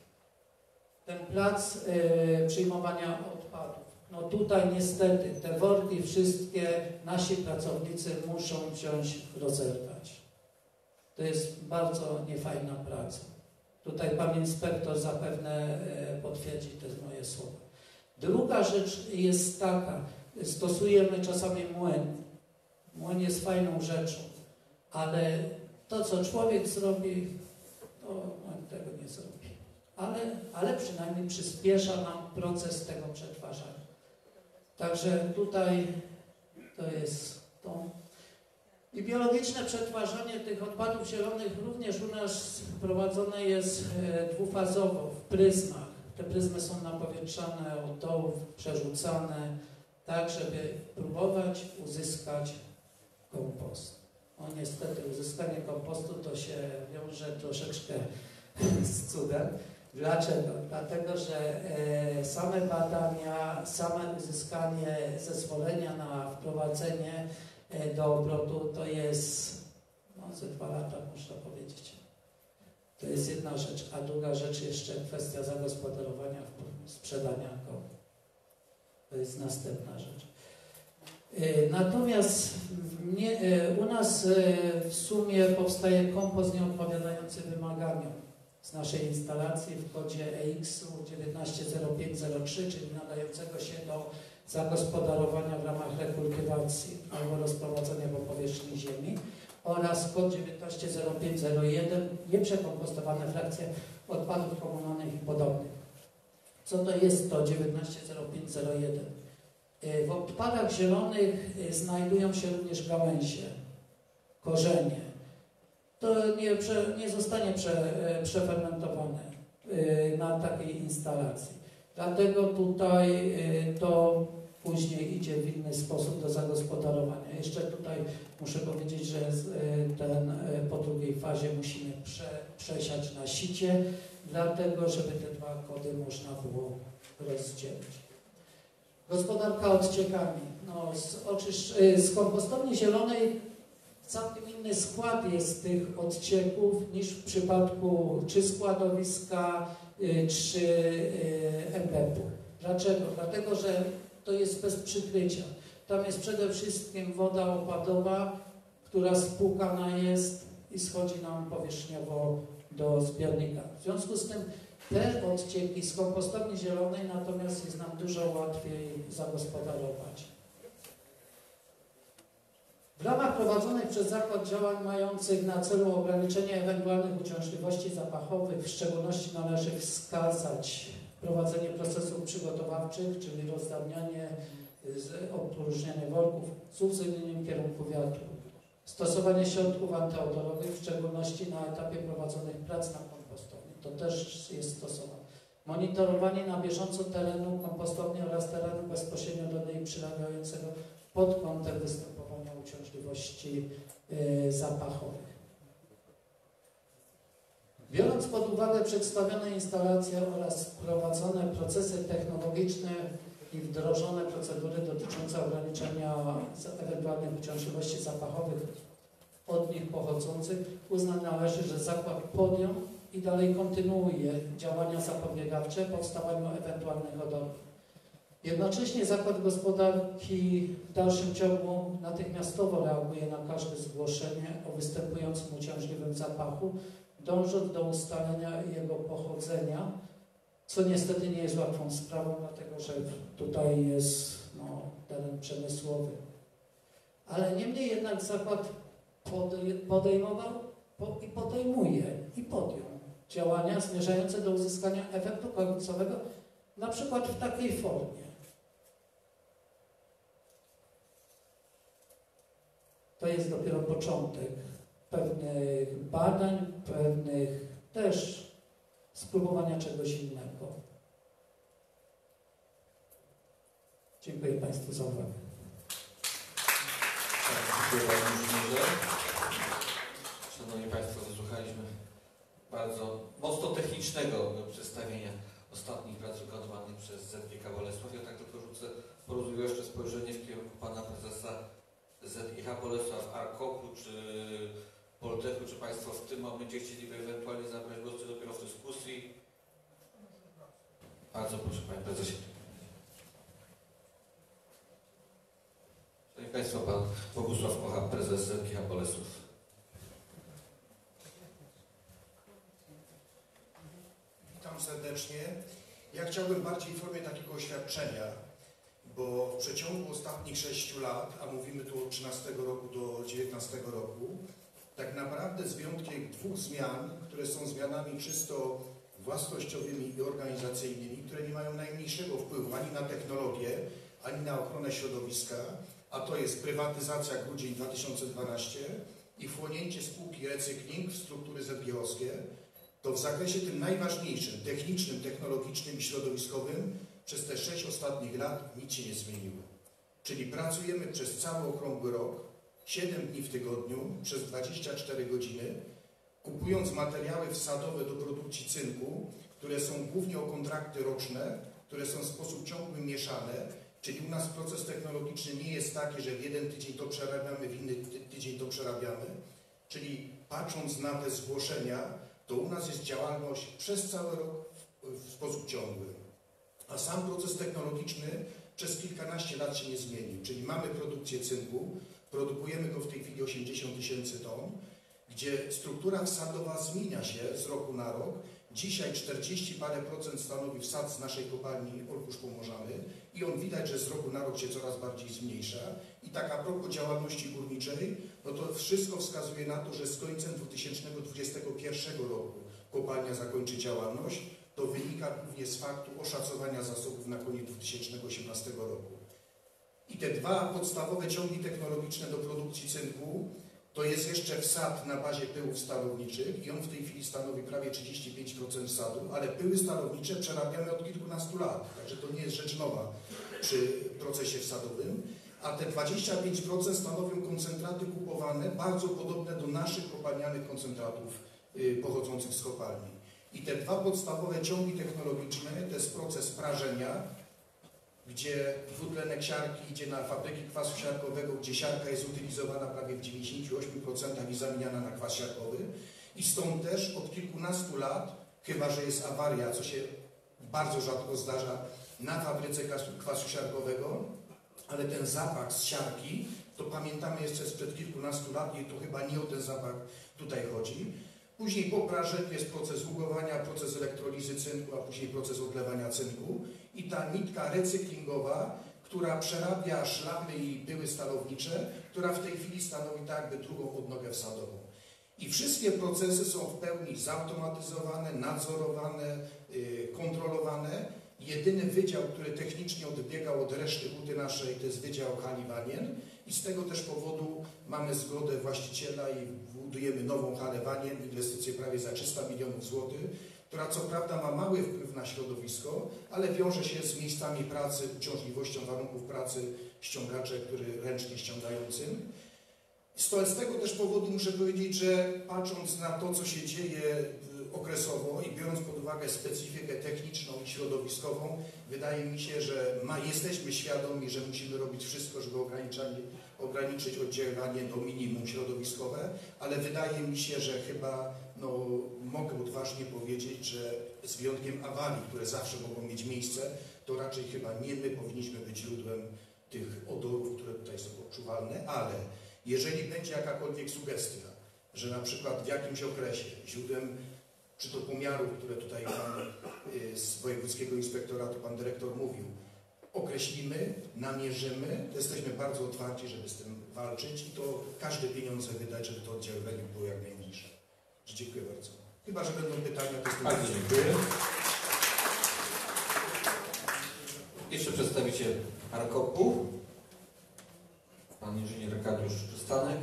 Ten plac przyjmowania odpadów. No tutaj niestety te worki wszystkie nasi pracownicy muszą wziąć, rozerwać. To jest bardzo niefajna praca. Tutaj pan inspektor zapewne potwierdzi te moje słowa. Druga rzecz jest taka, stosujemy czasami młyn. Młyn jest fajną rzeczą, ale to, co człowiek zrobi, to młyn tego nie zrobi. Ale przynajmniej przyspiesza nam proces tego przetwarzania. Także tutaj to jest to. I biologiczne przetwarzanie tych odpadów zielonych również u nas prowadzone jest dwufazowo, w pryzmach. Te pryzmy są napowietrzane od dołu, przerzucane, tak żeby próbować uzyskać kompost. No niestety uzyskanie kompostu to się wiąże troszeczkę z cudem. Dlaczego? Dlatego, że same badania, same uzyskanie zezwolenia na wprowadzenie do obrotu to jest ze 2 lata, można powiedzieć. To jest jedna rzecz, a druga rzecz jeszcze kwestia zagospodarowania, sprzedania go. To jest następna rzecz. Natomiast u nas w sumie powstaje kompost nieodpowiadający wymaganiom z naszej instalacji w kodzie EX-u 190503, czyli nadającego się do zagospodarowania w ramach rekultywacji albo rozprowadzenia po powierzchni ziemi, oraz kod 190501 nieprzekompostowane frakcje odpadów komunalnych i podobnych. Co to jest to 190501? W odpadach zielonych znajdują się również gałęzie, korzenie. To nie zostanie przefermentowane na takiej instalacji. Dlatego tutaj to później idzie w inny sposób do zagospodarowania. Jeszcze tutaj muszę powiedzieć, że po drugiej fazie musimy przesiać na sicie, dlatego żeby te 2 kody można było rozdzielić. Gospodarka odciekami. No, z kompostowni zielonej całkiem inny skład jest tych odcieków niż w przypadku czy składowiska, czy MBP-u. Dlaczego? Dlatego, że to jest bez przykrycia. Tam jest przede wszystkim woda opadowa, która spłukana jest i schodzi nam powierzchniowo do zbiornika. W związku z tym te odcieki z kompostowni zielonej natomiast jest nam dużo łatwiej zagospodarować. W ramach prowadzonych przez zakład działań mających na celu ograniczenie ewentualnych uciążliwości zapachowych, w szczególności należy wskazać prowadzenie procesów przygotowawczych, czyli rozdawnianie, opróżnianie worków z uwzględnieniem kierunku wiatru, stosowanie środków antyodorowych, w szczególności na etapie prowadzonych prac na kompostowni. To też jest stosowane. Monitorowanie na bieżąco terenu kompostowni oraz terenu bezpośrednio do niej przylegającego pod kątem występowania uciążliwości zapachowych. Biorąc pod uwagę przedstawione instalacje oraz prowadzone procesy technologiczne i wdrożone procedury dotyczące ograniczenia ewentualnych uciążliwości zapachowych od nich pochodzących, uznać należy, że zakład podjął i dalej kontynuuje działania zapobiegawcze powstawaniu ewentualnych odorów. Jednocześnie Zakład Gospodarki w dalszym ciągu natychmiastowo reaguje na każde zgłoszenie o występującym uciążliwym zapachu, dążąc do ustalenia jego pochodzenia, co niestety nie jest łatwą sprawą, dlatego że tutaj jest teren przemysłowy. Ale niemniej jednak zakład podejmował i podejmuje i podjął działania zmierzające do uzyskania efektu końcowego, na przykład w takiej formie. To jest dopiero początek pewnych badań, pewnych też spróbowania czegoś innego. Dziękuję Państwu za uwagę. Dziękuję Panie Inżynierze. Szanowni Państwo, wysłuchaliśmy bardzo mocno technicznego przedstawienia ostatnich prac wykonywanych przez ZGH Bolesław. Ja tak tylko rzucę porozumiewacze spojrzenie w kierunku pana prezesa ZGH Bolesław, ARKOP-u czy Poltechu. Czy państwo w tym momencie chcieliby ewentualnie zabrać głos, czy dopiero w dyskusji? Bardzo proszę, panie prezesie. Szanowni państwo, pan Bogusław Kocha, prezes ZGH Bolesław. Witam serdecznie. Ja chciałbym bardziej w formie takiego oświadczenia, bo w przeciągu ostatnich 6 lat, a mówimy tu od 13 roku do 19 roku, tak naprawdę z wyjątkiem 2 zmian, które są zmianami czysto własnościowymi i organizacyjnymi, które nie mają najmniejszego wpływu ani na technologię, ani na ochronę środowiska, a to jest prywatyzacja Grudzień 2012 i wchłonięcie spółki Recykling w struktury ZGH-owskie, to w zakresie tym najważniejszym, technicznym, technologicznym i środowiskowym przez te 6 ostatnich lat nic się nie zmieniło. Czyli pracujemy przez cały okrągły rok, 7 dni w tygodniu, przez 24 godziny, kupując materiały wsadowe do produkcji cynku, które są głównie o kontrakty roczne, które są w sposób ciągły mieszane, czyli u nas proces technologiczny nie jest taki, że w jeden tydzień to przerabiamy, w inny tydzień to przerabiamy. Czyli patrząc na te zgłoszenia, to u nas jest działalność przez cały rok w sposób ciągły. A sam proces technologiczny przez kilkanaście lat się nie zmienił. Czyli mamy produkcję cynku, produkujemy go w tej chwili 80 000 ton, gdzie struktura wsadowa zmienia się z roku na rok. Dzisiaj 40 parę procent stanowi wsad z naszej kopalni Olkusz Pomorzany i on widać, że z roku na rok się coraz bardziej zmniejsza. I tak a propos działalności górniczej, no to wszystko wskazuje na to, że z końcem 2021 roku kopalnia zakończy działalność. To wynika głównie z faktu oszacowania zasobów na koniec 2018 roku. I te 2 podstawowe ciągi technologiczne do produkcji cynku to jest jeszcze wsad na bazie pyłów stalowniczych i on w tej chwili stanowi prawie 35% wsadu, ale pyły stalownicze przerabiamy od kilkunastu lat, także to nie jest rzecz nowa przy procesie wsadowym, a te 25% stanowią koncentraty kupowane, bardzo podobne do naszych kopalnianych koncentratów pochodzących z kopalni. I te 2 podstawowe ciągi technologiczne to jest proces prażenia, gdzie dwutlenek siarki idzie na fabryki kwasu siarkowego, gdzie siarka jest utylizowana prawie w 98% i zamieniana na kwas siarkowy. I stąd też od kilkunastu lat, chyba że jest awaria, co się bardzo rzadko zdarza na fabryce kwasu siarkowego, ale ten zapach z siarki, to pamiętamy jeszcze sprzed kilkunastu lat i to chyba nie o ten zapach tutaj chodzi. Później po prażeniu jest proces ługowania, proces elektrolizy cynku, a później proces odlewania cynku. I ta nitka recyklingowa, która przerabia szlamy i pyły stalownicze, która w tej chwili stanowi tak jakby drugą odnogę wsadową. I wszystkie procesy są w pełni zautomatyzowane, nadzorowane, kontrolowane. Jedyny wydział, który technicznie odbiegał od reszty huty naszej, to jest Wydział Hali Wanien. I z tego też powodu mamy zgodę właściciela i budujemy nową halę Wanien, inwestycję prawie za 300 milionów złotych, która co prawda ma mały wpływ na środowisko, ale wiąże się z miejscami pracy, uciążliwością warunków pracy ściągacze, który ręcznie ściągają cynk. Z tego też powodu muszę powiedzieć, że patrząc na to, co się dzieje okresowo i biorąc pod uwagę specyfikę techniczną i środowiskową, wydaje mi się, że jesteśmy świadomi, że musimy robić wszystko, żeby ograniczyć oddziaływanie do minimum środowiskowe, ale wydaje mi się, że chyba mogę odważnie powiedzieć, że z wyjątkiem awarii, które zawsze mogą mieć miejsce, to raczej chyba nie my powinniśmy być źródłem tych odorów, które tutaj są odczuwalne, ale jeżeli będzie jakakolwiek sugestia, że na przykład w jakimś okresie źródłem czy to pomiarów, które tutaj pan z Wojewódzkiego Inspektoratu, pan dyrektor mówił, określimy, namierzymy, to jesteśmy bardzo otwarci, żeby z tym walczyć i to każde pieniądze wydać, żeby to oddziaływanie było jak najmniejsze. Dziękuję bardzo. Chyba że będą pytania, to jest bardzo dziękuję. Jeszcze przedstawiciel ARKOP-u, pan inżynier Arkadiusz Przystanek.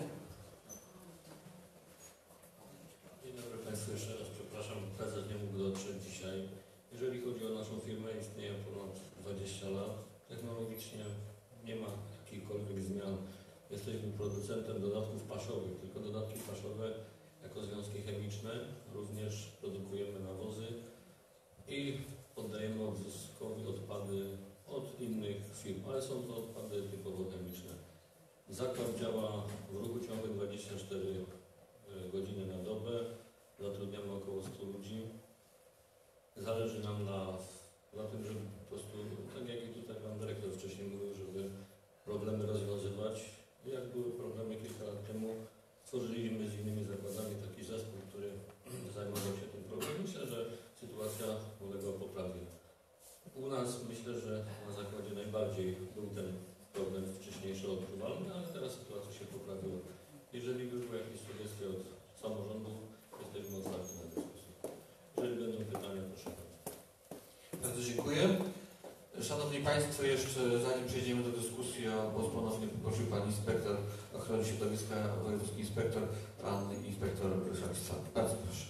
Dzień dobry Państwu, jeszcze raz przepraszam, prezes nie mógł dotrzeć dzisiaj. Jeżeli chodzi o naszą firmę, istnieje ponad 20 lat. Technologicznie nie ma jakichkolwiek zmian. Jesteśmy producentem dodatków paszowych, tylko dodatki paszowe jako związki chemiczne. Również produkujemy nawozy i oddajemy odzyskowi odpady od innych firm, ale są to odpady typowo chemiczne. Zakład działa w ruchu ciągłym 24 godziny na dobę, zatrudniamy około 100 ludzi. Zależy nam na tym, żeby po prostu, tak jak i tutaj Pan Dyrektor wcześniej mówił, żeby problemy rozwiązywać. Jak były problemy kilka lat temu, stworzyliśmy z innymi zakładami taki zespół, który zajmował się tym problemem. Myślę, że sytuacja uległa poprawie. U nas myślę, że na zakładzie najbardziej był ten problem wcześniejszy odczuwalny, ale teraz sytuacja się poprawiła. Jeżeli by były jakieś sugestie od samorządu, jesteśmy otwarci na dyskusję. Jeżeli będą pytania, proszę bardzo. Bardzo dziękuję. Szanowni Państwo, jeszcze zanim przejdziemy do dyskusji, o głos ponownie poprosił Pan Inspektor Ochrony Środowiska, Wojewódzki Inspektor, Pan Inspektor Szalista. Bardzo proszę.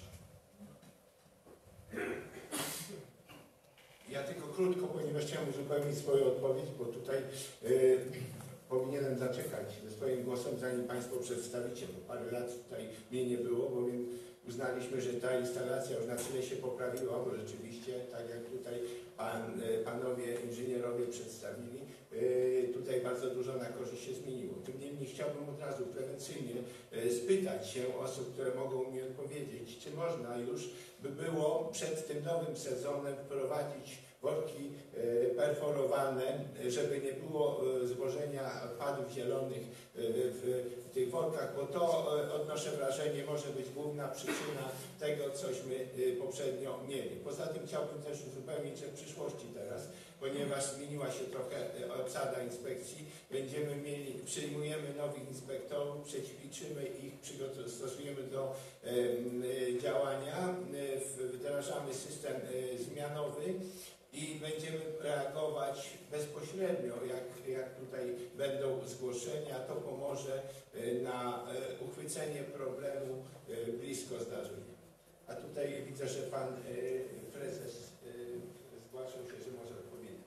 Ja tylko krótko, ponieważ chciałem uzupełnić swoją odpowiedź, bo tutaj powinienem zaczekać ze swoim głosem, zanim Państwo przedstawicie, bo parę lat tutaj mnie nie było, bowiem uznaliśmy, że ta instalacja już na tyle się poprawiła, bo rzeczywiście, tak jak tutaj panowie inżynierowie przedstawili, tutaj bardzo dużo na korzyść się zmieniło. Tym niemniej chciałbym od razu prewencyjnie spytać się osób, które mogą mi odpowiedzieć, czy można już by było przed tym nowym sezonem wprowadzić worki perforowane, żeby nie było zwożenia odpadów zielonych w tych workach, bo to, odnoszę wrażenie, może być główna przyczyna tego, cośmy poprzednio mieli. Poza tym chciałbym też uzupełnić, że w przyszłości teraz, ponieważ zmieniła się trochę obsada inspekcji, przyjmujemy nowych inspektorów, przećwiczymy ich, stosujemy do działania, wdrażamy system zmianowy i będziemy reagować bezpośrednio, jak tutaj będą zgłoszenia. To pomoże na uchwycenie problemu blisko zdarzenia. A tutaj widzę, że Pan Prezes zgłaszał się, że może odpowiedzieć.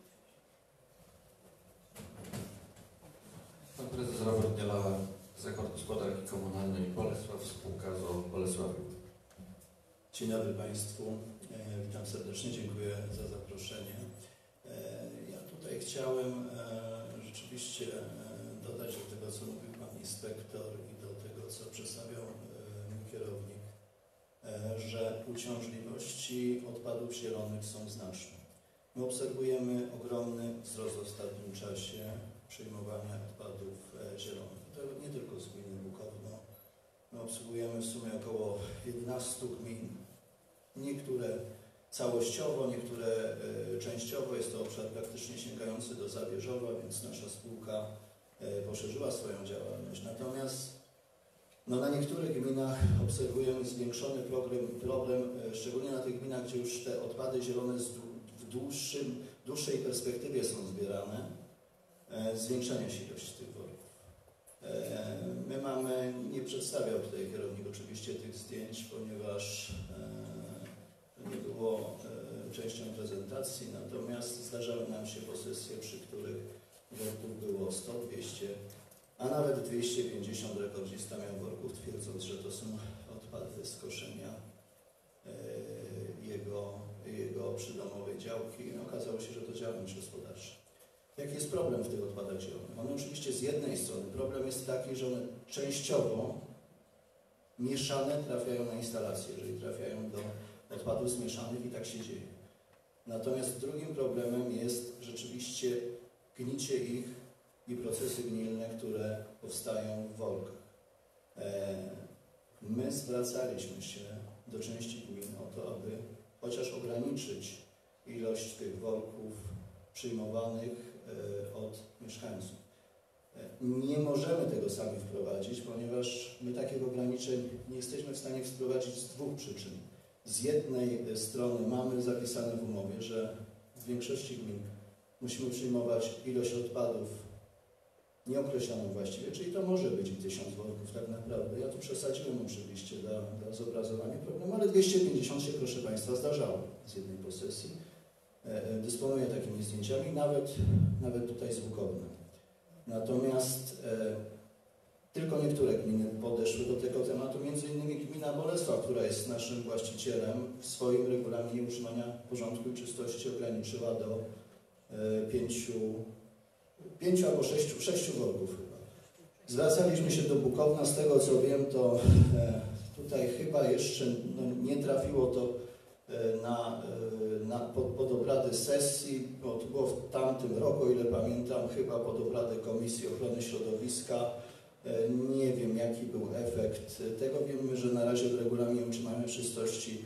Pan Prezes Robert Nielała, Zakład Gospodarki Komunalnej Bolesław, spółka z Bolesławiu. Dzień dobry Państwu. Witam serdecznie, dziękuję za zaproszenie. Ja tutaj chciałem rzeczywiście dodać do tego, co mówił Pan Inspektor i do tego, co przedstawiał mój kierownik, że uciążliwości odpadów zielonych są znaczne. My obserwujemy ogromny wzrost w ostatnim czasie przyjmowania odpadów zielonych. To nie tylko z gminy Bukowno. My obsługujemy w sumie około 11 gmin. Niektóre całościowo, niektóre częściowo. Jest to obszar praktycznie sięgający do Zabierzowa, więc nasza spółka poszerzyła swoją działalność. Natomiast na niektórych gminach obserwujemy zwiększony problem, szczególnie na tych gminach, gdzie już te odpady zielone w dłuższej perspektywie są zbierane, zwiększenie się ilości tych worków. My mamy, nie przedstawiał tutaj kierownik oczywiście tych zdjęć, ponieważ nie było częścią prezentacji, natomiast zdarzały nam się posesje, przy których worków było 100, 200, a nawet 250. Rekordzista miał worków, twierdząc, że to są odpady z koszenia jego przydomowej działki. Okazało się, że to działalność gospodarcza. Jaki jest problem w tych odpadach zielonych? One oczywiście z jednej strony, problem jest taki, że one częściowo mieszane trafiają na instalacje, jeżeli trafiają do odpadów zmieszanych i tak się dzieje. Natomiast drugim problemem jest rzeczywiście gnicie ich i procesy gnilne, które powstają w workach. My zwracaliśmy się do części gmin o to, aby chociaż ograniczyć ilość tych worków przyjmowanych od mieszkańców. Nie możemy tego sami wprowadzić, ponieważ my takich ograniczeń nie jesteśmy w stanie wprowadzić z dwóch przyczyn. Z jednej strony mamy zapisane w umowie, że w większości gmin musimy przyjmować ilość odpadów nieokreśloną właściwie, czyli to może być i 1000 worków tak naprawdę. Ja tu przesadziłem oczywiście dla zobrazowania problemu, ale 250 się, proszę Państwa, zdarzało z jednej posesji. Dysponuję takimi zdjęciami, nawet tutaj z Bukowna. Natomiast Tylko niektóre gminy podeszły do tego tematu, m.in. gmina Bolesław, która jest naszym właścicielem, w swoim regulaminie utrzymania porządku i czystości ograniczyła do 5 albo 6 worków chyba. Zwracaliśmy się do Bukowna, z tego co wiem, to tutaj chyba jeszcze nie trafiło to pod obrady sesji, bo to było w tamtym roku, o ile pamiętam, chyba pod obrady Komisji Ochrony Środowiska. Nie wiem, jaki był efekt tego. Wiemy, że na razie w regulaminie utrzymania czystości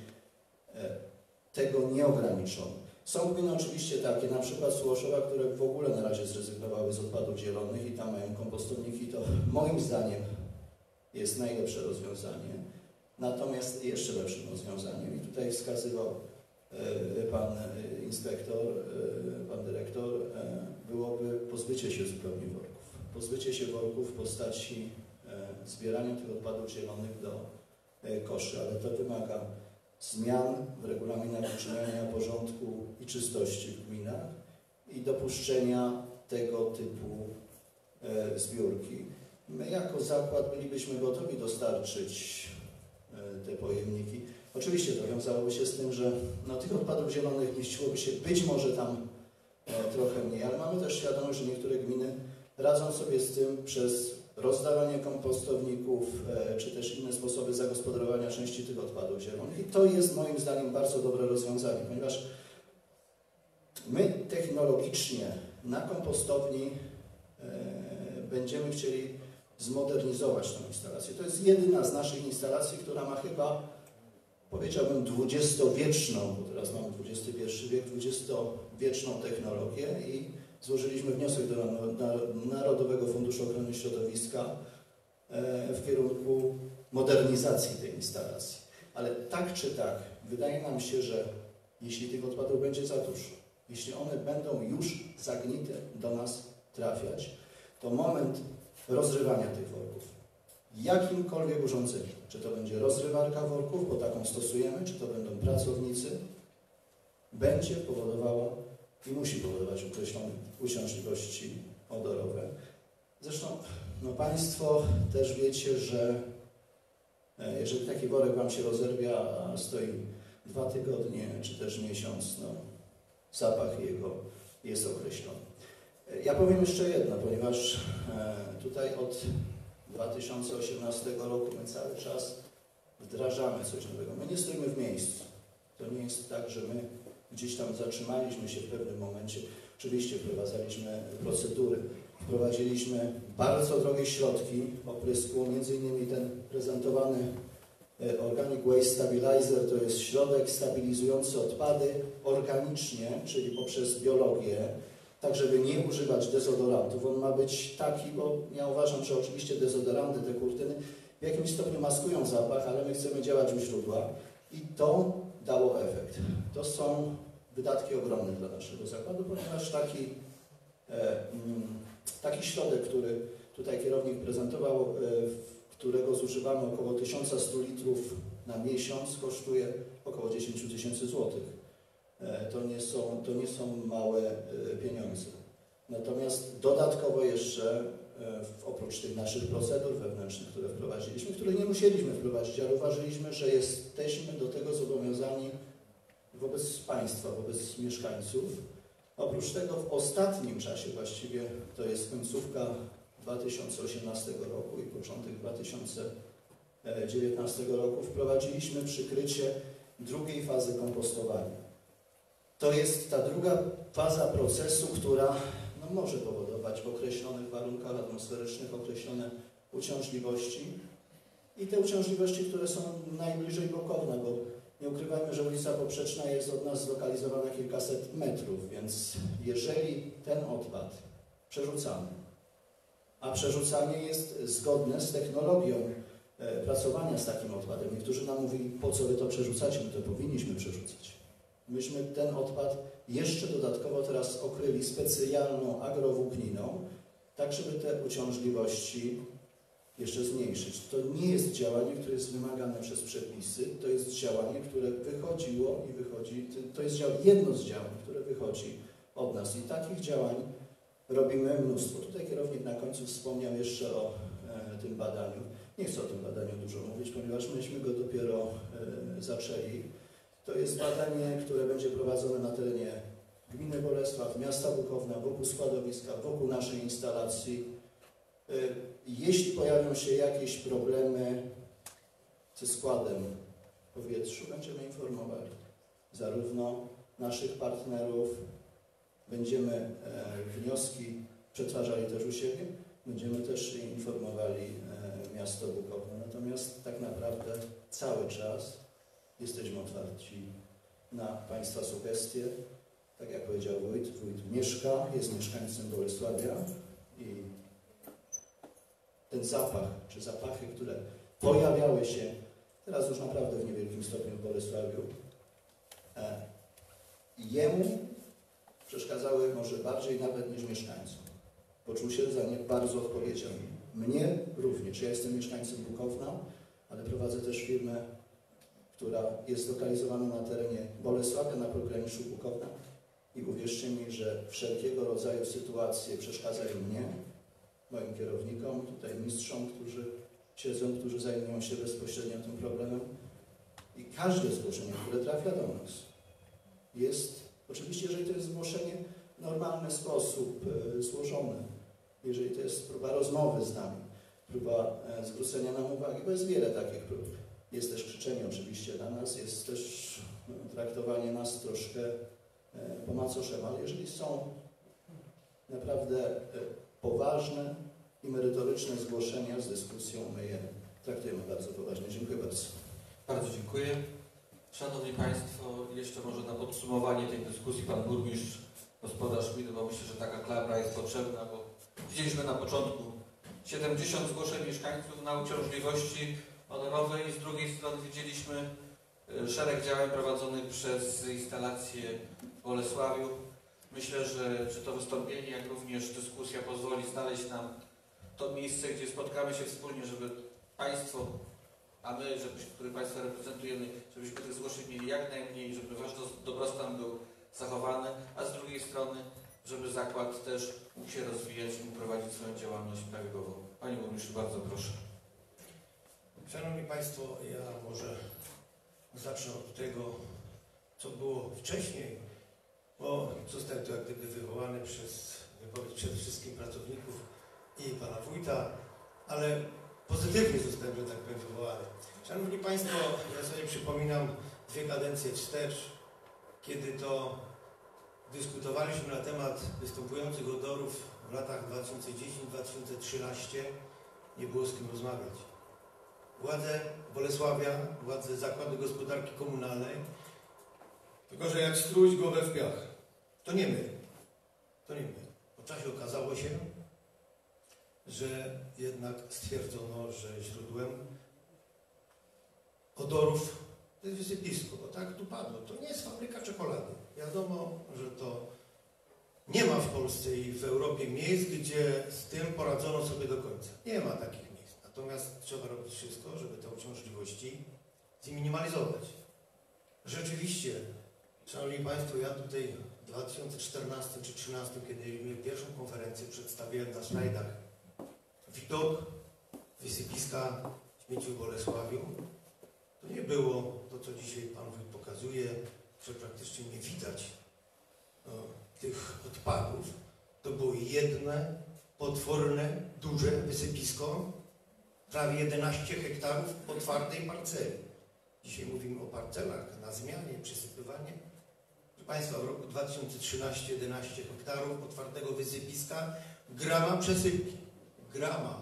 tego nie ograniczono. Są gminy oczywiście takie, na przykład Sułoszowa, które w ogóle na razie zrezygnowały z odpadów zielonych i tam mają kompostowniki. To moim zdaniem jest najlepsze rozwiązanie. Natomiast jeszcze lepszym rozwiązaniem, i tutaj wskazywał pan inspektor, pan dyrektor, byłoby pozbycie się zupełnie worków. Pozbycie się worków w postaci zbierania tych odpadów zielonych do koszy, ale to wymaga zmian w regulaminach utrzymania porządku i czystości w gminach i dopuszczenia tego typu zbiórki. My jako zakład bylibyśmy gotowi dostarczyć te pojemniki. Oczywiście to wiązałoby się z tym, że tych odpadów zielonych mieściłoby się być może tam trochę mniej, ale mamy też świadomość, że niektóre gminy radzą sobie z tym przez rozdawanie kompostowników, czy też inne sposoby zagospodarowania części tych odpadów zielonych. I to jest moim zdaniem bardzo dobre rozwiązanie, ponieważ my technologicznie na kompostowni będziemy chcieli zmodernizować tę instalację. To jest jedyna z naszych instalacji, która ma chyba, powiedziałbym, dwudziestowieczną, bo teraz mamy XXI wiek, dwudziestowieczną technologię i złożyliśmy wniosek do Narodowego Funduszu Ochrony Środowiska w kierunku modernizacji tej instalacji. Ale tak czy tak, wydaje nam się, że jeśli tych odpadów będzie za dużo, jeśli one będą już zagnite do nas trafiać, to moment rozrywania tych worków, jakimkolwiek urządzeniem, czy to będzie rozrywarka worków, bo taką stosujemy, czy to będą pracownicy, będzie powodowała i musi powodować określone uciążliwości odorowe. Zresztą Państwo też wiecie, że jeżeli taki worek Wam się rozerwie, a stoi 2 tygodnie, czy też miesiąc, zapach jego jest określony. Ja powiem jeszcze jedno, ponieważ tutaj od 2018 roku my cały czas wdrażamy coś nowego. My nie stoimy w miejscu. To nie jest tak, że my gdzieś tam zatrzymaliśmy się w pewnym momencie. Oczywiście wprowadzaliśmy procedury, wprowadziliśmy bardzo drogie środki oprysku, między innymi ten prezentowany Organic Waste Stabilizer to jest środek stabilizujący odpady organicznie, czyli poprzez biologię, tak żeby nie używać dezodorantów. On ma być taki, bo ja uważam, że oczywiście dezodoranty, te kurtyny w jakimś stopniu maskują zapach, ale my chcemy działać u źródła i to dało efekt. To są wydatki ogromne dla naszego zakładu, ponieważ taki środek, który tutaj kierownik prezentował, którego zużywamy około 1100 litrów na miesiąc, kosztuje około 10 000 złotych. To nie są małe pieniądze. Natomiast dodatkowo jeszcze, oprócz tych naszych procedur wewnętrznych, które wprowadziliśmy, które nie musieliśmy wprowadzić, ale uważaliśmy, że jesteśmy do tego zobowiązani wobec państwa, wobec mieszkańców. Oprócz tego w ostatnim czasie, właściwie to jest końcówka 2018 roku i początek 2019 roku, wprowadziliśmy przykrycie drugiej fazy kompostowania. To jest ta druga faza procesu, która może powodować w określonych warunkach atmosferycznych określone uciążliwości i te uciążliwości, które są najbliżej Bokowna, bo nie ukrywajmy, że ulica Poprzeczna jest od nas zlokalizowana kilkaset metrów, więc jeżeli ten odpad przerzucamy, a przerzucanie jest zgodne z technologią pracowania z takim odpadem. Niektórzy nam mówili, po co wy to przerzucacie, my to powinniśmy przerzucać. Myśmy ten odpad jeszcze dodatkowo teraz okryli specjalną agrowłókniną, tak żeby te uciążliwości jeszcze zmniejszyć. To nie jest działanie, które jest wymagane przez przepisy, to jest działanie, które wychodziło i wychodzi, to jest jedno z działań, które wychodzi od nas i takich działań robimy mnóstwo. Tutaj kierownik na końcu wspomniał jeszcze o tym badaniu. Nie chcę o tym badaniu dużo mówić, ponieważ myśmy go dopiero zaczęli. To jest badanie, które będzie prowadzone na terenie gminy Bolesław, miasta Bukowna, wokół składowiska, wokół naszej instalacji. Jeśli pojawią się jakieś problemy ze składem w powietrzu, będziemy informowali zarówno naszych partnerów, będziemy wnioski przetwarzali też u siebie, będziemy też informowali miasto Bukowno. Natomiast tak naprawdę cały czas jesteśmy otwarci na Państwa sugestie. Tak jak powiedział wójt mieszka, jest mieszkańcem Bolesławia i ten zapach, czy zapachy, które pojawiały się teraz już naprawdę w niewielkim stopniu w Bolesławiu, jemu przeszkadzały może bardziej nawet niż mieszkańcom. Poczuł się za nie bardzo odpowiedzialny. Mnie również. Ja jestem mieszkańcem Bukowna, ale prowadzę też firmę, która jest zlokalizowana na terenie Bolesławia, na pograniczu Bukowna. I uwierzcie mi, że wszelkiego rodzaju sytuacje przeszkadzają mnie, moim kierownikom, tutaj mistrzom, którzy siedzą, którzy zajmują się bezpośrednio tym problemem. I każde zgłoszenie, które trafia do nas, jest, oczywiście, jeżeli to jest zgłoszenie w normalny sposób złożone, jeżeli to jest próba rozmowy z nami, próba zwrócenia nam uwagi, bo jest wiele takich prób. Jest też krzyczenie oczywiście na nas, jest też traktowanie nas troszkę po macoszemu, ale jeżeli są naprawdę poważne i merytoryczne zgłoszenia z dyskusją, my je traktujemy bardzo poważnie. Dziękuję bardzo. Bardzo dziękuję. Szanowni Państwo, jeszcze może na podsumowanie tej dyskusji Pan Burmistrz, gospodarz gminy, bo myślę, że taka klamra jest potrzebna, bo widzieliśmy na początku 70 zgłoszeń mieszkańców na uciążliwości honorowej, z drugiej strony widzieliśmy szereg działań prowadzonych przez instalacje w Bolesławiu. Myślę, że to wystąpienie, jak również dyskusja pozwoli znaleźć nam to miejsce, gdzie spotkamy się wspólnie, żeby Państwo, a my, który Państwa reprezentujemy, żebyśmy tych zgłoszeń mieli jak najmniej, żeby Wasz dobrostan był zachowany, a z drugiej strony, żeby zakład też mógł się rozwijać i mógł prowadzić swoją działalność prawidłową. Panie Burmistrzu, bardzo proszę. Szanowni Państwo, ja może zacznę od tego, co było wcześniej, bo zostałem tu jak gdyby wywołany przez wypowiedź przede wszystkim pracowników i Pana Wójta, ale pozytywnie zostałem, że tak powiem, wywołany. Szanowni Państwo, ja sobie przypominam 2 kadencje wstecz, kiedy to dyskutowaliśmy na temat występujących odorów w latach 2010-2013, nie było z kim rozmawiać. Władze Bolesławia, władze Zakładu Gospodarki Komunalnej, tylko że jak strój głowę w piach. To nie my. To nie my. Po czasie okazało się, że jednak stwierdzono, że źródłem odorów to jest wysypisko, bo tak tu padło. To nie jest fabryka czekolady. Wiadomo, że to nie ma w Polsce i w Europie miejsc, gdzie z tym poradzono sobie do końca. Nie ma takich miejsc. Natomiast trzeba robić wszystko, żeby te uciążliwości zminimalizować. Rzeczywiście, Szanowni Państwo, ja tutaj w 2014 czy 2013, kiedy mieliśmy pierwszą konferencję, przedstawiłem na slajdach widok wysypiska śmieci w Bolesławiu. To nie było to, co dzisiaj Pan Wójt pokazuje, że praktycznie nie widać tych odpadów. To było jedne, potworne, duże wysypisko, prawie 11 hektarów otwartej parceli. Dzisiaj mówimy o parcelach, na zmianie, przysypywanie. Proszę Państwa, w roku 2013 11 hektarów otwartego wysypiska, grama przesypki. Grama.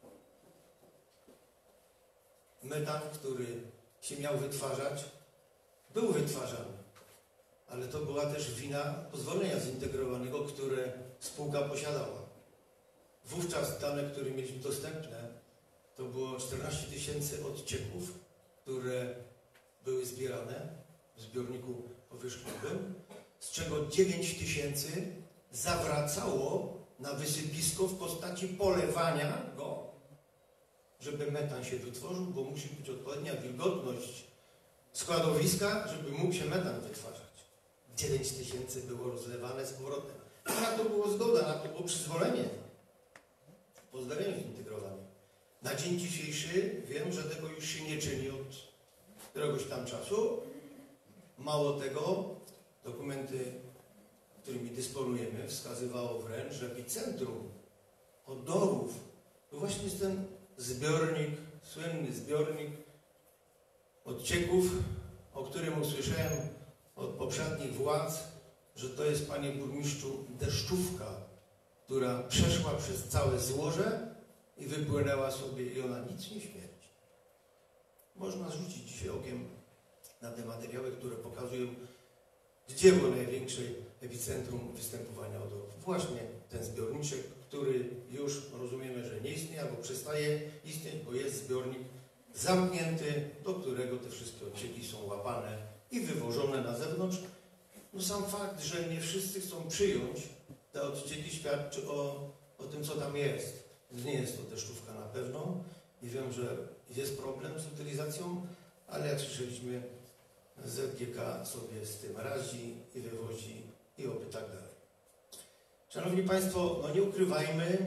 Metan, który się miał wytwarzać, był wytwarzany. Ale to była też wina pozwolenia zintegrowanego, które spółka posiadała. Wówczas dane, które mieliśmy dostępne, to było 14 000 odcieków, które były zbierane w zbiorniku powierzchniowym, z czego 9 000 zawracało na wysypisko w postaci polewania go, żeby metan się wytworzył, bo musi być odpowiednia wilgotność składowiska, żeby mógł się metan wytwarzać. 9 000 było rozlewane z powrotem. Na to było zgoda, na to było przyzwolenie. Pozwolenie zintegrowane. Na dzień dzisiejszy wiem, że tego już się nie czyni od któregoś tam czasu. Mało tego, dokumenty, którymi dysponujemy, wskazywało wręcz, że epicentrum odorów to właśnie jest ten zbiornik, słynny zbiornik odcieków, o którym usłyszałem od poprzednich władz, że to jest, panie burmistrzu, deszczówka, która przeszła przez całe złoże i wypłynęła sobie i ona nic nie śmierdzi. Można rzucić dzisiaj okiem na te materiały, które pokazują, gdzie było największe epicentrum występowania odorów. Właśnie ten zbiorniczek, który już rozumiemy, że nie istnieje albo przestaje istnieć, bo jest zbiornik zamknięty, do którego te wszystkie odcieki są łapane i wywożone na zewnątrz. No sam fakt, że nie wszyscy chcą przyjąć te odcieki, świadczy o tym, co tam jest. Nie jest to deszczówka na pewno i wiem, że jest problem z utylizacją, ale jak słyszeliśmy, ZGK sobie z tym radzi i wywozi i oby tak dalej. Szanowni Państwo, no nie ukrywajmy,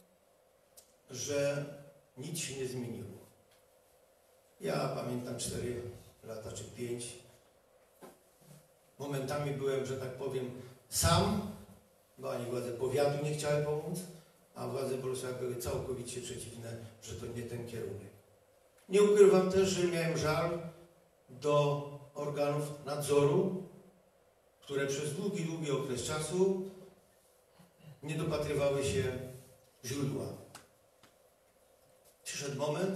że nic się nie zmieniło. Ja pamiętam 4 lata czy 5. Momentami byłem, że tak powiem, sam, bo ani władze powiatu nie chciały pomóc, a władze Bolesława były całkowicie przeciwne, że to nie ten kierunek. Nie ukrywam też, że miałem żal do organów nadzoru, które przez długi okres czasu nie dopatrywały się źródła. Przyszedł moment,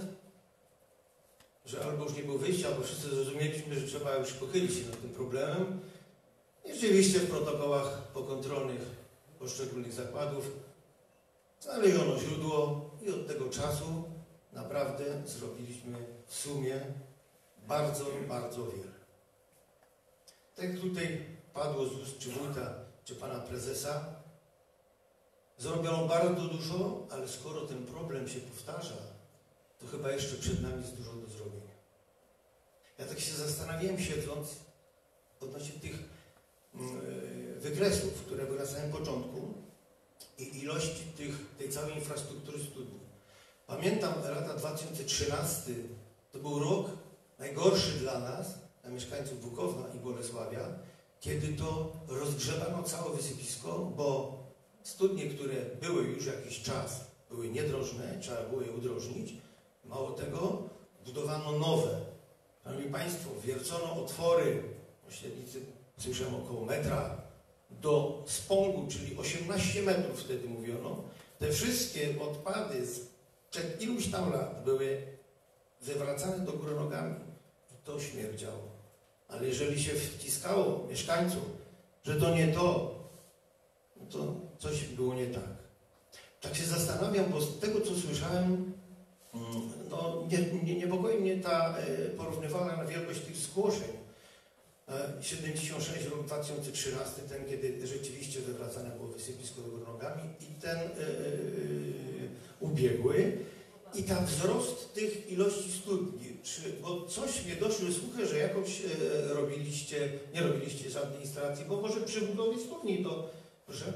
że albo już nie było wyjścia, albo wszyscy zrozumieliśmy, że trzeba już pochylić się nad tym problemem. I rzeczywiście w protokołach pokontrolnych poszczególnych zakładów znaleziono źródło i od tego czasu naprawdę zrobiliśmy w sumie bardzo, bardzo wiele. Tak jak tutaj padło z ust czy wójta, czy pana prezesa, zrobiono bardzo dużo, ale skoro ten problem się powtarza, to chyba jeszcze przed nami jest dużo do zrobienia. Ja tak się zastanawiałem, siedząc odnośnie tych wykresów, które były na samym początku i ilości tej całej infrastruktury studni. Pamiętam lata 2013, to był rok najgorszy dla nas, dla mieszkańców Bukowna i Bolesławia, kiedy to rozgrzebano całe wysypisko, bo studnie, które były już jakiś czas, były niedrożne, trzeba było je udrożnić. Mało tego, budowano nowe. Szanowni Państwo, wiercono otwory, o średnicy słyszę około metra, do spągu, czyli 18 metrów wtedy mówiono. Te wszystkie odpady sprzed iluś tam lat były wywracane do góry nogami i to śmierdziało. Ale jeżeli się wciskało mieszkańcom, że to nie to, no to coś było nie tak. Tak się zastanawiam, bo z tego, co słyszałem, no, niepokoi mnie ta porównywalna wielkość tych zgłoszeń. 76 rok 2013, ten, kiedy rzeczywiście wywracane było wysypisko do góry nogami i ten ubiegły. I tam wzrost tych ilości studni, bo coś mnie doszły słuchy, że jakoś nie robiliście żadnej instalacji, bo może przy budowie studni to, proszę?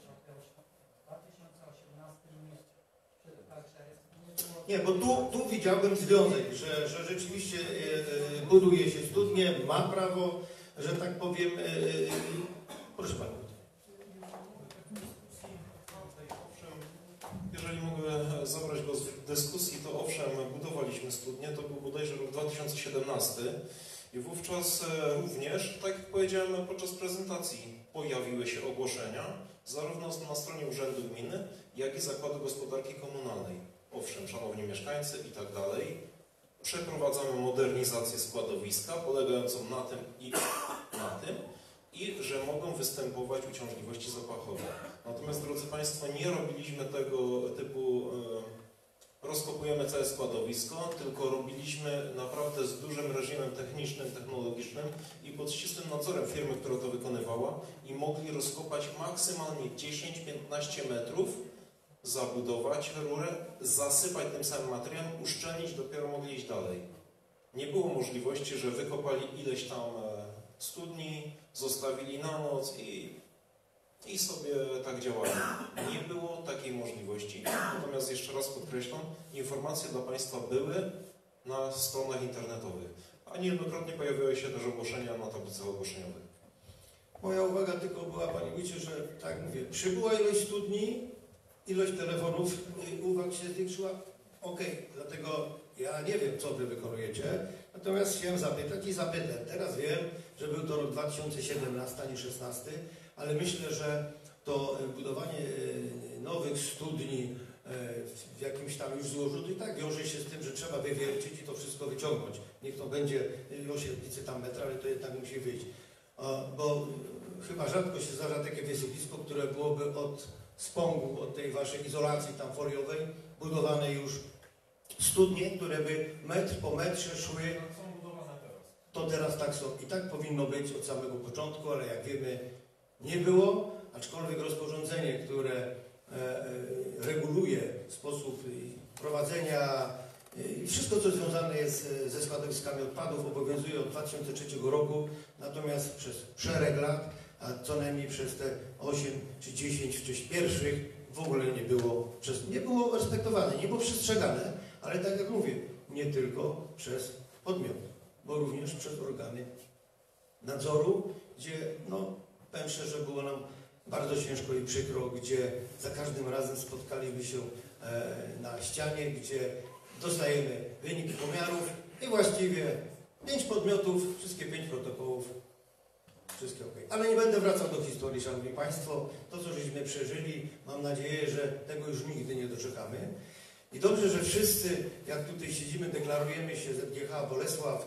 Nie, bo tu widziałbym związek, że rzeczywiście buduje się studnię, ma prawo, że tak powiem, proszę Pana. Jeżeli mogę zabrać go w dyskusji, to owszem, budowaliśmy studnię, to był bodajże rok 2017 i wówczas również, tak jak powiedziałem podczas prezentacji, pojawiły się ogłoszenia zarówno na stronie Urzędu Gminy, jak i Zakładu Gospodarki Komunalnej. Owszem, szanowni mieszkańcy i tak dalej, przeprowadzamy modernizację składowiska polegającą na tym i że mogą występować uciążliwości zapachowe. Natomiast, drodzy Państwo, nie robiliśmy tego typu, rozkopujemy całe składowisko, tylko robiliśmy naprawdę z dużym reżimem technicznym, technologicznym i pod ścisłym nadzorem firmy, która to wykonywała i mogli rozkopać maksymalnie 10-15 metrów, zabudować rurę, zasypać tym samym materiałem, uszczelnić, dopiero mogli iść dalej. Nie było możliwości, że wykopali ileś tam studni, zostawili na noc i sobie tak działali. Nie było takiej możliwości. Natomiast jeszcze raz podkreślam, podkreślam, informacje dla Państwa były na stronach internetowych, a niejednokrotnie pojawiały się też ogłoszenia na tablicach ogłoszeniowych. Moja uwaga tylko była, Panie Wójcie, że tak mówię, przybyła ilość studni, ilość telefonów, uwag się zwiększyła. Okej, dlatego ja nie wiem, co Wy wykonujecie, natomiast chciałem zapytać i zapytam. Teraz wiem, że był to rok 2017, a nie 2016, ale myślę, że to budowanie nowych studni w jakimś tam już złożu, to i tak wiąże się z tym, że trzeba wywiercić i to wszystko wyciągnąć. Niech to będzie osiedlicy tam metra, ale to jednak musi wyjść. Bo chyba rzadko się zdarza takie wysypisko, które byłoby od spągu, od tej waszej izolacji tam foliowej, budowane już studnie, które by metr po metrze szły. To teraz tak są. I tak powinno być od samego początku, ale jak wiemy, nie było, aczkolwiek rozporządzenie, które reguluje sposób prowadzenia i wszystko, co związane jest ze składowiskami odpadów, obowiązuje od 2003 roku, natomiast przez szereg lat, a co najmniej przez te 8 czy 10 wcześniej pierwszych w ogóle nie było respektowane, nie było przestrzegane, ale tak jak mówię, nie tylko przez podmiot, bo również przez organy nadzoru, gdzie, no, powiem szczerze, było nam bardzo ciężko i przykro, gdzie za każdym razem spotkaliśmy się na ścianie, gdzie dostajemy wyniki pomiarów i właściwie 5 podmiotów, wszystkie 5 protokołów, wszystkie ok. Ale nie będę wracał do historii, Szanowni Państwo. To, co żeśmy przeżyli, mam nadzieję, że tego już nigdy nie doczekamy. I dobrze, że wszyscy, jak tutaj siedzimy, deklarujemy się ZGH, Bolesław,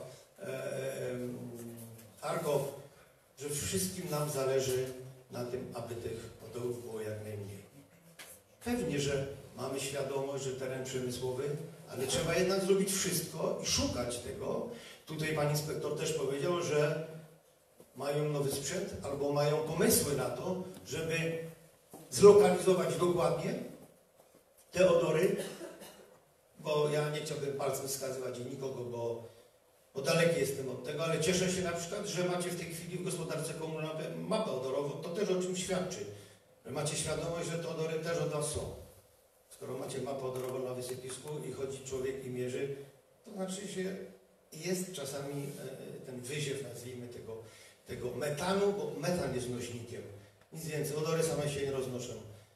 Arkow, że wszystkim nam zależy na tym, aby tych podołów było jak najmniej. Pewnie, że mamy świadomość, że teren przemysłowy, ale trzeba jednak zrobić wszystko i szukać tego. Tutaj pan inspektor też powiedział, że mają nowy sprzęt albo mają pomysły na to, żeby zlokalizować dokładnie te odory, bo ja nie chciałbym palcem wskazywać nikogo, bo daleki jestem od tego, ale cieszę się na przykład, że macie w tej chwili w gospodarce komunalnej mapę odorową. To też o czym świadczy, że macie świadomość, że te odory też od was są. Skoro macie mapę odorową na wysypisku i chodzi człowiek i mierzy, to znaczy się jest czasami ten wyziew, nazwijmy tego metanu, bo metan jest nośnikiem. Nic więcej, odory same się nie roznoszą.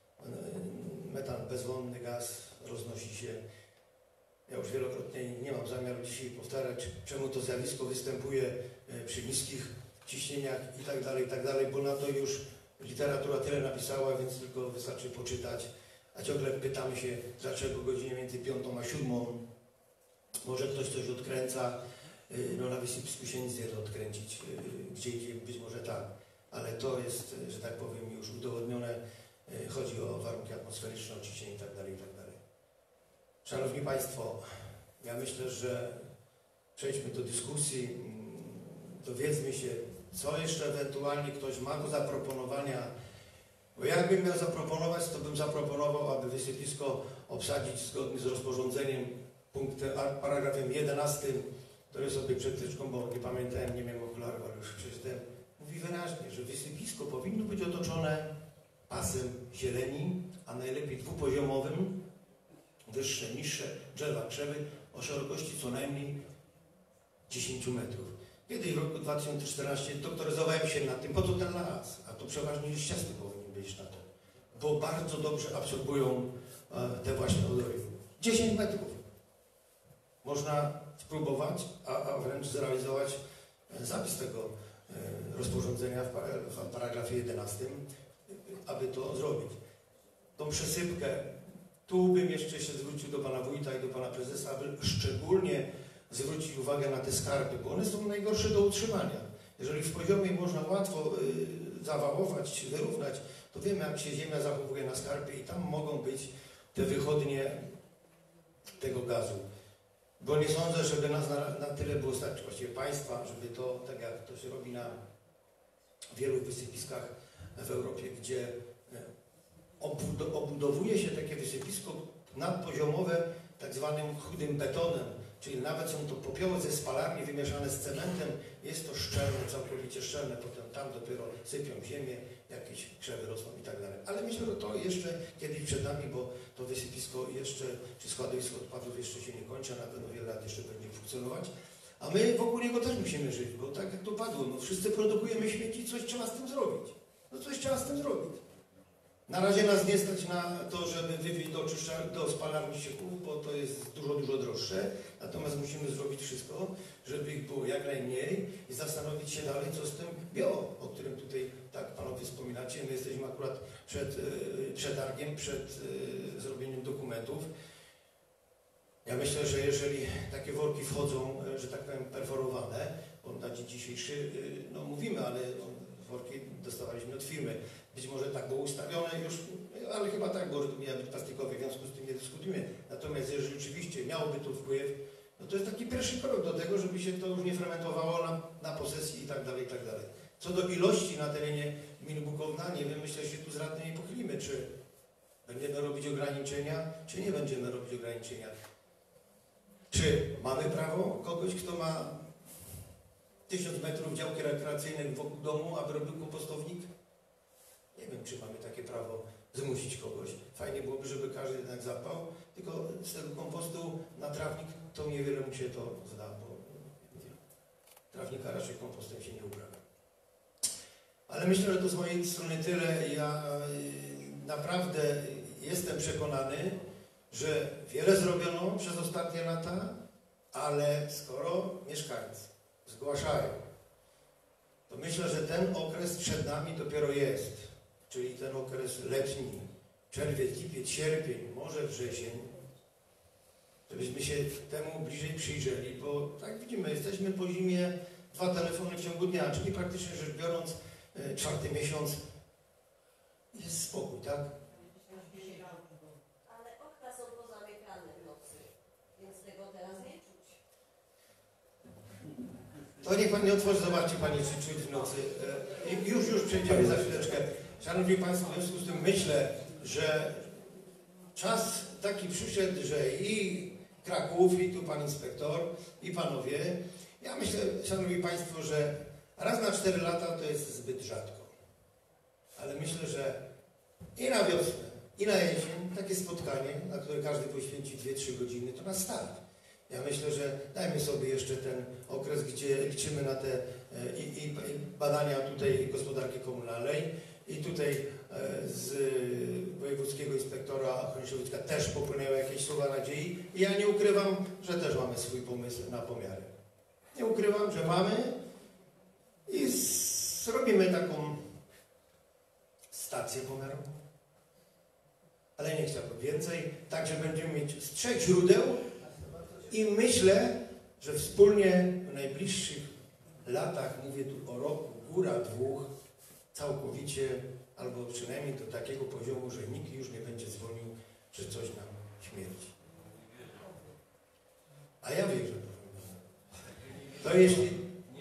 Metan, bezwonny gaz, roznosi się. Ja już wielokrotnie nie mam zamiaru dzisiaj powtarzać, czemu to zjawisko występuje przy niskich ciśnieniach i tak dalej, bo na to już literatura tyle napisała, więc tylko wystarczy poczytać. A ciągle pytamy się, dlaczego godzinie między 5 a 7 może ktoś coś odkręca. No na wysypisku się nic nie da odkręcić, gdzie indziej być może tak, ale to jest, że tak powiem, już udowodnione. Chodzi o warunki atmosferyczne, o ciśnienie i tak dalej. Szanowni Państwo, ja myślę, że przejdźmy do dyskusji, dowiedzmy się, co jeszcze ewentualnie ktoś ma do zaproponowania. Bo jakbym miał zaproponować, to bym zaproponował, aby wysypisko obsadzić zgodnie z rozporządzeniem, paragrafem 11, który sobie przed tyczką, bo nie pamiętałem, nie miałem okularów, ale już przeczytałem, mówi wyraźnie, że wysypisko powinno być otoczone pasem zieleni, a najlepiej dwupoziomowym, wyższe, niższe drzewa, krzewy o szerokości co najmniej 10 metrów. Kiedyś w roku 2014 doktoryzowałem się nad tym, po co ten las, a to przeważnie liściasty powinien być na to, bo bardzo dobrze absorbują te właśnie odory. 10 metrów. Można spróbować, a wręcz zrealizować zapis tego rozporządzenia w paragrafie 11, aby to zrobić. Tą przesypkę, tu bym jeszcze się zwrócił do pana wójta i do pana prezesa, aby szczególnie zwrócić uwagę na te skarpy, bo one są najgorsze do utrzymania. Jeżeli w poziomie można łatwo zawałować, wyrównać, to wiemy, jak się ziemia zachowuje na skarpie i tam mogą być te wychodnie tego gazu. Bo nie sądzę, żeby nas na tyle było stać, właściwie państwa, żeby to, tak jak to się robi na wielu wysypiskach w Europie, gdzie obudowuje się takie wysypisko nadpoziomowe tak zwanym chudym betonem, czyli nawet są to popioły ze spalarni wymieszane z cementem, jest to szczelne, całkowicie szczelne, potem tam dopiero sypią ziemię jakieś krzewy rosną i tak dalej. Ale myślę, że to jeszcze kiedyś przed nami, bo to wysypisko jeszcze, czy składowisko odpadów jeszcze się nie kończy, a na pewno wiele lat jeszcze będzie funkcjonować. A my wokół niego też musimy żyć, bo tak jak to padło, no wszyscy produkujemy śmieci, coś trzeba z tym zrobić. No coś trzeba z tym zrobić. Na razie nas nie stać na to, żeby wywieźć do spalarni ścieków, bo to jest dużo, dużo droższe. Natomiast musimy zrobić wszystko, żeby ich było jak najmniej i zastanowić się dalej, co z tym bio, o którym tutaj tak panowie wspominacie. My jesteśmy akurat przed przetargiem, przed zrobieniem dokumentów. Ja myślę, że jeżeli takie worki wchodzą, że tak powiem, perforowane, bo na dzień dzisiejszy, no mówimy, ale worki dostawaliśmy od firmy. Być może tak było ustawione już, ale chyba tak, bo to miało być plastikowe, w związku z tym nie dyskutujemy. Natomiast jeżeli rzeczywiście miałoby to wpływ, no to jest taki pierwszy krok do tego, żeby się to już nie fermentowało na posesji i tak dalej, i tak dalej. Co do ilości na terenie gminy Bukowna, nie wiem, myślę, że się tu z radnymi pochylimy, czy będziemy robić ograniczenia, czy nie będziemy robić ograniczenia. Czy mamy prawo kogoś, kto ma 1000 metrów działki rekreacyjnej wokół domu, aby robił kompostownik? Nie wiem, czy mamy takie prawo zmusić kogoś. Fajnie byłoby, żeby każdy jednak zapał, tylko z tego kompostu na trawnik to niewiele mu się to zda, bo trawnika raczej kompostem się nie uprawia. Ale myślę, że to z mojej strony tyle. Ja naprawdę jestem przekonany, że wiele zrobiono przez ostatnie lata, ale skoro mieszkańcy zgłaszają, to myślę, że ten okres przed nami dopiero jest, czyli ten okres letni, czerwiec, lipiec, sierpień, może wrzesień, żebyśmy się temu bliżej przyjrzeli, bo tak widzimy, jesteśmy po zimie 2 telefony w ciągu dnia, czyli praktycznie rzecz biorąc 4. miesiąc jest spokój, tak? Ale okna są pozamykane w nocy, więc tego teraz nie czuć. To niech Pan nie otworzy, zobaczcie Panie, czy czuć w nocy. Już przejdziemy za chwileczkę. Szanowni Państwo, w związku z tym myślę, że czas taki przyszedł, że i Kraków, i tu Pan Inspektor, i Panowie, ja myślę, Szanowni Państwo, że raz na 4 lata to jest zbyt rzadko. Ale myślę, że i na wiosnę, i na jesień takie spotkanie, na które każdy poświęci 2-3 godziny, to nas start. Ja myślę, że dajmy sobie jeszcze ten okres, gdzie liczymy na te i badania tutaj gospodarki komunalnej i tutaj z wojewódzkiego inspektora ochrony środowiska też popłynęły jakieś słowa nadziei i ja nie ukrywam, że też mamy swój pomysł na pomiary. Nie ukrywam, że mamy i zrobimy taką stację pomiarową. Ale nie chciałbym więcej, tak że będziemy mieć z 3 źródeł i myślę, że wspólnie w najbliższych latach, mówię tu o roku, góra 2, całkowicie, albo przynajmniej do takiego poziomu, że nikt już nie będzie dzwonił, że coś nam śmierdzi. A ja wierzę. To jeśli...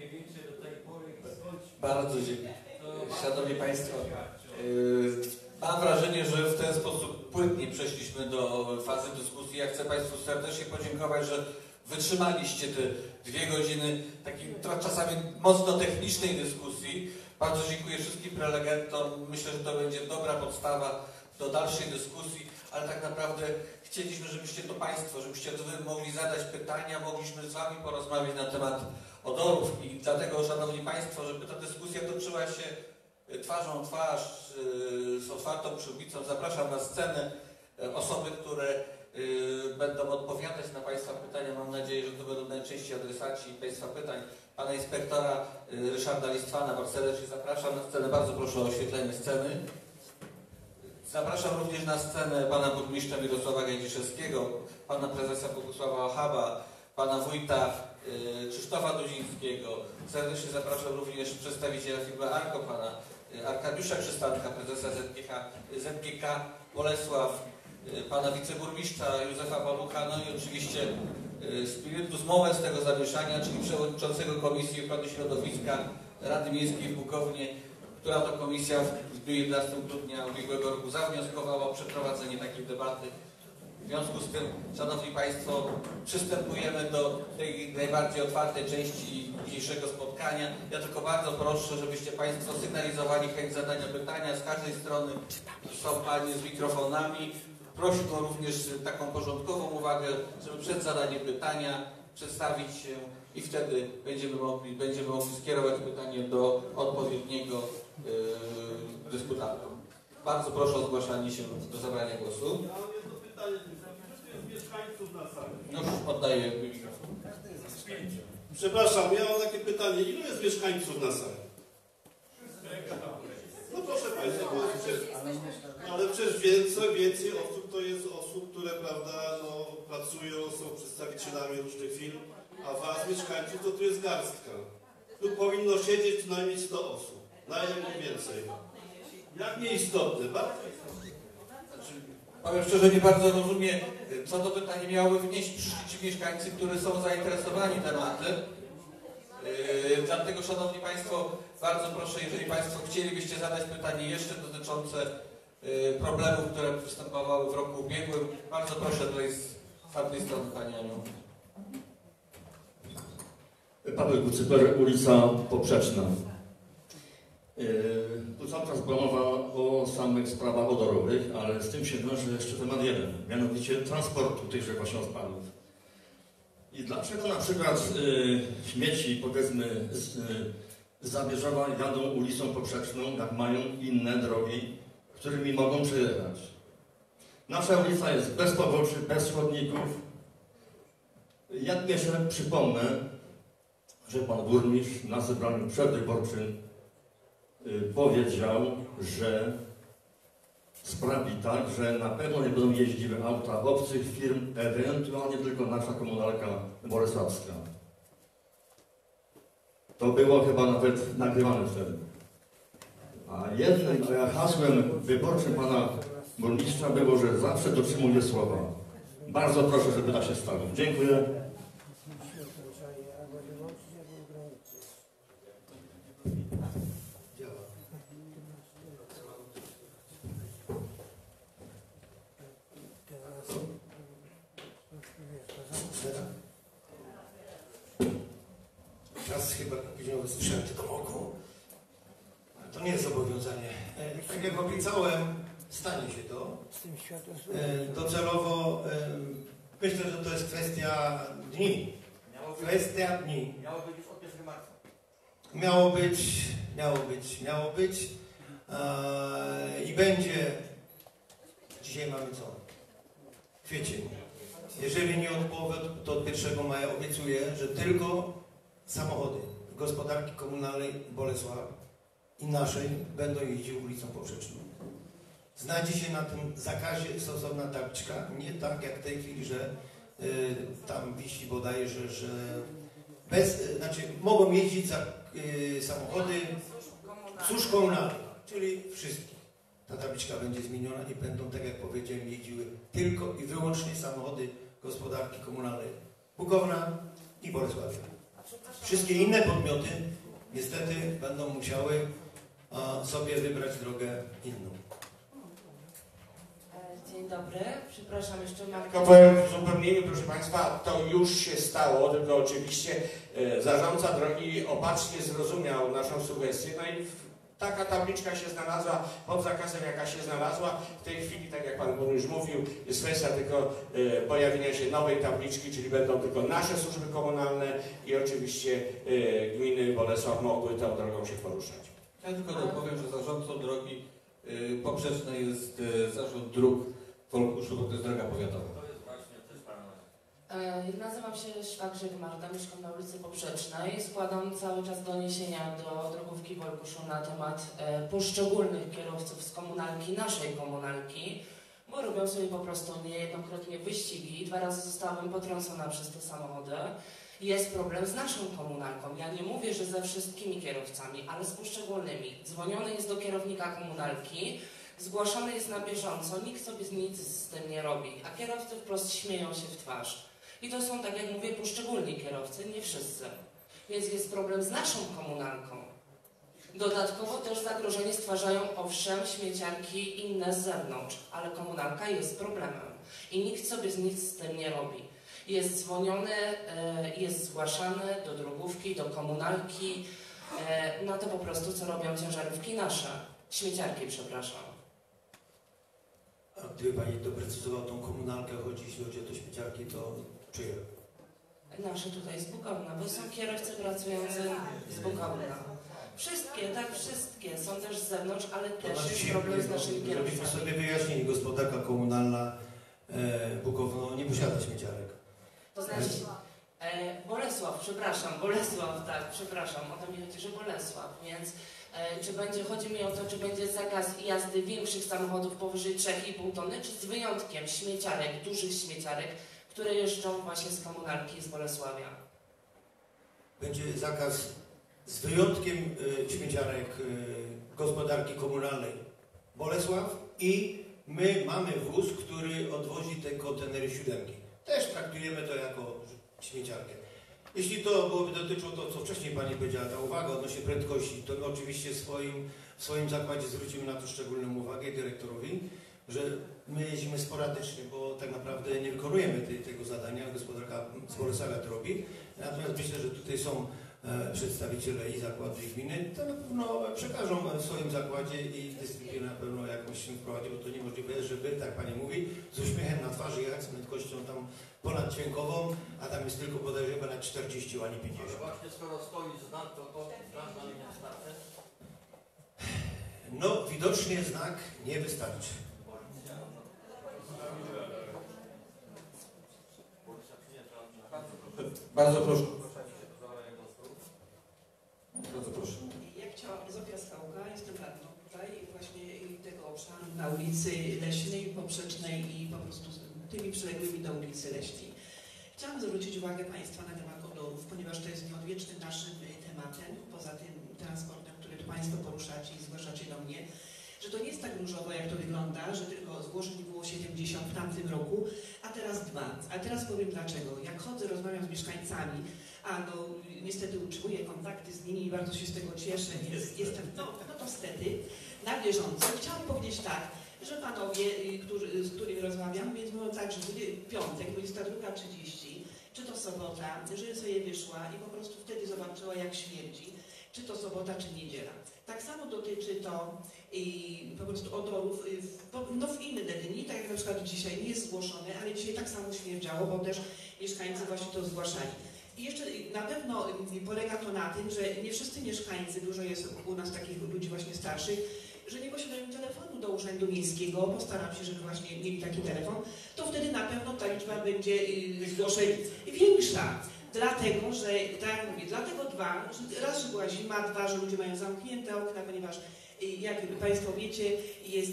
Bardzo dziękuję. Szanowni Państwo, mam wrażenie, że w ten sposób płynnie przeszliśmy do fazy dyskusji. Ja chcę Państwu serdecznie podziękować, że wytrzymaliście te 2 godziny takiej czasami mocno technicznej dyskusji. Bardzo dziękuję wszystkim prelegentom. Myślę, że to będzie dobra podstawa do dalszej dyskusji, ale tak naprawdę chcieliśmy, żebyście to Państwo, żebyście Wy mogli zadać pytania, mogliśmy z Wami porozmawiać na temat odorów i dlatego, Szanowni Państwo, żeby ta dyskusja toczyła się twarzą w twarz, z otwartą przyłbicą, zapraszam na scenę osoby, które będą odpowiadać na Państwa pytania. Mam nadzieję, że to będą najczęściej adresaci Państwa pytań. Pana inspektora Ryszarda Listwana bardzo serdecznie zapraszam na scenę. Bardzo proszę o oświetlenie sceny. Zapraszam również na scenę pana burmistrza Mirosława Gajdziszewskiego, pana prezesa Bogusława Ochaba, pana wójta Krzysztofa Dudzińskiego. Serdecznie zapraszam również przedstawiciela firmy Arko, pana Arkadiusza Krzystanka, prezesa ZGK Bolesław, pana wiceburmistrza Józefa Palucha, no i oczywiście spiritus movens tego zamieszania, czyli przewodniczącego Komisji Ochrony Środowiska Rady Miejskiej w Bukownie, która to komisja w dniu 11 grudnia ubiegłego roku zawnioskowała o przeprowadzenie takiej debaty. W związku z tym, Szanowni Państwo, przystępujemy do tej najbardziej otwartej części dzisiejszego spotkania. Ja tylko bardzo proszę, żebyście Państwo sygnalizowali chęć zadania pytania. Z każdej strony są Panie z mikrofonami. Prosiłbym również taką porządkową uwagę, żeby przed zadaniem pytania przedstawić się i wtedy będziemy mogli skierować pytanie do odpowiedniego dyskutanta. Bardzo proszę o zgłaszanie się do zabrania głosu. Ja mam jedno pytanie, czy jest mieszkańców na sali? Już oddaję mikrofon. Przepraszam, ja mam takie pytanie, ilu jest mieszkańców na sali? No proszę Państwa, ale przecież więcej osób to jest osób, które, prawda, no, pracują, są przedstawicielami różnych firm, a Was, mieszkańców, to tu jest garstka. Tu powinno siedzieć przynajmniej 100 osób, najlepiej więcej. Jak nieistotne, bardzo istotne. Powiem szczerze, nie bardzo rozumiem, co to pytanie miałoby wnieść ci mieszkańcy, którzy są zainteresowani tematem. Dlatego, Szanowni Państwo, bardzo proszę, jeżeli Państwo chcielibyście zadać pytanie jeszcze dotyczące problemów, które występowały w roku ubiegłym, bardzo proszę tutaj z tamtej strony Pani Aniu. Paweł Gucyper, ulica Poprzeczna. Tu cały czas była mowa o samych sprawach odorowych, ale z tym się wiąże jeszcze temat jeden, mianowicie transportu tychże właśnie odpadów. I dlaczego na przykład śmieci, powiedzmy, z Zabierzowa jadą ulicą Poprzeczną, jak mają inne drogi, którymi mogą przejechać? Nasza ulica jest bez poboczy, bez chodników. Jak jeszcze przypomnę, że pan burmistrz na zebraniu przedwyborczym powiedział, że sprawi tak, że na pewno nie będą jeździły auta obcych firm, ewentualnie tylko nasza komunalka bolesławska. To było chyba nawet nagrywane wtedy. A jednym hasłem wyborczym pana burmistrza było, że zawsze dotrzymuje słowa. Bardzo proszę, żeby tak się stało. Dziękuję. Czas chyba później sprzęt do roku. To nie jest zobowiązanie. Tak jak obiecałem, stanie się to. Docelowo myślę, że to jest kwestia dni. Kwestia dni. Miało być już od 1 marca. Miało być. I będzie. Dzisiaj mamy co? Kwiecień. Jeżeli nie od połowy, to od 1 maja obiecuję, że tylko samochody gospodarki komunalnej Bolesław i naszej będą jeździły ulicą Poprzeczną. Znajdzie się na tym zakazie stosowna tabliczka, nie tak jak w tej chwili, że tam wisi bodajże, że mogą jeździć samochody służb komunalnych, czyli wszystkich. Ta tabliczka będzie zmieniona i będą, tak jak powiedziałem, jeździły tylko i wyłącznie samochody gospodarki komunalnej Bukowna i Bolesławia. Wszystkie inne podmioty niestety będą musiały sobie wybrać drogę inną. Dzień dobry, przepraszam, jeszcze mam... Tylko powiem w uzupełnieniu, proszę Państwa, to już się stało, tylko oczywiście zarządca drogi opatrznie zrozumiał naszą sugestię, no i taka tabliczka się znalazła, pod zakazem jaka się znalazła. W tej chwili, tak jak Pan Burmistrz mówił, jest kwestia tylko pojawienia się nowej tabliczki, czyli będą tylko nasze służby komunalne i oczywiście gminy Bolesław mogły tą drogą się poruszać. Ja tylko dopowiem, że zarządcą drogi poprzecznej jest Zarząd Dróg w Wolkuszu, bo to jest droga powiatowa. Nazywam się Szwagrzyk Marta, mieszkam na ulicy Poprzecznej. Składam cały czas doniesienia do drogówki w Wolkuszu na temat poszczególnych kierowców z komunalki, naszej komunalki, bo robią sobie po prostu niejednokrotnie wyścigi. 2 razy zostałam potrącona przez te samochody. Jest problem z naszą komunalką. Ja nie mówię, że ze wszystkimi kierowcami, ale z poszczególnymi. Dzwoniony jest do kierownika komunalki, zgłaszany jest na bieżąco, nikt sobie nic z tym nie robi, a kierowcy wprost śmieją się w twarz. I to są, tak jak mówię, poszczególni kierowcy, nie wszyscy. Więc jest problem z naszą komunalką. Dodatkowo też zagrożenie stwarzają owszem śmieciarki inne z zewnątrz, ale komunalka jest problemem i nikt sobie nic z tym nie robi. Jest dzwoniony, jest zgłaszany do drogówki, do komunalki, na to po prostu co robią ciężarówki nasze, śmieciarki przepraszam. A gdyby Pani doprecyzował tą komunalkę, jeśli chodzi o te śmieciarki, to czyje? Nasze tutaj z Bukowna, bo są kierowcy pracujący z Bukowna. Wszystkie, tak, wszystkie. Są też z zewnątrz, ale też jest problem z naszymi kierowcami. Żebyśmy sobie wyjaśnili, gospodarka komunalna Bukowno nie posiada śmieciarek. To znaczy, Bolesław, tak, przepraszam, o to mi chodzi, że Bolesław, więc chodzi mi o to, czy będzie zakaz jazdy większych samochodów powyżej 3,5 tony, czy z wyjątkiem śmieciarek, dużych śmieciarek, które jeżdżą właśnie z komunalki z Bolesławia. Będzie zakaz z wyjątkiem śmieciarek gospodarki komunalnej Bolesław i my mamy wóz, który odwozi te kontenery 7. Też traktujemy to jako śmieciarkę. Jeśli to byłoby dotyczyło to, co wcześniej Pani powiedziała, ta uwaga odnośnie prędkości, to my oczywiście w swoim zakładzie zwrócimy na to szczególną uwagę dyrektorowi, że my jeździmy sporadycznie, bo tak naprawdę nie wykonujemy tego zadania, gospodarka z Bolesławia to robi. Natomiast myślę, że tutaj są przedstawiciele i zakładu i gminy, to na pewno przekażą w swoim zakładzie i dystrybucję na pewno jakąś się wprowadzi, bo to niemożliwe, żeby, tak Pani mówi, z uśmiechem na twarzy jechać z prędkością tam ponadźwiękową, a tam jest tylko bodajże chyba na 40, a nie 50. Ale właśnie skoro stoi znak, to znak na nie wystarczy? No, widocznie znak nie wystarczy. Bardzo proszę. Bardzo proszę. Ja chciałam, Zofia Skałka, jestem radną tutaj właśnie tego obszaru na ulicy Leśnej, Poprzecznej i po prostu tymi przyległymi do ulicy Leśnej. Chciałam zwrócić uwagę Państwa na temat odorów, ponieważ to jest nieodwiecznym naszym tematem, poza tym transportem, który tu Państwo poruszacie i zgłaszacie do mnie, że to nie jest tak różowo, jak to wygląda, że tylko zgłoszeń było 70 w tamtym roku, a teraz 2. A teraz powiem dlaczego. Jak chodzę, rozmawiam z mieszkańcami, niestety utrzymuję kontakty z nimi i bardzo się z tego cieszę, więc jestem, to wtedy na bieżąco. Chciałam powiedzieć tak, że panowie, z którymi rozmawiam, więc mówią tak, że piątek, 22:30, czy to sobota, że sobie wyszła i po prostu wtedy zobaczyła, jak śmierdzi, czy to sobota, czy niedziela. Tak samo dotyczy to po prostu odorów w inne dni, tak jak na przykład dzisiaj nie jest zgłoszone, ale dzisiaj tak samo śmierdziało, bo też mieszkańcy właśnie to zgłaszali. I jeszcze na pewno polega to na tym, że nie wszyscy mieszkańcy, dużo jest u nas takich ludzi właśnie starszych, że nie posiadają telefonu do urzędu miejskiego, postaram się, żeby właśnie mieli taki telefon, to wtedy na pewno ta liczba będzie zgłoszeń większa. Dlatego, że, tak jak mówię, dlatego 2, że raz, że była zima, 2, że ludzie mają zamknięte okna, ponieważ jak Państwo wiecie, jest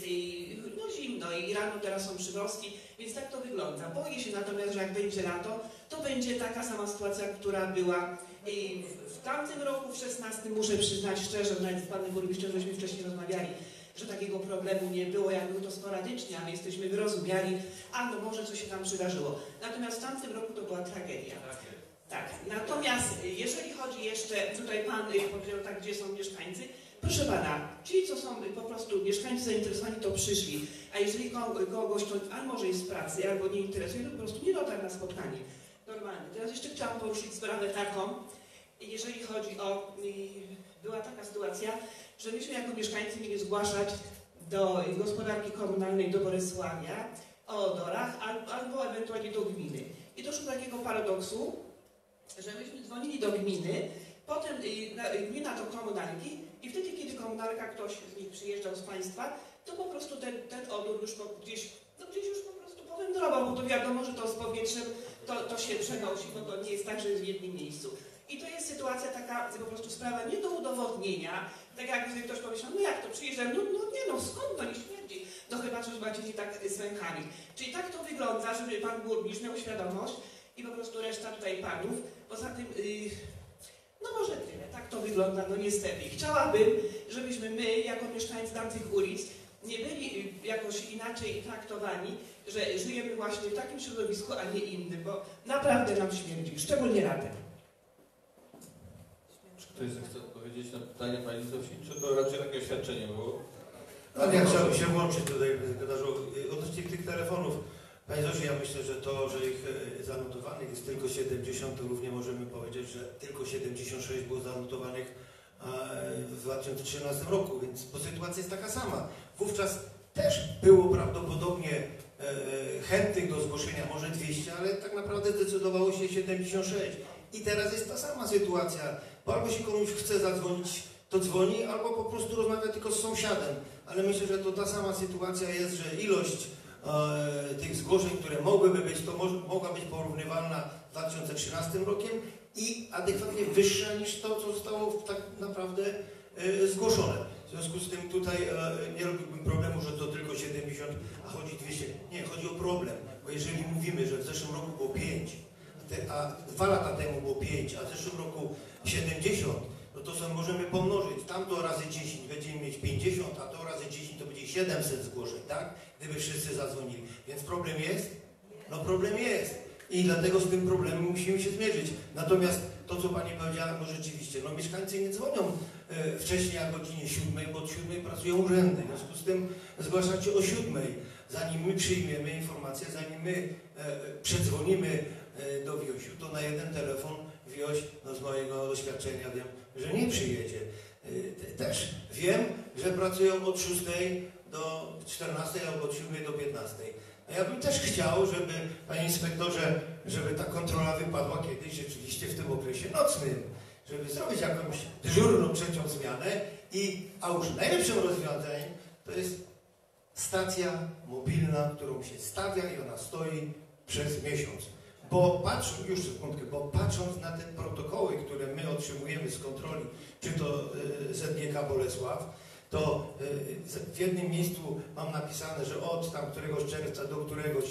zimno i rano teraz są przymrozki, więc tak to wygląda. Boję się natomiast, że jak będzie lato, to będzie taka sama sytuacja, która była w tamtym roku, w 16, muszę przyznać szczerze, nawet z Panem Burmistrzem, żeśmy wcześniej rozmawiali, że takiego problemu nie było, jak był to sporadycznie, a my jesteśmy wyrozumiali, może coś się tam przydarzyło. Natomiast w tamtym roku to była tragedia. Tak. Natomiast jeżeli chodzi jeszcze, tutaj Pan powiedział tak, gdzie są mieszkańcy, proszę Pana, ci, co są po prostu mieszkańcy zainteresowani, to przyszli, a jeżeli kogoś to albo może jest w pracy, albo nie interesuje, to po prostu nie dotarł na spotkanie. Normalnie. Teraz jeszcze chciałam poruszyć sprawę taką, jeżeli chodzi o, była taka sytuacja, że myśmy jako mieszkańcy mieli zgłaszać do gospodarki komunalnej do Bolesławia o odorach, albo ewentualnie do gminy. I doszło do takiego paradoksu, że myśmy dzwonili do gminy, potem gmina do komunalki i wtedy, kiedy komunalka, ktoś z nich przyjeżdżał z Państwa, to po prostu ten odór już gdzieś już po prostu powędrował, bo to wiadomo, że to z powietrzem to się przenosi, bo to nie jest tak, że jest w jednym miejscu. I to jest sytuacja taka, po prostu sprawa nie do udowodnienia, tak jak ktoś pomyślał, jak to przyjeżdżam, skąd to nie śmierdzi? Chyba, że już macie się tak zwęchali. Czyli tak to wygląda, żeby Pan Burmistrz miał świadomość i po prostu reszta tutaj Panów. Poza tym, może tyle, tak to wygląda, niestety. Chciałabym, żebyśmy my, jako mieszkańcy tamtych ulic, nie byli jakoś inaczej traktowani, że żyjemy właśnie w takim środowisku, a nie innym, bo naprawdę nam śmierdzi, szczególnie latem. Czy ktoś zechce odpowiedzieć? odpowiedzieć na pytanie Pani Zofii, czy to raczej takie oświadczenie było? Ale ja chciałbym się włączyć tutaj w komentarzu. Odnośnie tych telefonów, Panie Zosiu, ja myślę, że to, że ich zanotowanych jest tylko 70, to równie możemy powiedzieć, że tylko 76 było zanotowanych w 2013 roku, bo sytuacja jest taka sama. Wówczas też było prawdopodobnie chętnych do zgłoszenia może 200, ale tak naprawdę zdecydowało się 76. I teraz jest ta sama sytuacja, bo albo się komuś chce zadzwonić, to dzwoni, albo po prostu rozmawia tylko z sąsiadem. Ale myślę, że to ta sama sytuacja jest, że ilość tych zgłoszeń, które mogłyby być, to mogła być porównywalna z 2013 rokiem i adekwatnie wyższa niż to, co zostało tak naprawdę zgłoszone. W związku z tym tutaj nie robiłbym problemu, że to tylko 70, a chodzi 200. Nie, chodzi o problem, bo jeżeli mówimy, że w zeszłym roku było 5, a 2 lata temu było 5, a w zeszłym roku 70, no to sobie możemy pomnożyć. Tamto razy 10 będziemy mieć 50, a to razy 10 to będzie 700 zgłoszeń, tak? Gdyby wszyscy zadzwonili. Więc problem jest? No problem jest. I dlatego z tym problemem musimy się zmierzyć. Natomiast to, co Pani powiedziała, no rzeczywiście, no mieszkańcy nie dzwonią wcześniej jak o godzinie 7, bo od 7 pracują urzędy. W związku z tym zgłaszacie o 7. Zanim my przyjmiemy informację, zanim my przedzwonimy do Wiosiu, to na jeden telefon Wioś, no z mojego doświadczenia wiem, że nie przyjedzie. Też wiem, że pracują od 6 do 14 albo od 7 do 15. A ja bym też chciał, żeby, Panie Inspektorze, żeby ta kontrola wypadła kiedyś rzeczywiście w tym okresie nocnym. Żeby zrobić jakąś dyżurną trzecią zmianę a już najlepszym rozwiązaniem to jest stacja mobilna, którą się stawia i ona stoi przez miesiąc. Bo patrząc na te protokoły, które my otrzymujemy z kontroli, czy to ZGK Bolesław, to w jednym miejscu mam napisane, że od tam któregoś czerwca do któregoś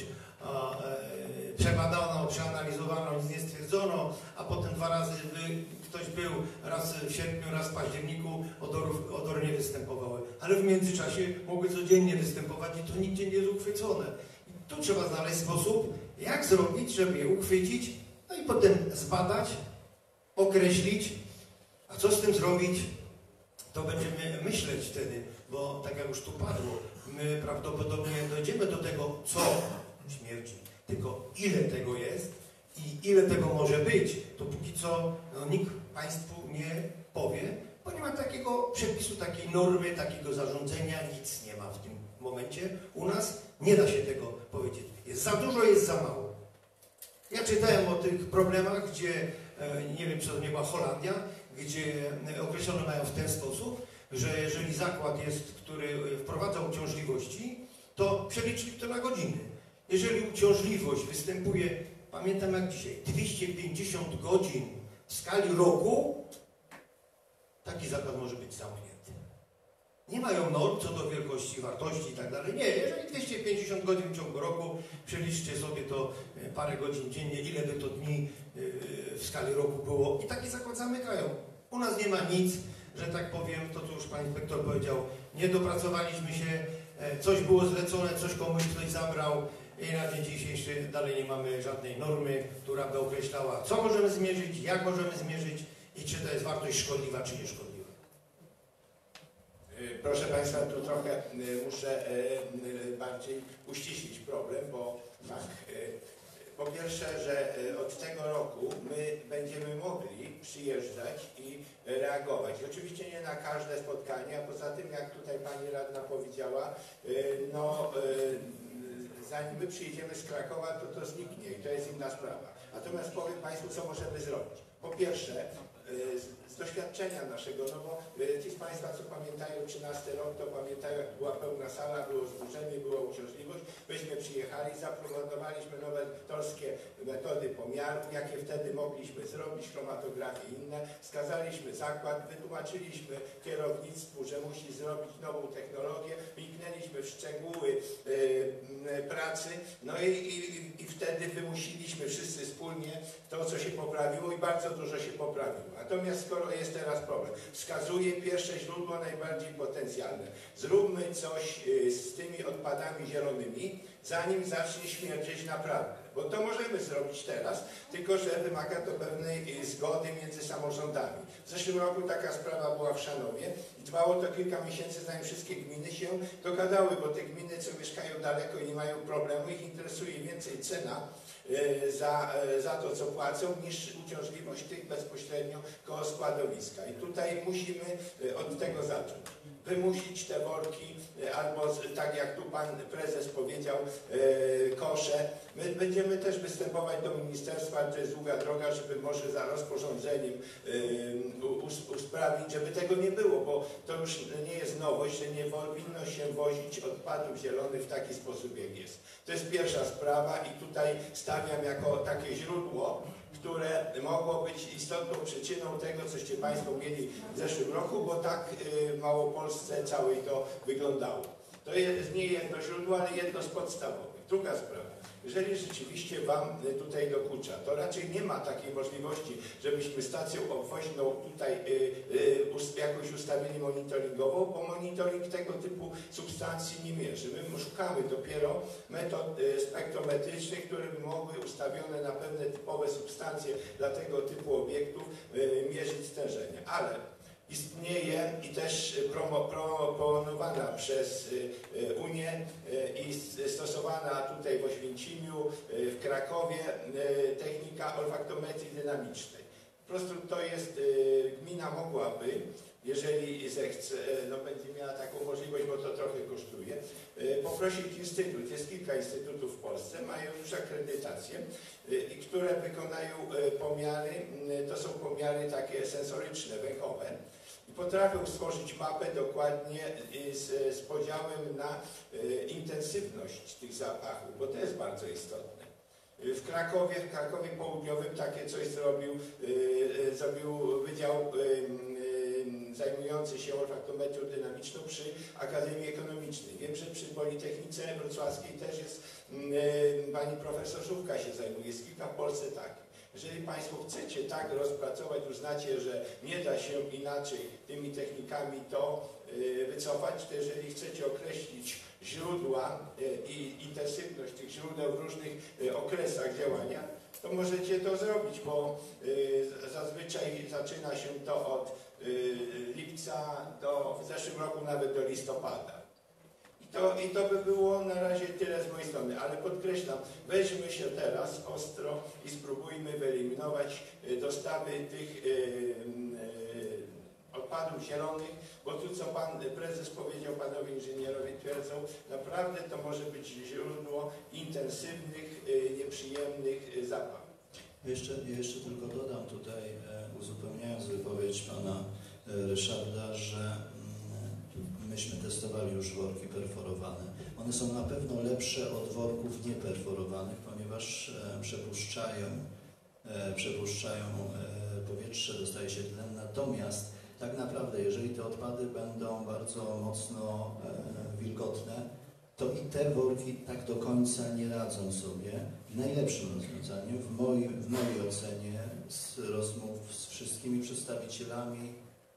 przebadano, przeanalizowano, nic nie stwierdzono, a potem 2 razy ktoś był, raz w sierpniu, raz w październiku, odory nie występowały. Ale w międzyczasie mogły codziennie występować i to nigdzie nie jest uchwycone. I tu trzeba znaleźć sposób, jak zrobić, żeby je uchwycić, no i potem zbadać, określić, a co z tym zrobić, to będziemy myśleć wtedy, bo tak jak już tu padło, my prawdopodobnie dojdziemy do tego, co śmierci, tylko ile tego jest i ile tego może być, to póki co no, nikt Państwu nie powie, bo nie ma takiego przepisu, takiej normy, takiego zarządzenia, nic nie ma w tym momencie. U nas nie da się tego powiedzieć. Jest za dużo, jest za mało. Ja czytałem o tych problemach, gdzie, nie wiem, czy to nie była Holandia, gdzie określone mają w ten sposób, że jeżeli zakład jest, który wprowadza uciążliwości, to przeliczyli to na godziny. Jeżeli uciążliwość występuje, pamiętam jak dzisiaj, 250 godzin w skali roku, taki zakład może być zamknięty. Nie mają norm co do wielkości, wartości i tak dalej. Nie, jeżeli 250 godzin w ciągu roku, przeliczcie sobie to parę godzin dziennie, ile by to dni w skali roku było i taki zakład zamykają. U nas nie ma nic, że tak powiem, to co już Pan Inspektor powiedział, nie dopracowaliśmy się, coś było zlecone, coś komuś ktoś zabrał i na dzień dzisiejszy dalej nie mamy żadnej normy, która by określała, co możemy zmierzyć, jak możemy zmierzyć i czy to jest wartość szkodliwa, czy nieszkodliwa. Proszę Państwa, tu trochę muszę bardziej uściślić problem, bo tak, po pierwsze, że od tego roku my będziemy mogli przyjeżdżać i reagować. Oczywiście nie na każde spotkanie, a poza tym, jak tutaj Pani Radna powiedziała, zanim my przyjedziemy z Krakowa, to zniknie i to jest inna sprawa. Natomiast powiem Państwu, co możemy zrobić. Po pierwsze, z doświadczenia naszego, no bo ci z Państwa, co pamiętają 13 rok, to pamiętają, jak była pełna sala, było zburzenie, była uciążliwość. Myśmy przyjechali, zaproponowaliśmy nowatorskie metody pomiaru, jakie wtedy mogliśmy zrobić, chromatografię i inne. Wskazaliśmy zakład, wytłumaczyliśmy kierownictwu, że musi zrobić nową technologię, wniknęliśmy w szczegóły pracy, no i wtedy wtedy wymusiliśmy wszyscy wspólnie to, co się poprawiło i bardzo dużo się poprawiło. Natomiast skoro jest teraz problem, wskazuje pierwsze źródło najbardziej potencjalne. Zróbmy coś z tymi odpadami zielonymi, zanim zacznie śmierdzieć naprawdę. Bo to możemy zrobić teraz, tylko że wymaga to pewnej zgody między samorządami. W zeszłym roku taka sprawa była w Szanowie i trwało to kilka miesięcy, zanim wszystkie gminy się dogadały, bo te gminy, co mieszkają daleko i nie mają problemu, ich interesuje więcej cena za to, co płacą, niż uciążliwość tych bezpośrednio koło składowiska. I tutaj musimy od tego zacząć. Wymusić te worki, albo tak jak tu pan prezes powiedział, kosze. My będziemy też występować do ministerstwa, to jest długa droga, żeby może za rozporządzeniem usprawnić, żeby tego nie było, bo to już nie jest nowość, że nie powinno się wozić odpadów zielonych w taki sposób, jak jest. To jest pierwsza sprawa i tutaj stawiam jako takie źródło, które mogło być istotną przyczyną tego, coście Państwo mieli w zeszłym roku, bo tak w Małopolsce całej to wyglądało. To jest nie jedno źródło, ale jedno z podstawowych. Druga sprawa. Jeżeli rzeczywiście Wam tutaj dokucza, to raczej nie ma takiej możliwości, żebyśmy stacją obwoźną tutaj jakoś ustawili monitoringową, bo monitoring tego typu substancji nie mierzy. My szukamy dopiero metod spektrometrycznych, które by mogły ustawione na pewne typowe substancje dla tego typu obiektów mierzyć stężenie. Ale istnieje i też proponowana przez Unię i stosowana tutaj w Oświęcimiu, w Krakowie technika olfaktometrii dynamicznej. Po prostu to jest, gmina mogłaby, jeżeli zechce, no będzie miała taką możliwość, bo to trochę kosztuje, poprosić instytut, jest kilka instytutów w Polsce, mają już akredytację, które wykonają pomiary, to są pomiary takie sensoryczne, węchowe, i potrafią stworzyć mapę dokładnie z podziałem na intensywność tych zapachów, bo to jest bardzo istotne. W Krakowie Południowym takie coś zrobił Wydział zajmujący się olfaktometrią dynamiczną przy Akademii Ekonomicznej. Wiem, że przy Politechnice Wrocławskiej też jest, pani profesor Żółka się zajmuje, jest kilka w Polsce takich. Jeżeli Państwo chcecie tak rozpracować, uznacie, że nie da się inaczej tymi technikami to wycofać, to jeżeli chcecie określić źródła i intensywność tych źródeł w różnych okresach działania, to możecie to zrobić, bo zazwyczaj zaczyna się to od lipca w zeszłym roku nawet do listopada. I to by było na razie tyle z mojej strony, ale podkreślam, weźmy się teraz ostro i spróbujmy wyeliminować dostawy tych odpadów zielonych, bo tu co pan prezes powiedział, panowie inżynierowie twierdzą, naprawdę to może być źródło intensywnych, nieprzyjemnych zapachów. Jeszcze tylko dodam tutaj, uzupełniając wypowiedź pana Ryszarda, że myśmy testowali już worki perforowane. One są na pewno lepsze od worków nieperforowanych, ponieważ przepuszczają powietrze, dostaje się tlen. Natomiast tak naprawdę, jeżeli te odpady będą bardzo mocno wilgotne, to i te worki tak do końca nie radzą sobie. Najlepszym rozwiązaniem w mojej ocenie z rozmów z wszystkimi przedstawicielami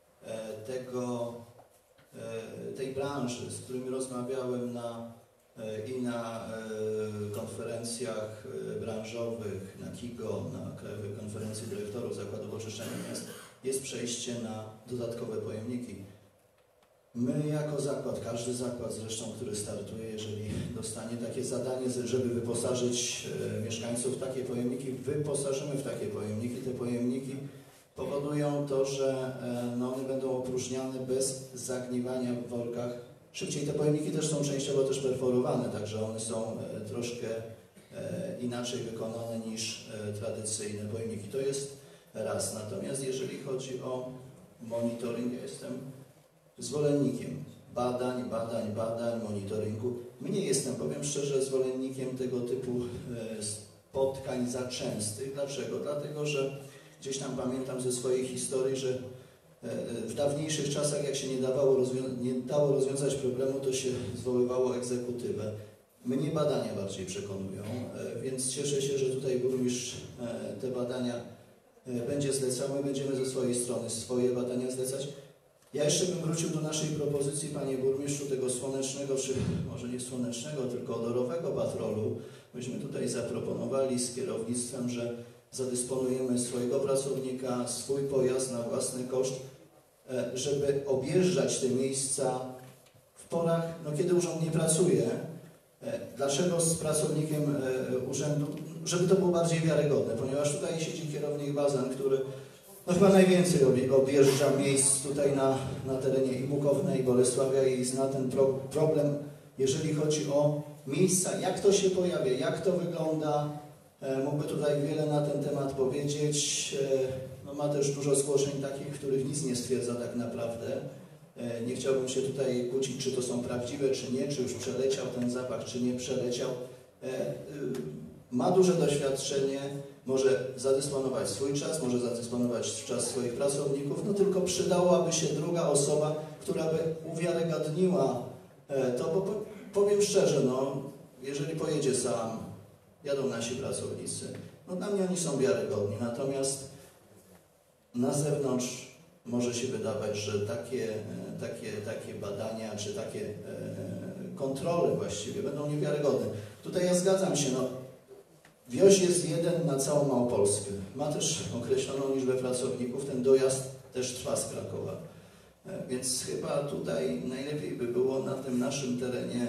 tej branży, z którymi rozmawiałem na konferencjach branżowych, na KIGO, na Krajowej Konferencji Dyrektorów Zakładów Oczyszczania Miast, jest przejście na dodatkowe pojemniki. My jako zakład, każdy zakład zresztą, który startuje, jeżeli dostanie takie zadanie, żeby wyposażyć mieszkańców w takie pojemniki, wyposażymy w takie pojemniki. Te pojemniki powodują to, że one będą opróżniane bez zagniwania w workach. Szybciej te pojemniki też są częściowo też perforowane, także one są troszkę inaczej wykonane niż tradycyjne pojemniki. To jest raz. Natomiast jeżeli chodzi o monitoring, ja jestem zwolennikiem badań, monitoringu. Nie jestem, powiem szczerze, zwolennikiem tego typu spotkań za częstych. Dlaczego? Dlatego, że gdzieś tam pamiętam ze swojej historii, że w dawniejszych czasach, jak się nie dało rozwiązać problemu, to się zwoływało egzekutywę. Mnie badania bardziej przekonują, więc cieszę się, że tutaj burmistrz te badania będzie zlecał. My będziemy ze swojej strony swoje badania zlecać. Ja jeszcze bym wrócił do naszej propozycji, panie burmistrzu, tego słonecznego, czy może nie słonecznego, tylko odorowego patrolu. Myśmy tutaj zaproponowali z kierownictwem, że zadysponujemy swojego pracownika, swój pojazd na własny koszt, żeby objeżdżać te miejsca w porach, no kiedy urząd nie pracuje. Dlaczego z pracownikiem urzędu? Żeby to było bardziej wiarygodne, ponieważ tutaj siedzi kierownik Bazan, który no chyba najwięcej objeżdża miejsc tutaj na terenie i Bukowna, i Bolesławia i zna ten problem, jeżeli chodzi o miejsca, jak to się pojawia, jak to wygląda. Mógłby tutaj wiele na ten temat powiedzieć. No, ma też dużo zgłoszeń takich, których nic nie stwierdza tak naprawdę. Nie chciałbym się tutaj kłócić, czy to są prawdziwe, czy nie, czy już przeleciał ten zapach, czy nie przeleciał. Ma duże doświadczenie, może zadysponować swój czas, może zadysponować czas swoich pracowników, no tylko przydałaby się druga osoba, która by uwiarygadniła to, bo powiem szczerze, no, jeżeli pojedzie sam, jadą nasi pracownicy, no dla mnie oni są wiarygodni, natomiast na zewnątrz może się wydawać, że takie badania, czy takie kontrole właściwie będą niewiarygodne. Tutaj ja zgadzam się, no, wioś jest jeden na całą Małopolskę. Ma też określoną liczbę pracowników, ten dojazd też trwa z Krakowa. Więc chyba tutaj najlepiej by było na tym naszym terenie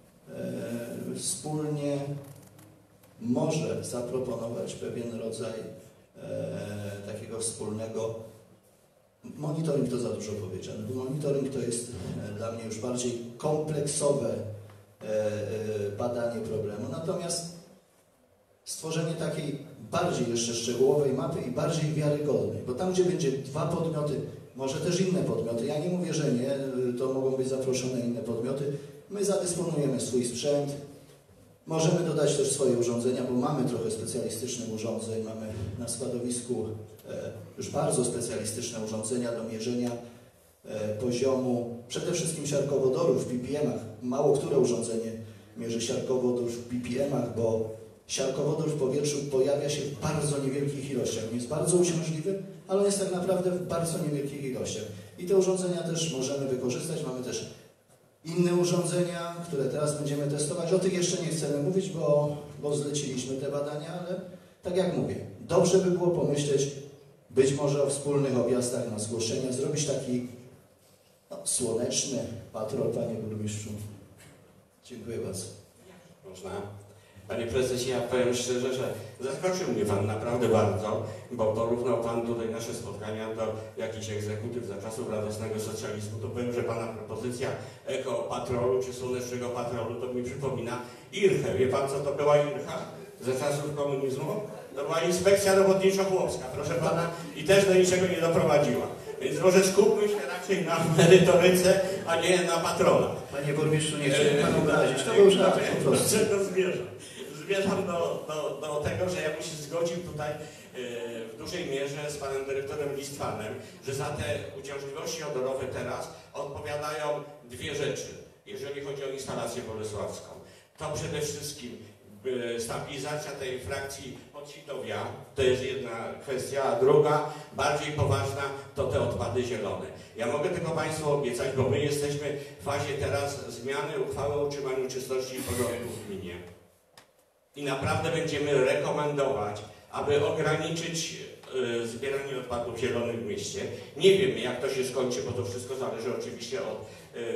wspólnie może zaproponować pewien rodzaj takiego wspólnego. Monitoring to za dużo powiedziane. Monitoring to jest dla mnie już bardziej kompleksowe badanie problemu. Natomiast stworzenie takiej bardziej jeszcze szczegółowej mapy i bardziej wiarygodnej, bo tam, gdzie będzie dwa podmioty, może też inne podmioty, ja nie mówię, że nie, to mogą być zaproszone inne podmioty, my zadysponujemy swój sprzęt, możemy dodać też swoje urządzenia, bo mamy trochę specjalistycznych urządzeń, mamy na składowisku już bardzo specjalistyczne urządzenia do mierzenia poziomu przede wszystkim siarkowodorów w ppm-ach. Mało które urządzenie mierzy siarkowodór w ppm-ach, bo siarkowodór w powietrzu pojawia się w bardzo niewielkich ilościach. On jest bardzo uciążliwy, ale on jest tak naprawdę w bardzo niewielkich ilościach. I te urządzenia też możemy wykorzystać. Mamy też inne urządzenia, które teraz będziemy testować. O tych jeszcze nie chcemy mówić, bo zleciliśmy te badania, ale tak jak mówię, dobrze by było pomyśleć być może o wspólnych objazdach na zgłoszenia, zrobić taki słoneczny patrol, panie burmistrzu. Dziękuję bardzo. Można. Panie prezesie, ja powiem szczerze, że zaskoczył mnie pan naprawdę bardzo, bo porównał pan tutaj nasze spotkania do jakichś egzekutyw za czasów radosnego socjalizmu. To powiem, że pana propozycja ekopatrolu czy słonecznego patrolu to mi przypomina IRHę. Wie pan, co to była IRHA za czasów komunizmu? To była inspekcja robotniczo-chłopska, proszę pana, i też do niczego nie doprowadziła. Więc może skupmy się raczej na merytoryce, a nie na patrolach. Panie burmistrzu, nie chciałem panu obrazić. To był żart po prostu. Dlaczego zmierzam? Zmierzam do tego, że ja bym się zgodził tutaj w dużej mierze z panem dyrektorem Listwanem, że za te uciążliwości odorowe teraz odpowiadają dwie rzeczy, jeżeli chodzi o instalację bolesławską. To przede wszystkim stabilizacja tej frakcji Podsidowia, to jest jedna kwestia, a druga, bardziej poważna, to te odpady zielone. Ja mogę tylko państwu obiecać, bo my jesteśmy w fazie teraz zmiany uchwały o utrzymaniu czystości i porządku w gminie. I naprawdę będziemy rekomendować, aby ograniczyć zbieranie odpadów zielonych w mieście. Nie wiem, jak to się skończy, bo to wszystko zależy oczywiście od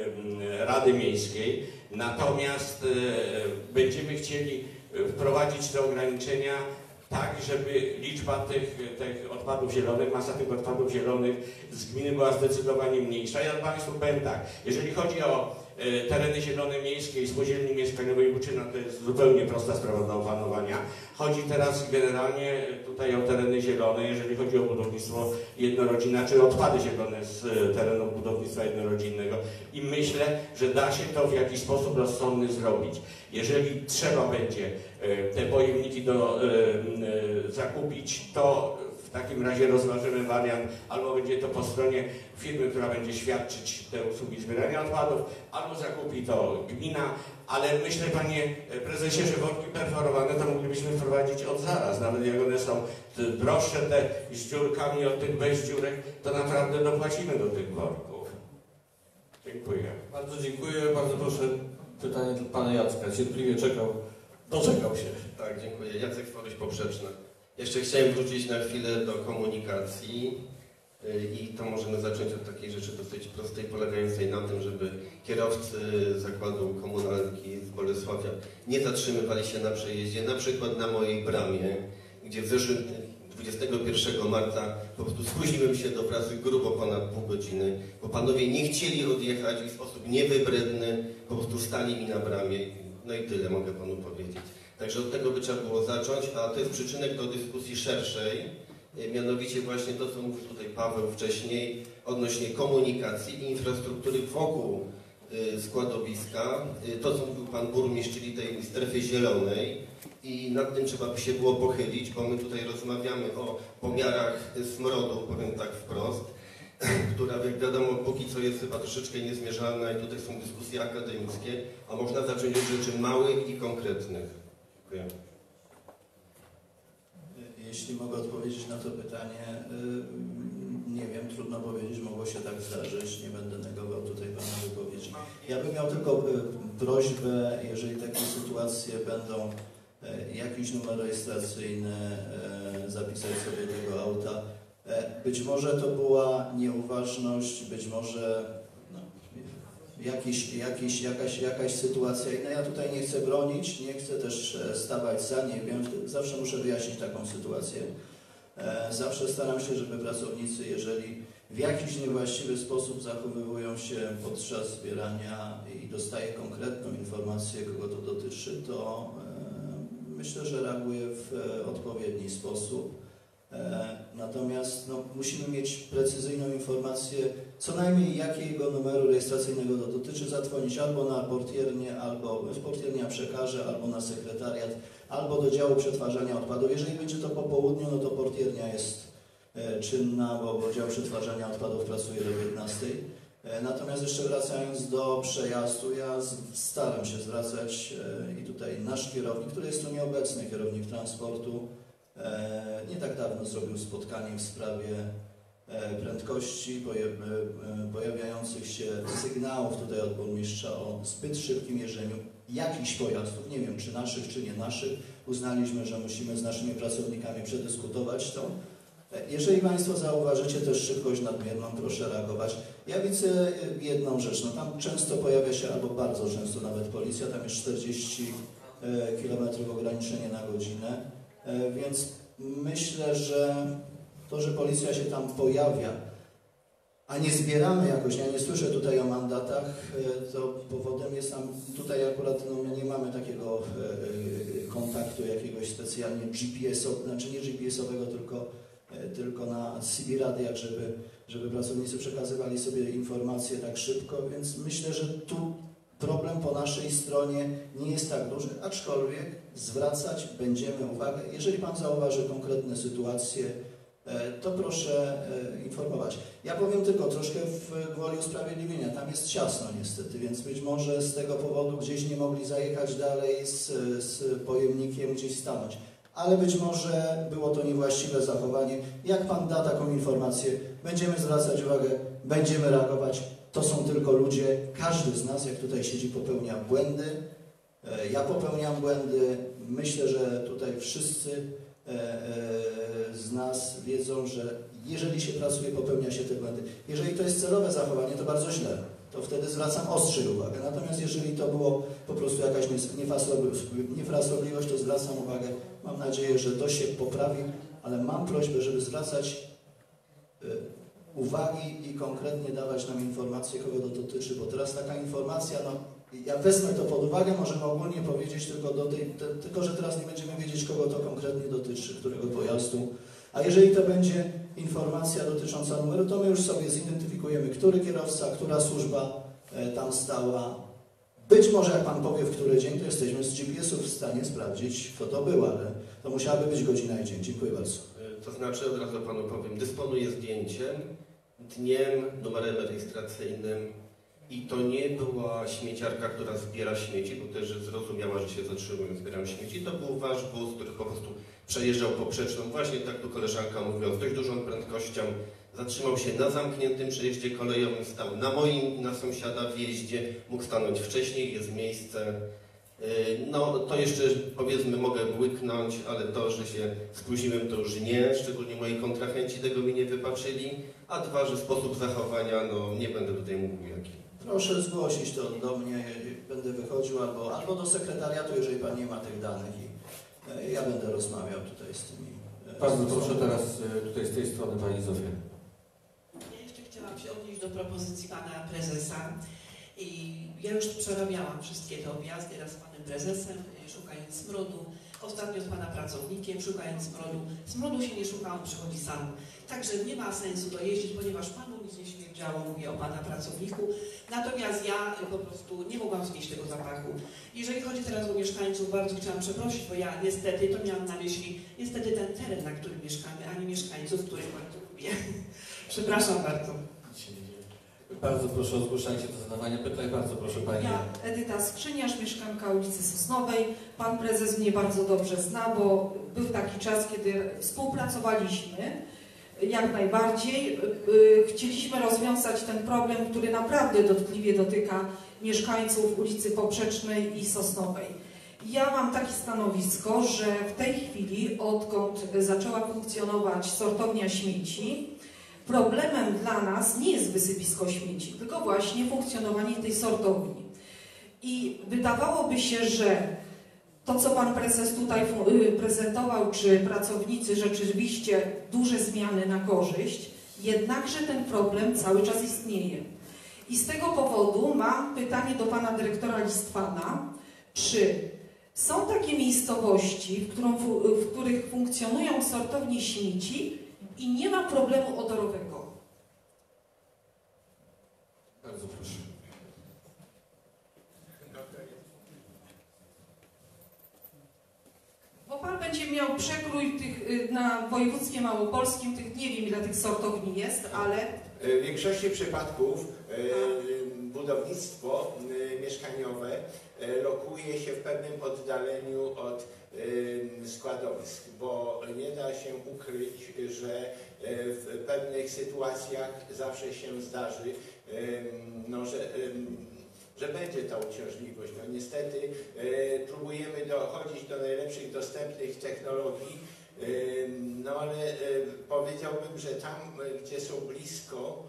Rady Miejskiej. Natomiast będziemy chcieli wprowadzić te ograniczenia tak, żeby liczba tych odpadów zielonych, masa tych odpadów zielonych z gminy była zdecydowanie mniejsza. Ja państwu powiem tak, jeżeli chodzi o tereny zielone miejskie i spółdzielni mieszkaniowej Buczyna, to jest zupełnie prosta sprawa do opanowania. Chodzi teraz generalnie tutaj o tereny zielone, jeżeli chodzi o budownictwo jednorodzinne, czy odpady zielone z terenów budownictwa jednorodzinnego. I myślę, że da się to w jakiś sposób rozsądny zrobić. Jeżeli trzeba będzie te pojemniki zakupić, to w W takim razie rozważymy wariant, albo będzie to po stronie firmy, która będzie świadczyć te usługi zbierania odpadów, albo zakupi to gmina, ale myślę, panie prezesie, że worki perforowane to moglibyśmy wprowadzić od zaraz, nawet jak one są droższe te z dziurkami od tych bez dziurek, to naprawdę dopłacimy do tych worków. Dziękuję. Bardzo dziękuję, bardzo proszę pytanie dla pana Jacka, cierpliwie doczekał się. Tak, dziękuję. Jacek Sporyś, Poprzeczna. Jeszcze chciałem wrócić na chwilę do komunikacji i to możemy zacząć od takiej rzeczy dosyć prostej, polegającej na tym, żeby kierowcy zakładu komunalki z Bolesławia nie zatrzymywali się na przejeździe, na przykład na mojej bramie, gdzie w zeszłym 21 marca po prostu spóźniłem się do pracy grubo ponad pół godziny, bo panowie nie chcieli odjechać i w sposób niewybredny po prostu stali mi na bramie. No i tyle mogę panu powiedzieć. Także od tego by trzeba było zacząć, a to jest przyczynek do dyskusji szerszej, mianowicie właśnie to, co mówił tutaj Paweł wcześniej, odnośnie komunikacji i infrastruktury wokół składowiska. To, co mówił pan burmistrz, czyli tej strefy zielonej i nad tym trzeba by się było pochylić, bo my tutaj rozmawiamy o pomiarach smrodu, powiem tak wprost, która, jak wiadomo, póki co jest chyba troszeczkę niezmierzalna i tutaj są dyskusje akademickie, a można zacząć od rzeczy małych i konkretnych. Dziękuję. Jeśli mogę odpowiedzieć na to pytanie, nie wiem, trudno powiedzieć, mogło się tak zdarzyć, nie będę negował tutaj pana wypowiedzi. Ja bym miał tylko prośbę, jeżeli takie sytuacje będą, jakiś numer rejestracyjny, zapisać sobie tego auta. Być może to była nieuważność, być może jakaś sytuacja inna. Ja tutaj nie chcę bronić, nie chcę też stawać za, nie wiem, zawsze muszę wyjaśnić taką sytuację. Zawsze staram się, żeby pracownicy, jeżeli w jakiś niewłaściwy sposób zachowują się podczas zbierania i dostaję konkretną informację, kogo to dotyczy, to myślę, że reaguję w odpowiedni sposób. Natomiast musimy mieć precyzyjną informację, co najmniej jakiego numeru rejestracyjnego to dotyczy, zadzwonić albo na portiernię, albo portiernia przekaże, albo na sekretariat, albo do działu przetwarzania odpadów. Jeżeli będzie to po południu, no to portiernia jest czynna, bo dział przetwarzania odpadów pracuje do 15. Natomiast jeszcze wracając do przejazdu, ja staram się zwracać i tutaj nasz kierownik, który jest tu nieobecny, kierownik transportu, nie tak dawno zrobił spotkanie w sprawie prędkości, pojawiających się sygnałów tutaj od burmistrza o zbyt szybkim jeżdżeniu jakichś pojazdów, nie wiem czy naszych, czy nie naszych. Uznaliśmy, że musimy z naszymi pracownikami przedyskutować to. Jeżeli Państwo zauważycie też szybkość nadmierną, proszę reagować. Ja widzę jedną rzecz, no tam często pojawia się, albo bardzo często nawet policja, tam jest 40 km ograniczenie na godzinę, więc myślę, że to, że policja się tam pojawia, a nie zbieramy jakoś, ja nie słyszę tutaj o mandatach, to powodem jest nam, tutaj akurat nie mamy takiego kontaktu jakiegoś specjalnie GPS-owego, znaczy nie GPS-owego, tylko na CB-radiach, żeby pracownicy przekazywali sobie informacje tak szybko, więc myślę, że tu problem po naszej stronie nie jest tak duży, aczkolwiek zwracać będziemy uwagę. Jeżeli Pan zauważy konkretne sytuacje, to proszę informować. Ja powiem tylko troszkę w gwoli usprawiedliwienia. Tam jest ciasno niestety, więc być może z tego powodu gdzieś nie mogli zajechać dalej z pojemnikiem, gdzieś stanąć. Ale być może było to niewłaściwe zachowanie. Jak Pan da taką informację, będziemy zwracać uwagę, będziemy reagować. To są tylko ludzie, każdy z nas, jak tutaj siedzi, popełnia błędy. Ja popełniam błędy. Myślę, że tutaj wszyscy z nas wiedzą, że jeżeli się pracuje, popełnia się te błędy. Jeżeli to jest celowe zachowanie, to bardzo źle. To wtedy zwracam ostrzej uwagę. Natomiast jeżeli to było po prostu jakaś niefrasobliwość, to zwracam uwagę. Mam nadzieję, że to się poprawi, ale mam prośbę, żeby zwracać uwagi i konkretnie dawać nam informacje, kogo to dotyczy, bo teraz taka informacja, ja wezmę to pod uwagę, możemy ogólnie powiedzieć tylko że teraz nie będziemy wiedzieć, kogo to konkretnie dotyczy, którego pojazdu. A jeżeli to będzie informacja dotycząca numeru, to my już sobie zidentyfikujemy, który kierowca, która służba tam stała. Być może jak Pan powie, w który dzień, to jesteśmy z GPS-ów w stanie sprawdzić, kto to był, ale to musiałaby być godzina i dzień. Dziękuję bardzo. to znaczy, od razu Panu powiem, dysponuję zdjęciem, dniem, numerem rejestracyjnym i to nie była śmieciarka, która zbiera śmieci, bo też zrozumiała, że się zatrzymują, zbieram śmieci. To był Wasz bus, który po prostu przejeżdżał poprzeczną, właśnie tak tu koleżanka mówiła, z dość dużą prędkością. Zatrzymał się na zamkniętym przejeździe kolejowym, stał na moim i na sąsiada wjeździe, mógł stanąć wcześniej, jest miejsce. No to jeszcze powiedzmy mogę łyknąć, ale to, że się spóźniłem, to już nie, szczególnie moi kontrahenci tego mi nie wybaczyli, a dwa, że sposób zachowania, no nie będę tutaj mówił jaki. Proszę zgłosić to do mnie, będę wychodził albo do sekretariatu, jeżeli Pan nie ma tych danych i ja będę rozmawiał tutaj z tymi. Bardzo proszę teraz tutaj z tej strony Pani Zofia. Ja jeszcze chciałam się odnieść do propozycji Pana Prezesa. I ja już przerabiałam wszystkie te objazdy raz z Panem Prezesem, szukając smrodu, ostatnio z Pana pracownikiem, szukając smrodu. Smrodu się nie szuka, on przychodzi sam. Także nie ma sensu dojeździć, ponieważ Panu nic nie śmierdziało, mówię o Pana pracowniku. Natomiast ja po prostu nie mogłam znieść tego zapachu. Jeżeli chodzi teraz o mieszkańców, bardzo chciałam przeprosić, bo ja niestety, to miałam na myśli, niestety ten teren, na którym mieszkamy, a nie mieszkańców, których bardzo lubię. Przepraszam bardzo. Bardzo proszę o zgłoszenie się do zadawania pytań. Bardzo proszę Pani. Ja, Edyta Skrzyniarz, mieszkanka ulicy Sosnowej. Pan prezes mnie bardzo dobrze zna, bo był taki czas, kiedy współpracowaliśmy jak najbardziej. Chcieliśmy rozwiązać ten problem, który naprawdę dotkliwie dotyka mieszkańców ulicy Poprzecznej i Sosnowej. Ja mam takie stanowisko, że w tej chwili, odkąd zaczęła funkcjonować sortownia śmieci, problemem dla nas nie jest wysypisko śmieci, tylko właśnie funkcjonowanie tej sortowni. I wydawałoby się, że to, co Pan Prezes tutaj prezentował, czy pracownicy, rzeczywiście duże zmiany na korzyść, jednakże ten problem cały czas istnieje. I z tego powodu mam pytanie do Pana Dyrektora Listwana, czy są takie miejscowości, w których funkcjonują sortownie śmieci i nie ma problemu odorowego? Bardzo proszę. Bo Pan będzie miał przekrój tych na województwie małopolskim, nie wiem ile tych sortowni jest, ale... W większości przypadków budownictwo mieszkaniowe lokuje się w pewnym oddaleniu od składowisk, bo nie da się ukryć, że w pewnych sytuacjach zawsze się zdarzy, no, że będzie ta uciążliwość. No, niestety próbujemy dochodzić do najlepszych dostępnych technologii, no ale powiedziałbym, że tam, gdzie są blisko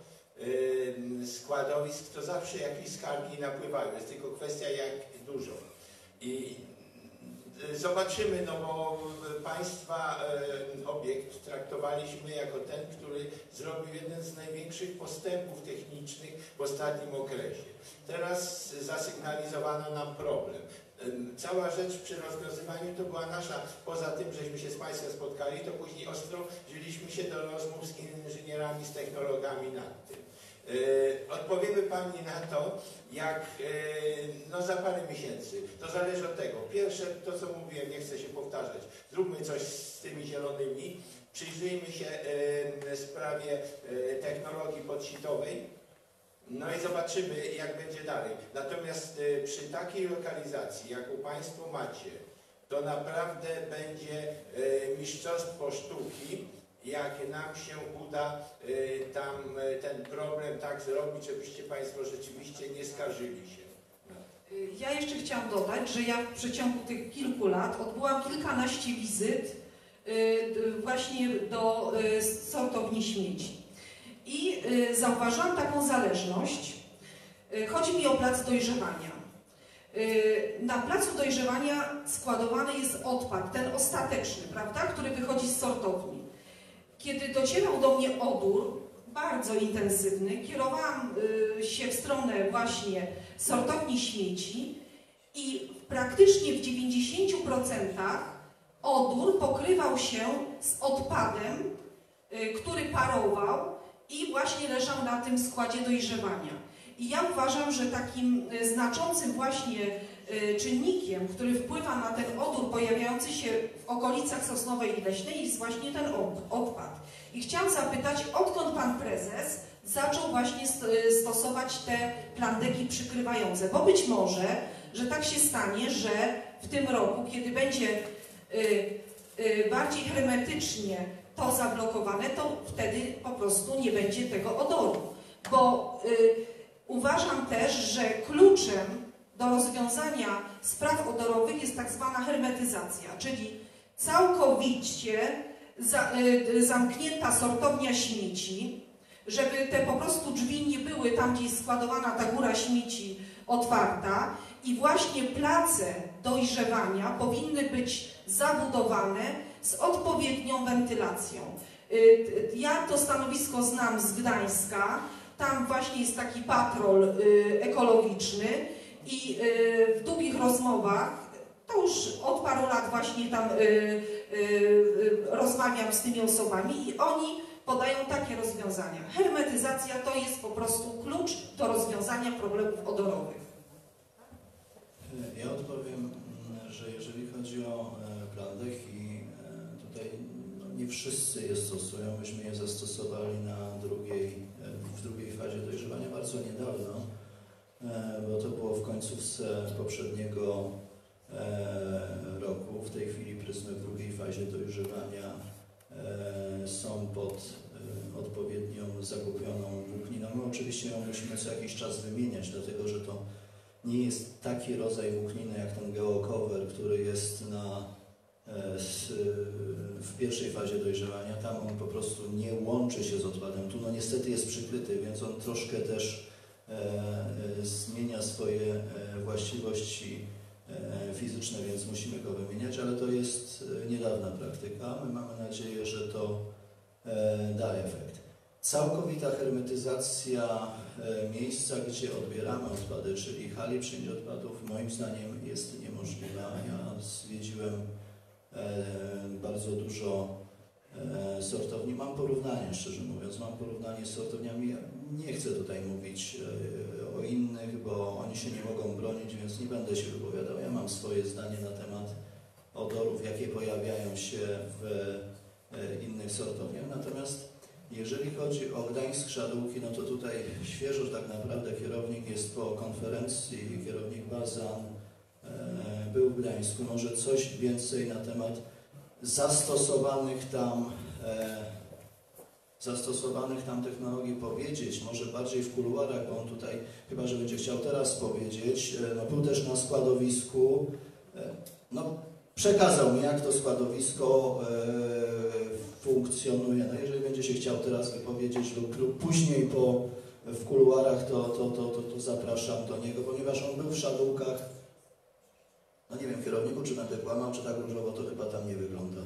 składowisk, to zawsze jakieś skargi napływają. Jest tylko kwestia, jak dużo. I zobaczymy, no bo Państwa obiekt traktowaliśmy jako ten, który zrobił jeden z największych postępów technicznych w ostatnim okresie. Teraz zasygnalizowano nam problem. Cała rzecz przy rozwiązywaniu to była nasza, poza tym, żeśmy się z Państwem spotkali, to później ostro wzięliśmy się do rozmów z inżynierami, z technologami nad tym. Odpowiemy Pani na to, jak no za parę miesięcy. To zależy od tego. Pierwsze, to co mówiłem, nie chcę się powtarzać. Zróbmy coś z tymi zielonymi. Przyjrzyjmy się sprawie technologii podsitowej. No i zobaczymy, jak będzie dalej. Natomiast przy takiej lokalizacji, jaką Państwo macie, to naprawdę będzie mistrzostwo sztuki, jak nam się uda tam ten problem tak zrobić, żebyście Państwo rzeczywiście nie skarżyli się. Ja jeszcze chciałam dodać, że ja w przeciągu tych kilku lat odbyłam kilkanaście wizyt właśnie do sortowni śmieci. I zauważyłam taką zależność. Chodzi mi o plac dojrzewania. Na placu dojrzewania składowany jest odpad, ten ostateczny, prawda, który wychodzi z sortowni. Kiedy docierał do mnie odór, bardzo intensywny, kierowałam się w stronę właśnie sortowni śmieci i praktycznie w 90% odór pokrywał się z odpadem, który parował i właśnie leżał na tym składzie dojrzewania. I ja uważam, że takim znaczącym właśnie czynnikiem, który wpływa na ten odór pojawiający się w okolicach Sosnowej i Leśnej, jest właśnie ten odpad. I chciałam zapytać, odkąd Pan Prezes zaczął właśnie stosować te plandeki przykrywające? Bo być może, że tak się stanie, że w tym roku, kiedy będzie bardziej hermetycznie to zablokowane, to wtedy po prostu nie będzie tego odoru. Bo uważam też, że kluczem do rozwiązania spraw odorowych jest tak zwana hermetyzacja, czyli całkowicie zamknięta sortownia śmieci, żeby te po prostu drzwi nie były tam, gdzie jest składowana ta góra śmieci otwarta i właśnie place dojrzewania powinny być zabudowane z odpowiednią wentylacją. Ja to stanowisko znam z Gdańska, tam właśnie jest taki patrol ekologiczny i w długich rozmowach, to już od paru lat właśnie tam rozmawiam z tymi osobami i oni podają takie rozwiązania. Hermetyzacja to jest po prostu klucz do rozwiązania problemów odorowych. Ja odpowiem, że jeżeli chodzi o plandeki, tutaj nie wszyscy je stosują. Myśmy je zastosowali w drugiej fazie dojrzewania bardzo niedawno, bo to było w końcówce poprzedniego roku. W tej chwili pryzmy w drugiej fazie dojrzewania są pod odpowiednią zakupioną włókniną. My oczywiście ją musimy co jakiś czas wymieniać, dlatego że to nie jest taki rodzaj włókniny jak ten geocover, który jest w pierwszej fazie dojrzewania. Tam on po prostu nie łączy się z odpadem. Tu no niestety jest przykryty, więc on troszkę też zmienia swoje właściwości fizyczne, więc musimy go wymieniać, ale to jest niedawna praktyka. My mamy nadzieję, że to da efekt. Całkowita hermetyzacja miejsca, gdzie odbieramy odpady, czyli hali przyjęć odpadów, moim zdaniem jest niemożliwa. Ja zwiedziłem bardzo dużo sortowni. Mam porównanie, szczerze mówiąc, mam porównanie z sortowniami. Ja nie chcę tutaj mówić o innych, bo oni się nie mogą bronić, więc nie będę się wypowiadał. Ja mam swoje zdanie na temat odorów, jakie pojawiają się w innych sortowniach. Natomiast jeżeli chodzi o Gdańsk Szadółki, no to tutaj świeżo tak naprawdę kierownik jest po konferencji, kierownik Bazan był w Gdańsku. Może coś więcej na temat zastosowanych tam technologii powiedzieć, może bardziej w kuluarach, bo on tutaj chyba, że będzie chciał teraz powiedzieć, no był też na składowisku, no przekazał mi, jak to składowisko funkcjonuje. No jeżeli będzie się chciał teraz wypowiedzieć lub później w kuluarach, to zapraszam do niego, ponieważ on był w Szadółkach. No nie wiem, kierowniku, czy będę kłamał, czy tak różowo, to chyba tam nie wygląda.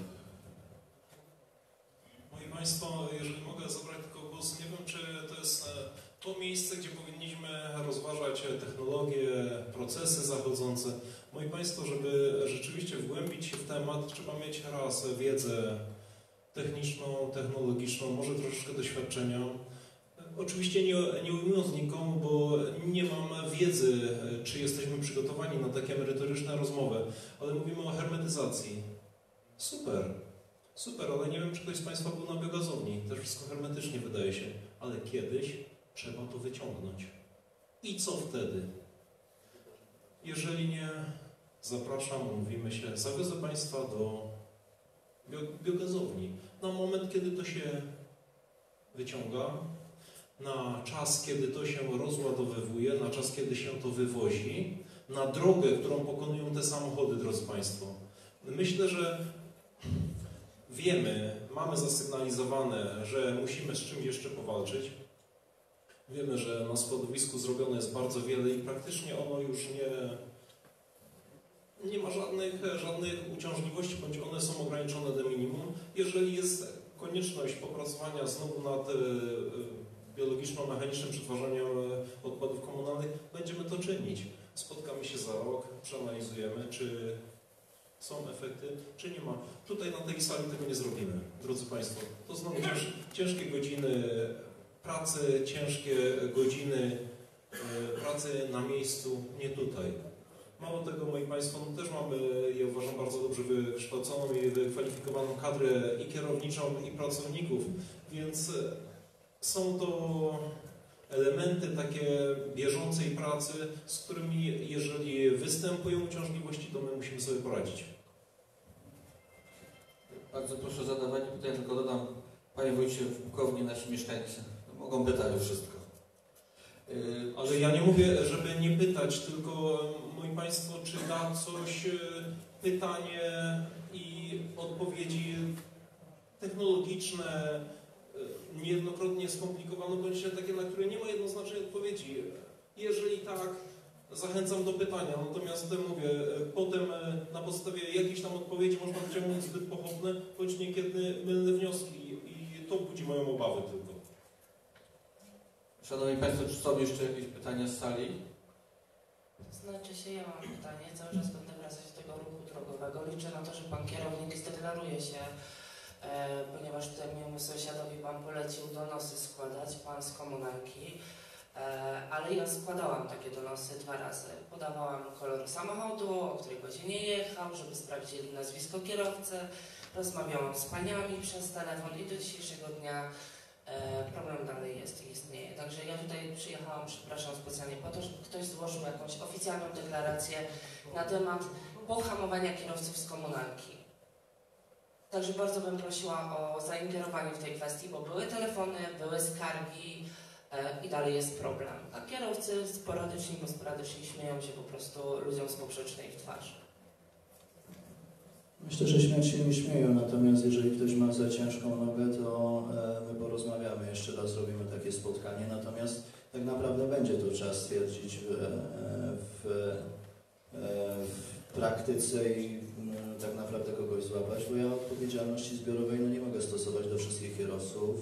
Moi Państwo, jeżeli mogę zabrać tylko głos, nie wiem, czy to jest to miejsce, gdzie powinniśmy rozważać technologie, procesy zachodzące. Moi Państwo, żeby rzeczywiście wgłębić się w temat, trzeba mieć raz wiedzę techniczną, technologiczną, może troszeczkę doświadczenia. Oczywiście nie ujmując nikomu, bo nie mam wiedzy, czy jesteśmy przygotowani na takie merytoryczne rozmowy, ale mówimy o hermetyzacji. Super, super, ale nie wiem, czy ktoś z Państwa był na biogazowni. Też wszystko hermetycznie wydaje się, ale kiedyś trzeba to wyciągnąć. I co wtedy? Jeżeli nie, zapraszam, umówimy się, zawiozę Państwa do biogazowni. Na moment, kiedy to się wyciąga, na czas, kiedy to się rozładowywuje, na czas, kiedy się to wywozi, na drogę, którą pokonują te samochody, drodzy Państwo. Myślę, że wiemy, mamy zasygnalizowane, że musimy z czymś jeszcze powalczyć. Wiemy, że na składowisku zrobione jest bardzo wiele i praktycznie ono już nie ma żadnych uciążliwości, bądź one są ograniczone do minimum. Jeżeli jest konieczność popracowania znowu nad biologiczno-mechanicznym przetwarzaniem odpadów komunalnych, będziemy to czynić. Spotkamy się za rok, przeanalizujemy, czy są efekty, czy nie ma. Tutaj na tej sali tego nie zrobimy, drodzy Państwo. To znowu ciężkie godziny pracy, ciężkie godziny pracy na miejscu, nie tutaj. Mało tego, moi Państwo, no też mamy, ja uważam, bardzo dobrze wykształconą i wykwalifikowaną kadrę i kierowniczą, i pracowników, więc są to elementy takie bieżącej pracy, z którymi, jeżeli występują uciążliwości, to my musimy sobie poradzić. Bardzo proszę o zadawanie pytań, tylko dodam, Panie Wójcie, w Bukowni nasi mieszkańcy mogą pytać o wszystko. Ale ja nie mówię, żeby nie pytać, tylko moi Państwo, czy da coś pytanie i odpowiedzi technologiczne, niejednokrotnie skomplikowane, bądź takie, na które nie ma jednoznacznej odpowiedzi. Jeżeli tak, zachęcam do pytania, natomiast mówię, potem na podstawie jakiejś tam odpowiedzi można wyciągnąć zbyt pochopne, bądź niekiedy mylne wnioski i to budzi moją obawę tylko. Szanowni Państwo, czy są jeszcze jakieś pytania z sali? Znaczy się, ja mam pytanie, cały czas będę wracać do tego ruchu drogowego. Liczę na to, że Pan kierownik zdeklaruje się, ponieważ tutaj mojemu sąsiadowi Pan polecił donosy składać, Pan z komunalki, ale ja składałam takie donosy 2 razy. Podawałam kolor samochodu, o której godzinie jechał, żeby sprawdzili nazwisko kierowcy, rozmawiałam z paniami przez telefon i do dzisiejszego dnia problem dalej jest i istnieje. Także ja tutaj przyjechałam, przepraszam, specjalnie po to, żeby ktoś złożył jakąś oficjalną deklarację na temat pohamowania kierowców z komunalki. Także bardzo bym prosiła o zaingerowanie w tej kwestii, bo były telefony, były skargi i dalej jest problem. A kierowcy sporadycznie, bo sporadycznie śmieją się po prostu ludziom z poprzecznej w twarz. Myślę, że śmiać się nie śmieją, natomiast jeżeli ktoś ma za ciężką nogę, to my porozmawiamy, jeszcze raz zrobimy takie spotkanie, natomiast tak naprawdę będzie to trzeba stwierdzić w praktyce i tak naprawdę kogoś złapać, bo ja odpowiedzialności zbiorowej nie mogę stosować do wszystkich kierowców.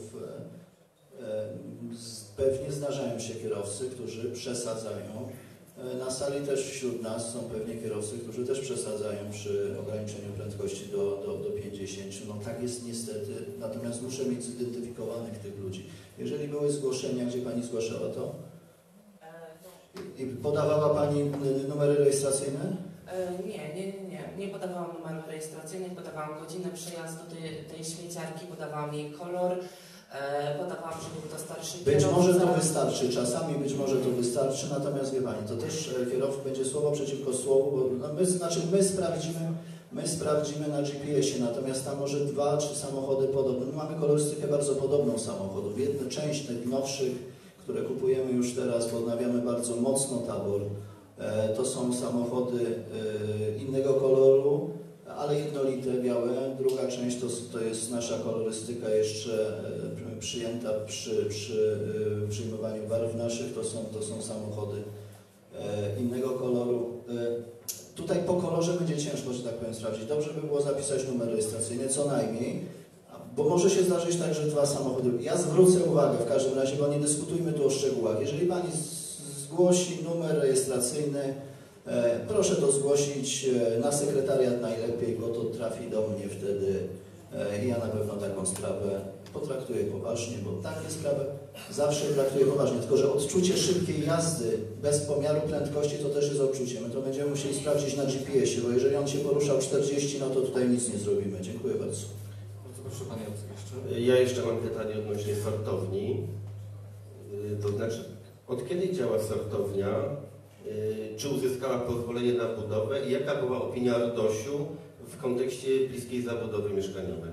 Pewnie zdarzają się kierowcy, którzy przesadzają. Na sali też wśród nas są pewnie kierowcy, którzy też przesadzają przy ograniczeniu prędkości do 50. No tak jest niestety, natomiast muszę mieć zidentyfikowanych tych ludzi. Jeżeli były zgłoszenia, gdzie Pani zgłaszała to? I podawała Pani numery rejestracyjne? Nie podawałam numerów rejestracyjnych, podawałam godzinę przejazdu tej śmieciarki, podawałam jej kolor, podawałam, że był to starszy kierowca. Być może to wystarczy, czasami być może to wystarczy, natomiast wie Pani, to też kierowca będzie słowo przeciwko słowu, bo no my sprawdzimy na GPS-ie, natomiast tam może 2 czy samochody podobne. My mamy kolorystykę bardzo podobną samochodów. Jedna część tych nowszych, które kupujemy już teraz, bo odnawiamy bardzo mocno tabor, to są samochody innego koloru, ale jednolite, białe. Druga część to jest nasza kolorystyka jeszcze przyjęta przy przyjmowaniu barw naszych, to są samochody innego koloru. Tutaj po kolorze będzie ciężko, że tak powiem, sprawdzić. Dobrze by było zapisać numer rejestracyjny, co najmniej, bo może się zdarzyć tak, że 2 samochody. Ja zwrócę uwagę w każdym razie, bo nie dyskutujmy tu o szczegółach. Jeżeli Pani zgłosi numer rejestracyjny, proszę to zgłosić na sekretariat najlepiej, bo to trafi do mnie wtedy i ja na pewno taką sprawę potraktuję poważnie, bo takie sprawy zawsze traktuję poważnie, tylko że odczucie szybkiej jazdy bez pomiaru prędkości to też jest odczucie. My to będziemy musieli sprawdzić na GPS-ie, bo jeżeli on się poruszał 40, no to tutaj nic nie zrobimy. Dziękuję bardzo. Bardzo proszę Panie jeszcze. Ja jeszcze mam pytanie odnośnie sortowni. To znaczy, od kiedy działa sortownia? Czy uzyskała pozwolenie na budowę i jaka była opinia RDOŚ-u w kontekście bliskiej zabudowy mieszkaniowej?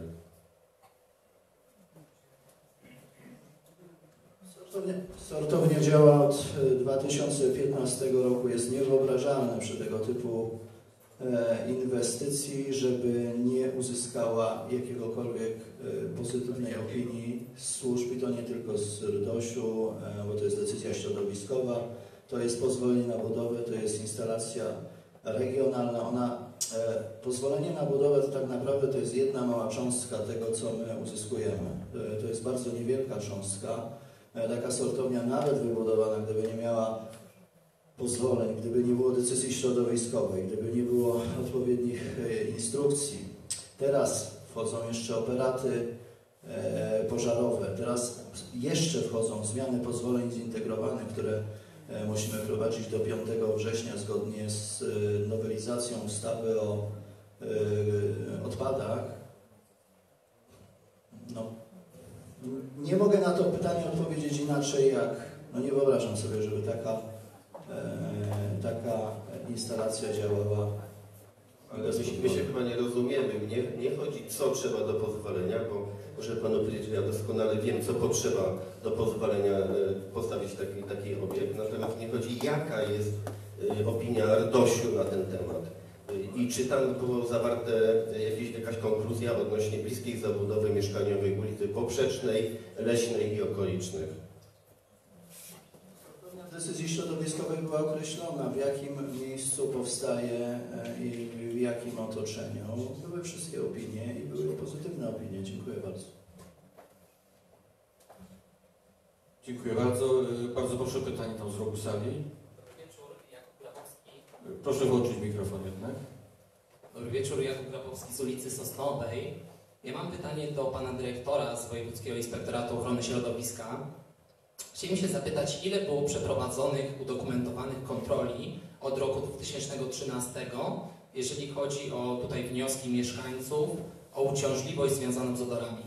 Sortownia działa od 2015 roku. Jest niewyobrażalne przy tego typu inwestycji, żeby nie uzyskała jakiegokolwiek pozytywnej opinii służb i to nie tylko z RDOŚ-u, bo to jest decyzja środowiskowa. To jest pozwolenie na budowę, to jest instalacja regionalna. Pozwolenie na budowę to tak naprawdę to jest jedna mała cząstka tego, co my uzyskujemy. To jest bardzo niewielka cząstka. Taka sortownia nawet wybudowana, gdyby nie miała pozwoleń, gdyby nie było decyzji środowiskowej, gdyby nie było odpowiednich instrukcji. Teraz wchodzą jeszcze operaty pożarowe, teraz jeszcze wchodzą zmiany pozwoleń zintegrowanych, które musimy wprowadzić do 5 września zgodnie z nowelizacją ustawy o odpadach. No, nie mogę na to pytanie odpowiedzieć inaczej, jak no nie wyobrażam sobie, żeby taka instalacja działała. Ale my się chyba nie rozumiemy. Nie chodzi, co trzeba do pozwolenia, bo muszę Panu powiedzieć, że ja doskonale wiem, co potrzeba do pozwolenia postawić taki obiekt. Natomiast nie chodzi, jaka jest opinia RDOŚ-u na ten temat. I czy tam było zawarte jakaś konkluzja odnośnie bliskiej zabudowy mieszkaniowej ulicy Poprzecznej, Leśnej i okolicznych. W decyzji środowiskowej była określona, w jakim miejscu powstaje i w jakim otoczeniu. Były wszystkie opinie i były pozytywne opinie. Dziękuję bardzo. Dziękuję bardzo. Bardzo proszę pytanie tam z rogu sali. Dobry wieczór, Jakub Grabowski. Proszę włączyć mikrofon jednak. Dobry wieczór, Jakub Grabowski z ulicy Sosnowej. Ja mam pytanie do pana dyrektora z Wojewódzkiego Inspektoratu Ochrony Środowiska. Chciałem się zapytać, ile było przeprowadzonych, udokumentowanych kontroli od roku 2013, jeżeli chodzi o tutaj wnioski mieszkańców o uciążliwość związaną z odorami?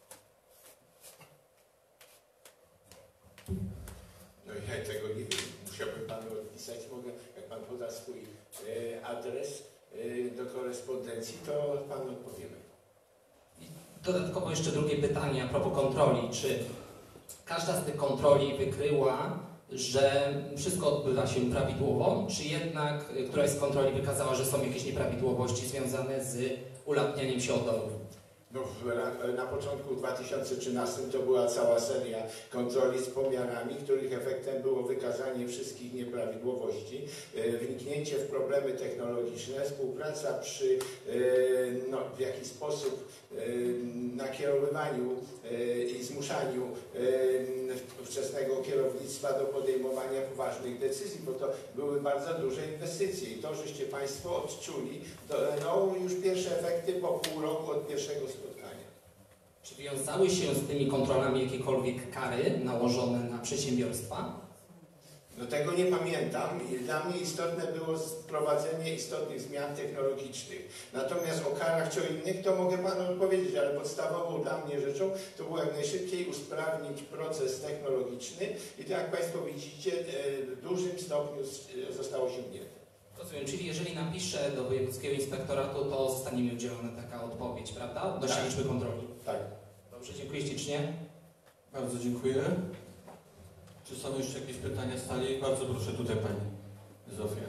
No ja tego nie wiem. Musiałbym panu odpisać. Mogę, jak pan poda swój adres do korespondencji, to panu odpowiemy. Dodatkowo jeszcze drugie pytanie a propos kontroli. Czy każda z tych kontroli wykryła, że wszystko odbywa się prawidłowo, czy jednak któraś z kontroli wykazała, że są jakieś nieprawidłowości związane z ulatnianiem się odorów? No, na początku 2013 to była cała seria kontroli z pomiarami, których efektem było wykazanie wszystkich nieprawidłowości, wniknięcie w problemy technologiczne, współpraca przy w jakiś sposób nakierowywaniu i zmuszaniu wczesnego kierownictwa do podejmowania poważnych decyzji, bo to były bardzo duże inwestycje i to, żeście Państwo odczuli, to już pierwsze efekty po pół roku od pierwszego spotkania. Czy wiązały się z tymi kontrolami jakiekolwiek kary nałożone na przedsiębiorstwa? No tego nie pamiętam i dla mnie istotne było wprowadzenie istotnych zmian technologicznych. Natomiast o karach czy o innych to mogę Panu odpowiedzieć, ale podstawową dla mnie rzeczą to było jak najszybciej usprawnić proces technologiczny i to jak Państwo widzicie w dużym stopniu zostało osiągnięte. Rozumiem, czyli jeżeli napiszę do Wojewódzkiego Inspektoratu, to zostanie mi udzielona taka odpowiedź, prawda? Odnośnie liczby kontroli. Tak. Dobrze, dziękuję ślicznie. Bardzo dziękuję. Czy są jeszcze jakieś pytania z sali? Bardzo proszę tutaj Pani Zofia.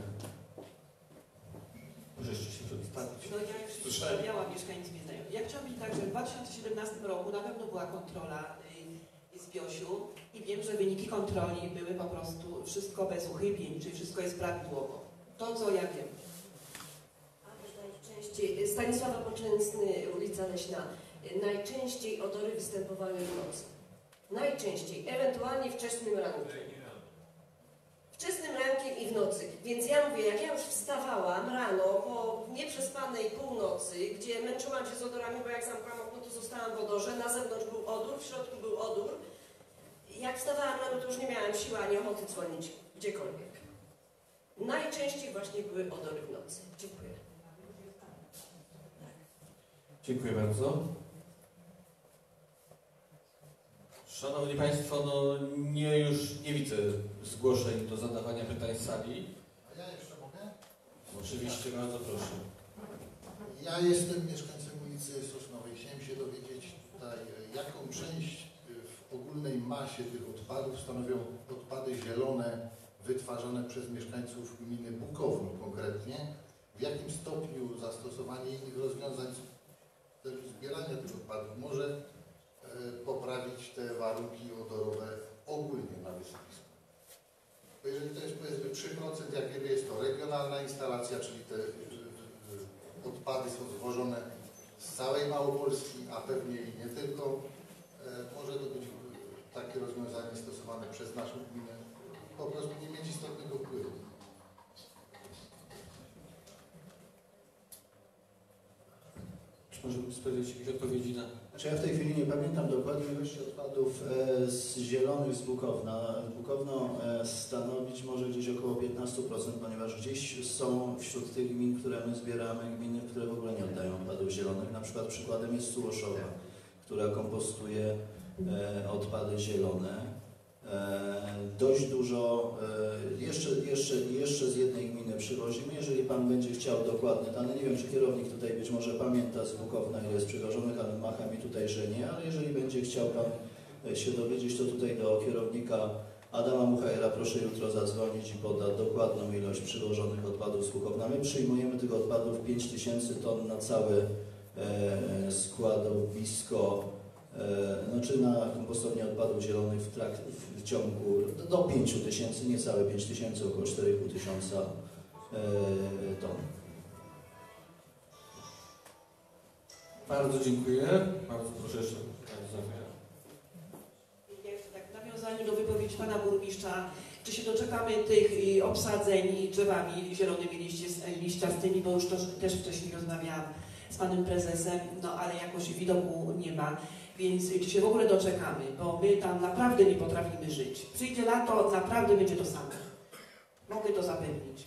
Może jeszcze się przedstawić. No ja już przedstawiałam, mieszkańcy mnie znają. Ja chciałam powiedzieć tak, że w 2017 roku na pewno była kontrola z Biosiu i wiem, że wyniki kontroli były po prostu wszystko bez uchybień, czyli wszystko jest prawidłowo. To, co ja wiem. Najczęściej, Stanisława Poczęsny, ulica Leśna, najczęściej odory występowały w nocy. Najczęściej, ewentualnie wczesnym rankiem. Wczesnym rankiem i w nocy. Więc ja mówię, jak ja już wstawałam rano po nieprzespanej północy, gdzie męczyłam się z odorami, bo jak zamknęłam okno, to zostałam w odorze, na zewnątrz był odór, w środku był odór. Jak wstawałam rano, to już nie miałam siły ani ochoty dzwonić gdziekolwiek. Najczęściej właśnie były odory w nocy. Dziękuję. Dziękuję bardzo. Szanowni Państwo, już nie widzę zgłoszeń do zadawania pytań z sali. A ja jeszcze mogę? Oczywiście, bardzo proszę. Ja jestem mieszkańcem ulicy Sosnowej. Chciałem się dowiedzieć tutaj, jaką część w ogólnej masie tych odpadów stanowią odpady zielone wytwarzane przez mieszkańców gminy Bukowno konkretnie. W jakim stopniu zastosowanie innych rozwiązań w celu zbierania tych odpadów może poprawić te warunki odorowe ogólnie na wysypisku. Bo jeżeli to jest powiedzmy 3%, jak wiele jest to regionalna instalacja, czyli te odpady są zwożone z całej Małopolski, a pewnie i nie tylko, może to być takie rozwiązanie stosowane przez naszą gminę, po prostu nie mieć istotnego wpływu. Może mógł powiedzieć jakieś odpowiedzi na... Znaczy ja w tej chwili nie pamiętam dokładnie ilości odpadów z zielonych z Bukowna. Bukowno stanowić może gdzieś około 15%, ponieważ gdzieś są wśród tych gmin, które my zbieramy, gminy, które w ogóle nie oddają odpadów zielonych. Na przykład przykładem jest Sułoszowa, która kompostuje odpady zielone. Dość dużo, jeszcze z jednej gminy przywozimy. Jeżeli Pan będzie chciał dokładne dane, nie wiem, czy kierownik tutaj być może pamięta z Bukowna, ile jest przywożonych, ale macha mi tutaj, że nie, ale jeżeli będzie chciał Pan się dowiedzieć, to tutaj do kierownika Adama Muchajera proszę jutro zadzwonić i poda dokładną ilość przywożonych odpadów z Bukowna. My przyjmujemy tych odpadów 5000 ton na całe składowisko, znaczy na kompostownię odpadów zielonych w ciągu do 5000, niecałe 5000, około 4500 ton. Bardzo dziękuję. Bardzo proszę jeszcze Pani Zofia. Jeszcze tak w nawiązaniu do wypowiedzi Pana Burmistrza, czy się doczekamy tych obsadzeń drzewami zielonymi liściastymi, bo już to też wcześniej rozmawiałam z Panem Prezesem, no ale jakoś widoku nie ma. Więc czy się w ogóle doczekamy, bo my tam naprawdę nie potrafimy żyć. Przyjdzie lato, naprawdę będzie to samo. Mogę to zapewnić.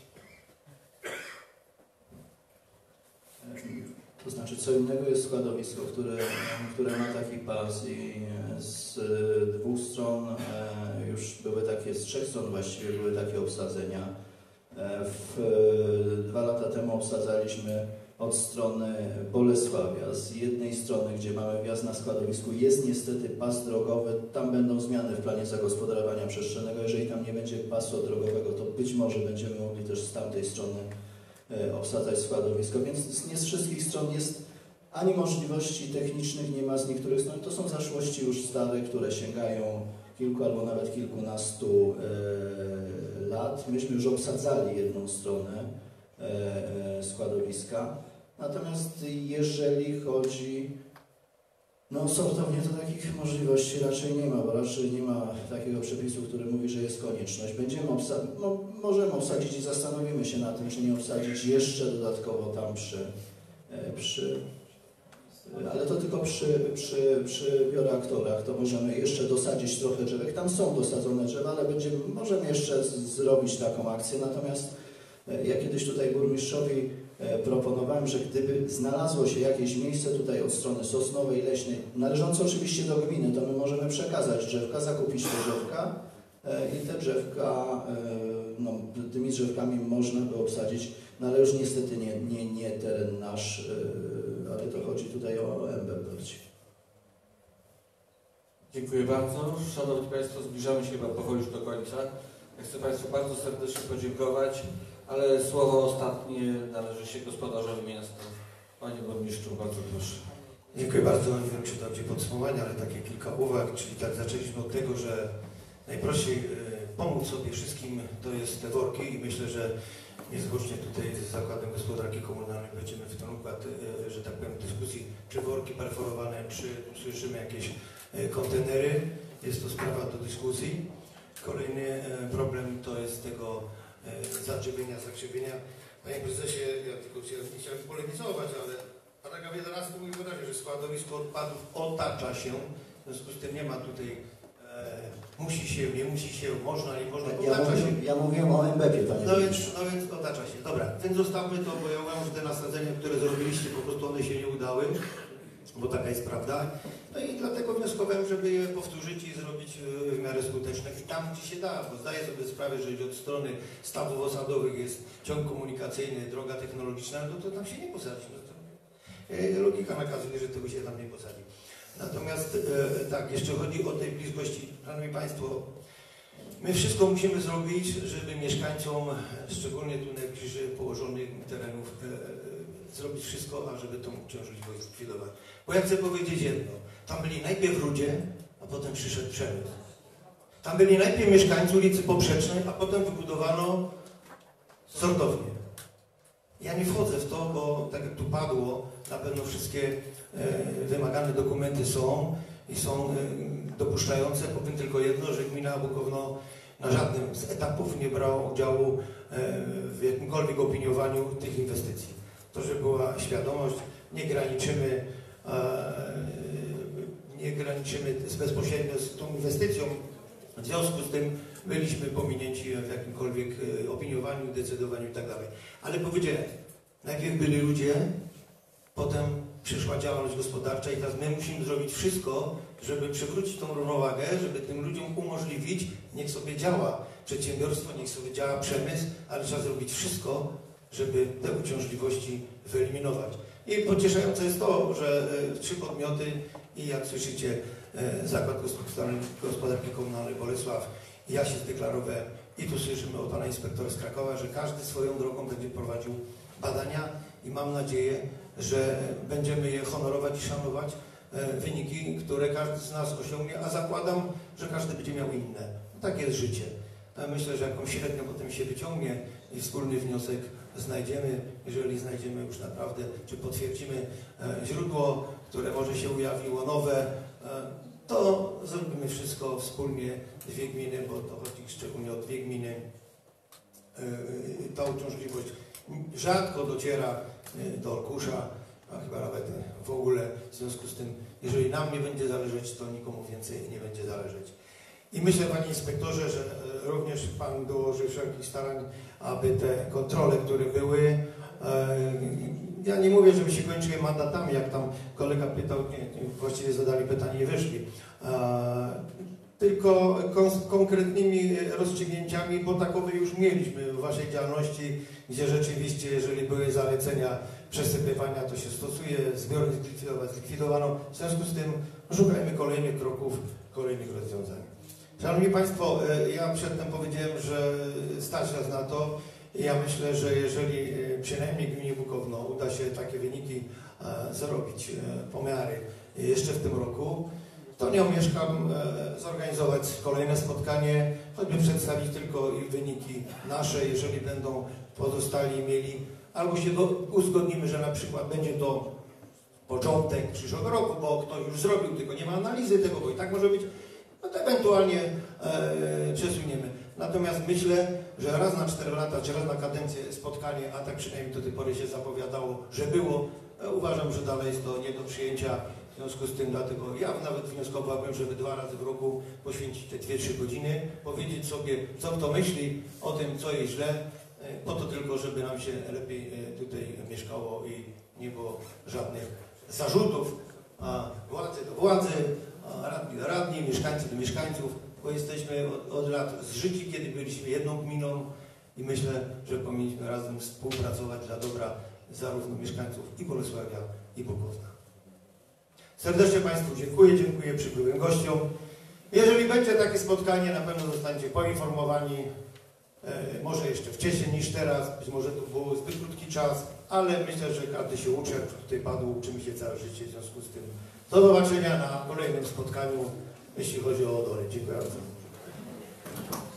To znaczy, co innego jest składowisko, które ma taki pas i z dwóch stron już były takie, z trzech stron właściwie były takie obsadzenia. 2 lata temu obsadzaliśmy od strony Bolesławia. Z jednej strony, gdzie mamy wjazd na składowisku, jest niestety pas drogowy. Tam będą zmiany w planie zagospodarowania przestrzennego. Jeżeli tam nie będzie pasu drogowego, to być może będziemy mogli też z tamtej strony obsadzać składowisko. Więc nie z wszystkich stron jest ani możliwości technicznych, nie ma z niektórych stron. To są zaszłości już stare, które sięgają kilku albo nawet kilkunastu lat. Myśmy już obsadzali jedną stronę składowiska. Natomiast jeżeli chodzi, no sortownie, to takich możliwości raczej nie ma, bo raczej nie ma takiego przepisu, który mówi, że jest konieczność. Będziemy możemy obsadzić i zastanowimy się na tym, czy nie obsadzić jeszcze dodatkowo tam ale to tylko przy bioreaktorach, to możemy jeszcze dosadzić trochę drzewek. Tam są dosadzone drzewa, ale możemy jeszcze zrobić taką akcję. Natomiast ja kiedyś tutaj burmistrzowi proponowałem, że gdyby znalazło się jakieś miejsce tutaj od strony Sosnowej, Leśnej, należące oczywiście do gminy, to my możemy przekazać drzewka, zakupić te drzewka i te drzewka, no, tymi drzewkami można by obsadzić, no ale już niestety nie teren nasz, ale to chodzi tutaj o MB bardziej. Dziękuję bardzo. Szanowni Państwo, zbliżamy się chyba powoli już do końca. Ja chcę Państwu bardzo serdecznie podziękować, ale słowo ostatnie należy się gospodarzowi miasta. Panie Burmistrzu, bardzo proszę. Dziękuję bardzo. Nie wiem, czy to będzie podsumowanie, ale takie kilka uwag. Czyli tak zaczęliśmy od tego, że najprościej pomóc sobie wszystkim to jest te worki i myślę, że niezwłocznie tutaj z Zakładem Gospodarki Komunalnej będziemy w ten układ, że tak powiem, dyskusji, czy worki perforowane, czy słyszymy jakieś kontenery. Jest to sprawa do dyskusji. Kolejny problem to jest tego zakrzywienia. Panie Prezesie, ja tylko nie chciałem polemizować, ale paragraf 11 mówi wyraźnie, że składowisko odpadów otacza się, w związku z tym nie ma tutaj musi się, nie musi się, można, nie można, otacza się. Ja mówiłem o MBP, panie no więc otacza się. Dobra, więc zostawmy to, bo ja uważam, że te nasadzenia, które zrobiliście, po prostu one się nie udały, bo taka jest prawda. No i dlatego wnioskowałem, żeby je powtórzyć i zrobić w miarę skuteczne i tam, gdzie się da, bo zdaję sobie sprawę, że od strony stawów osadowych jest ciąg komunikacyjny, droga technologiczna, no to tam się nie posadzi. Logika nakazuje, że tego się tam nie posadzi. Natomiast tak, jeszcze chodzi o tej bliskości. Szanowni Państwo, my wszystko musimy zrobić, żeby mieszkańcom, szczególnie tu najbliżej położonych terenów, zrobić wszystko, ażeby tą uciążliwość zlikwidować. Bo ja chcę powiedzieć jedno, tam byli najpierw ludzie, a potem przyszedł przemysł. Tam byli najpierw mieszkańcy ulicy Poprzecznej, a potem wybudowano sortownię. Ja nie wchodzę w to, bo tak jak tu padło, na pewno wszystkie wymagane dokumenty są i są dopuszczające. Powiem tylko jedno, że gmina Bukowno na żadnym z etapów nie brała udziału w jakimkolwiek opiniowaniu tych inwestycji. To, że była świadomość, nie graniczymy bezpośrednio z tą inwestycją. W związku z tym byliśmy pominięci w jakimkolwiek opiniowaniu, decydowaniu itd. Ale powiedziałem, najpierw byli ludzie, potem przyszła działalność gospodarcza i teraz my musimy zrobić wszystko, żeby przywrócić tą równowagę, żeby tym ludziom umożliwić, niech sobie działa przedsiębiorstwo, niech sobie działa przemysł, ale trzeba zrobić wszystko, żeby te uciążliwości wyeliminować. I pocieszające jest to, że 3 podmioty i jak słyszycie Zakład Gospodarki Komunalnej Bolesław, ja się zdeklarowałem i tu słyszymy od pana inspektora z Krakowa, że każdy swoją drogą będzie prowadził badania i mam nadzieję, że będziemy je honorować i szanować, wyniki, które każdy z nas osiągnie, a zakładam, że każdy będzie miał inne. Tak jest życie. Myślę, że jakąś średnią potem się wyciągnie i wspólny wniosek znajdziemy, jeżeli znajdziemy już naprawdę, czy potwierdzimy źródło, które może się ujawiło nowe, to zrobimy wszystko wspólnie, 2 gminy, bo to chodzi szczególnie o 2 gminy. Ta uciążliwość rzadko dociera do Olkusza, a chyba nawet w ogóle, w związku z tym, jeżeli nam nie będzie zależeć, to nikomu więcej nie będzie zależeć. I myślę, panie inspektorze, że również pan dołoży wszelkich starań, aby te kontrole, które były, ja nie mówię, żeby się kończyły mandatami, jak tam kolega pytał, właściwie zadali pytanie i wyszli, tylko konkretnymi rozstrzygnięciami, bo takowe już mieliśmy w waszej działalności, gdzie rzeczywiście, jeżeli były zalecenia przesypywania, to się stosuje, zbiory zlikwidowano. W związku z tym szukajmy kolejnych kroków, kolejnych rozwiązań. Szanowni Państwo, ja przedtem powiedziałem, że stać nas na to. Ja myślę, że jeżeli przynajmniej gminie Bukowno uda się takie wyniki zrobić, pomiary jeszcze w tym roku, to nie omieszkam zorganizować kolejne spotkanie, choćby przedstawić tylko ich wyniki nasze, jeżeli będą pozostali mieli, albo się uzgodnimy, że na przykład będzie to początek przyszłego roku, bo ktoś już zrobił, tylko nie ma analizy tego, bo i tak może być, no to ewentualnie przesuniemy. Natomiast myślę, że raz na 4 lata, czy raz na kadencję spotkanie, a tak przynajmniej do tej pory się zapowiadało, że było, uważam, że dalej jest to nie do przyjęcia. W związku z tym, dlatego ja nawet wnioskowałbym, żeby 2 razy w roku poświęcić te 2-3 godziny, powiedzieć sobie, co kto myśli o tym, co jest źle, po to tylko, żeby nam się lepiej tutaj mieszkało i nie było żadnych zarzutów, władzy do władzy, radni do radni, mieszkańcy do mieszkańców, bo jesteśmy od lat zżyci, kiedy byliśmy jedną gminą i myślę, że powinniśmy razem współpracować dla dobra zarówno mieszkańców i Bolesławia, i Bukowna. Serdecznie Państwu dziękuję przybyłym gościom. Jeżeli będzie takie spotkanie, na pewno zostaniecie poinformowani, może jeszcze wcześniej niż teraz, być może to był zbyt krótki czas, ale myślę, że każdy się uczy, jak tutaj padło, uczymy się całe życie, w związku z tym do zobaczenia na kolejnym spotkaniu, jeśli chodzi o Odory. Dziękuję bardzo.